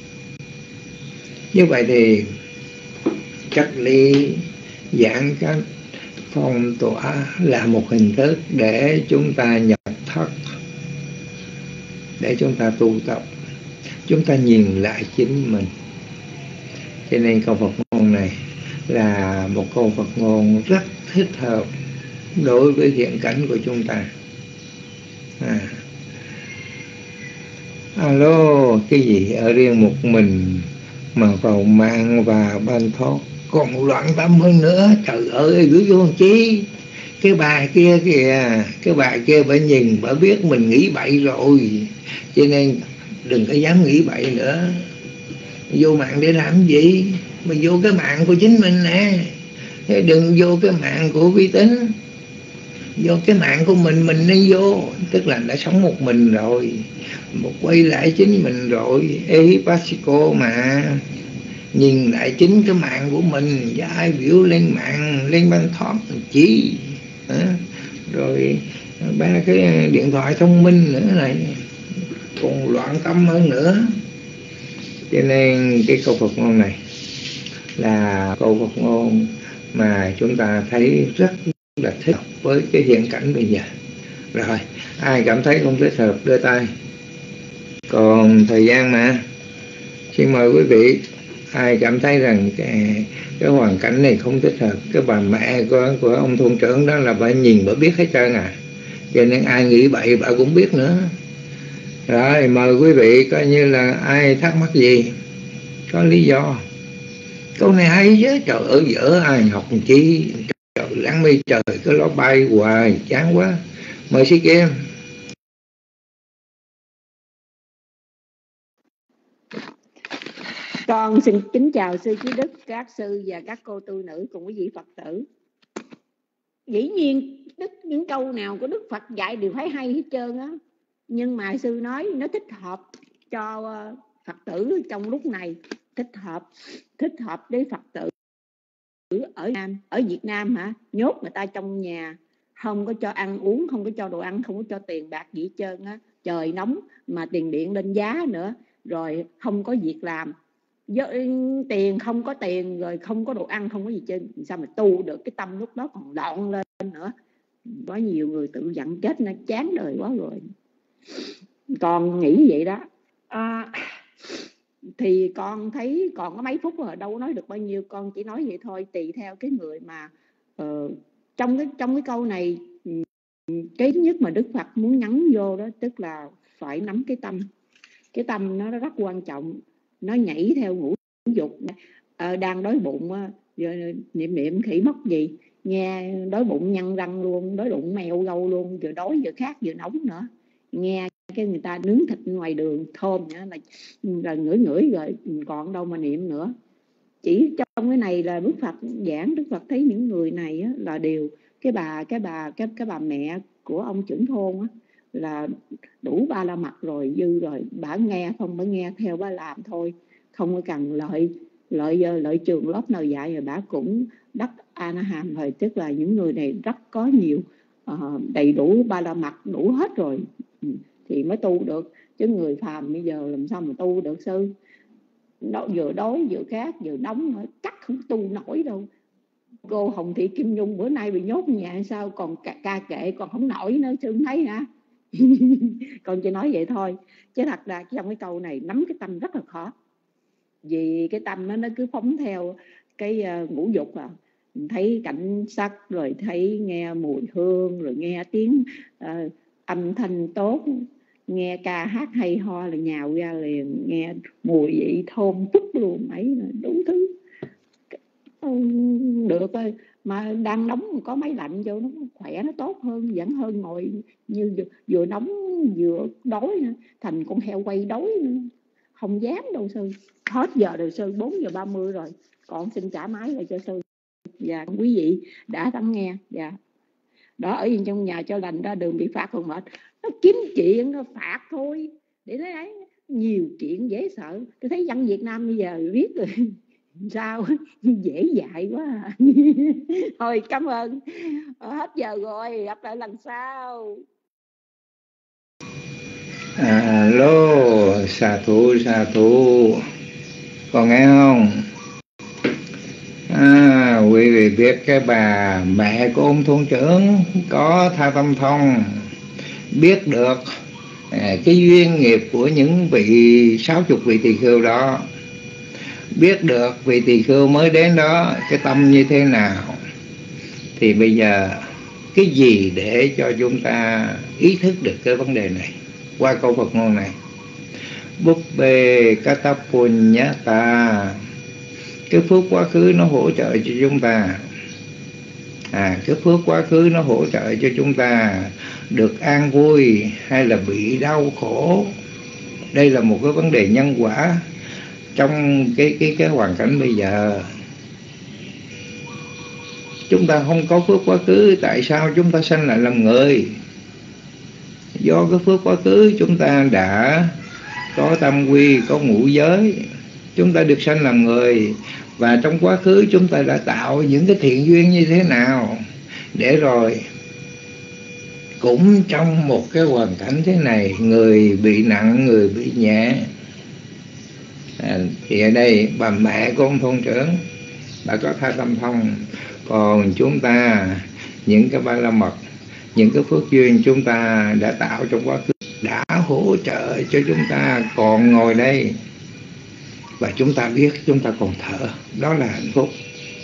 Như vậy thì cách ly, giãn cách, phong tỏa là một hình thức để chúng ta nhập thất, để chúng ta tu tập, chúng ta nhìn lại chính mình. Cho nên câu Phật ngôn này là một câu Phật ngôn rất thích hợp đối với hiện cảnh của chúng ta. Alo, cái gì ở riêng một mình mà vào mạng và ban thoát còn loạn tâm hơn nữa. Trời ơi, gửi vô chi. Cái bà kia kìa, cái bà kia bà nhìn, bà biết mình nghĩ bậy rồi, cho nên đừng có dám nghĩ bậy nữa. Vô mạng để làm gì? Mà vô cái mạng của chính mình nè, đừng vô cái mạng của vi tính. Vô cái mạng của mình nên vô. Tức là đã sống một mình rồi, một quay lại chính mình rồi. Ehipassiko mà nhìn lại chính cái mạng của mình, và ai biểu lên mạng, lên ban thoát chỉ rồi ba cái điện thoại thông minh nữa này, còn loạn tâm hơn nữa. Cho nên cái câu Phật ngôn này là câu Phật ngôn mà chúng ta thấy rất là thích hợp với cái hiện cảnh bây giờ. Rồi, ai cảm thấy không thích hợp đưa tay. Còn thời gian mà, xin mời quý vị. Ai cảm thấy rằng cái hoàn cảnh này không thích hợp, cái bà mẹ của ông thôn trưởng đó là bà nhìn, bà biết hết trơn cho nên ai nghĩ bậy bà cũng biết nữa. Rồi, mời quý vị, coi như là ai thắc mắc gì, có lý do. Câu này hay chứ, trời ơi dở, ai học chi. Trời, láng mi trời, cái nó bay hoài, chán quá. Mời sĩ Kim. Con xin kính chào sư Trí Đức, các sư và các cô tu nữ cùng quý vị Phật tử. Dĩ nhiên những câu nào của Đức Phật dạy đều phải hay hết trơn á. Nhưng mà sư nói nó thích hợp cho Phật tử trong lúc này, thích hợp để Phật tử ở Việt Nam nhốt người ta trong nhà, không có cho ăn uống, không có cho đồ ăn, không có cho tiền bạc gì hết trơn á. trời nóng mà tiền điện lên giá nữa, rồi không có việc làm, tiền không có tiền, rồi không có đồ ăn, không có gì trên, sao mà tu được? Cái tâm lúc đó còn loạn lên nữa. Có nhiều người tự giận chết, nó chán đời quá rồi. Con nghĩ vậy đó. Thì con thấy còn có mấy phút rồi, đâu có nói được bao nhiêu, con chỉ nói vậy thôi, tùy theo cái người mà. Trong cái câu này, cái nhất mà Đức Phật muốn nhấn vô đó, tức là phải nắm cái tâm. Cái tâm nó rất quan trọng, nó nhảy theo ngũ dục. Đang đói bụng, niệm khỉ mất gì, nghe đói bụng nhăn răng luôn, đói bụng mèo gâu luôn, vừa đói vừa khát vừa nóng nữa. Nghe cái người ta nướng thịt ngoài đường thơm nữa là ngửi rồi, còn đâu mà niệm nữa. Chỉ trong cái này là Đức Phật giảng, Đức Phật thấy những người này á, là đều cái bà mẹ của ông trưởng thôn á, là đủ ba la mật rồi, dư rồi, bà nghe không, bà nghe theo bà làm thôi, không có cần lợi trường lớp nào dạy, rồi bà cũng đắc A-na-hàm rồi. Tức là những người này rất có nhiều, đầy đủ ba la mật, đủ hết rồi thì mới tu được. Chứ người phàm bây giờ làm sao mà tu được sư? Vừa đói vừa khát vừa nóng nữa, chắc không tu nổi đâu. Cô Hồng Thị Kim Nhung bữa nay bị nhốt nhà hay sao, còn ca kệ còn không nổi nữa, sư thấy hả? Con chỉ nói vậy thôi, chứ thật ra trong cái câu này nắm cái tâm rất là khó. Vì cái tâm nó cứ phóng theo cái ngũ dục, thấy cảnh sắc, rồi thấy nghe mùi hương, rồi nghe tiếng âm thanh tốt, nghe ca hát hay ho là nhào ra liền, nghe mùi vị thơm phức luôn, ấy đủ thứ được thôi. Mà đang nóng có máy lạnh vô nó khỏe, nó tốt hơn, vẫn hơn ngồi như vừa nóng vừa đói nữa. Thành con heo quay đói nữa. Không dám đâu sư. Hết giờ rồi sư, 4:30 rồi. Con xin trả máy lại cho sư. Và quý vị đã lắng nghe. Dạ. Đó, ở trong nhà cho lành, ra đường bị phạt còn mệt. Nó kiếm chuyện nó phạt thôi. Để nói đấy, nhiều chuyện dễ sợ. Tôi thấy dân Việt Nam bây giờ biết rồi. Sao dễ dạy quá à. Thôi cảm ơn, hết giờ rồi, gặp lại lần sau. Alo, xà thủ, còn nghe không? Quý vị biết cái bà mẹ của ông thôn trưởng có Tha Tâm Thông, biết được cái duyên nghiệp của những vị 60 vị tỳ khưu đó, biết được vị tỳ khưu mới đến đó cái tâm như thế nào, thì bây giờ cái gì để cho chúng ta ý thức được cái vấn đề này qua câu Phật ngôn này? Búp bê kata punyata, cái phước quá khứ nó hỗ trợ cho chúng ta. Cái phước quá khứ nó hỗ trợ cho chúng ta được an vui hay là bị đau khổ. Đây là một cái vấn đề nhân quả trong cái hoàn cảnh bây giờ. Chúng ta không có phước quá khứ, tại sao chúng ta sanh lại làm người? Do cái phước quá khứ chúng ta đã có tam quy, có ngũ giới, chúng ta được sanh làm người. Và trong quá khứ chúng ta đã tạo những cái thiện duyên như thế nào, để rồi cũng trong một cái hoàn cảnh thế này, người bị nặng, người bị nhẹ. Thì ở đây bà mẹ của ông thôn trưởng, bà có Tha Tâm Thông. Còn chúng ta, những cái ba la mật, những cái phước duyên chúng ta đã tạo trong quá khứ đã hỗ trợ cho chúng ta còn ngồi đây. Và chúng ta biết chúng ta còn thở, đó là hạnh phúc.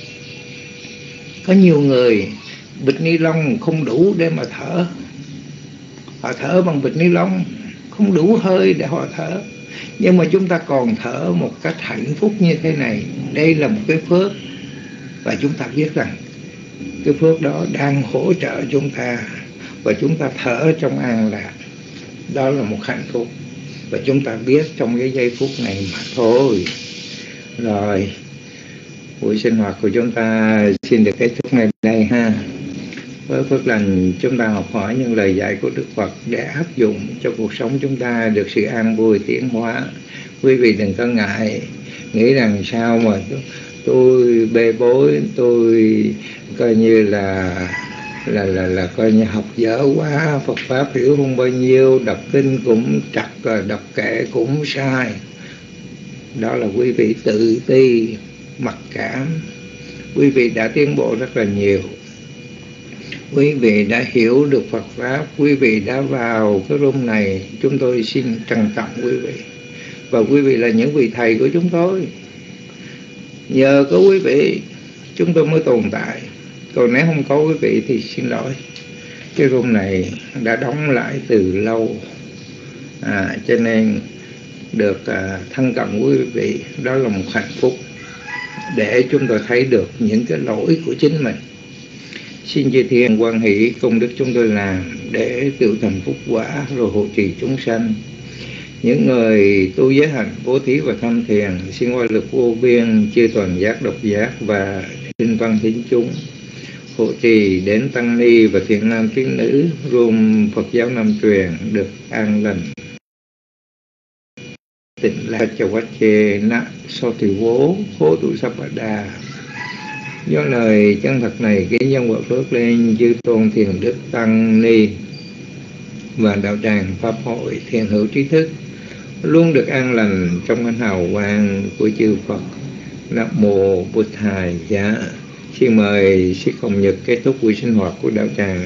Có nhiều người bịch ni lông không đủ để mà thở, họ thở bằng bịch ni lông, không đủ hơi để họ thở. Nhưng mà chúng ta còn thở một cách hạnh phúc như thế này, đây là một cái phước. Và chúng ta biết rằng cái phước đó đang hỗ trợ chúng ta, và chúng ta thở trong an lạc, đó là một hạnh phúc. Và chúng ta biết trong cái giây phút này mà thôi. Rồi, buổi sinh hoạt của chúng ta xin được kết thúc ngay đây ha. Với phước lành chúng ta học hỏi những lời dạy của Đức Phật để áp dụng cho cuộc sống chúng ta được sự an vui tiến hóa. Quý vị đừng có ngại, nghĩ rằng sao mà tôi bê bối, tôi coi như là là coi như học dở quá, Phật pháp hiểu không bao nhiêu, đọc kinh cũng trật, rồi đọc kệ cũng sai. Đó là quý vị tự ti, mặc cảm. Quý vị đã tiến bộ rất là nhiều, quý vị đã hiểu được Phật pháp, quý vị đã vào cái room này, chúng tôi xin trân trọng quý vị. Và quý vị là những vị thầy của chúng tôi. Nhờ có quý vị chúng tôi mới tồn tại. Còn nếu không có quý vị thì xin lỗi, cái room này đã đóng lại từ lâu. Cho nên được thân cận quý vị đó là một hạnh phúc, để chúng tôi thấy được những cái lỗi của chính mình. Xin chư thiên hoan hỷ công đức chúng tôi làm để tự thành phúc quả, rồi hộ trì chúng sanh. Những người tu giới hạnh bố thí và tham thiền, xin oai lực vô biên chư toàn giác độc giác và tinh văn thính chúng, hộ trì đến tăng ni và thiện nam tín nữ room Phật giáo Nam truyền được an lành tịnh lạc cho quá chê nạ so thị vố hố tụ sắp bà đà. Do lời chân thật này cái nhân quả phước lên chư tôn thiền đức tăng ni và đạo tràng pháp hội thiền hữu trí thức luôn được an lành trong ánh hào quang của chư Phật. Nam mô Bụt Thầy Giá. Xin mời Sư Hồng Nhật kết thúc buổi sinh hoạt của đạo tràng.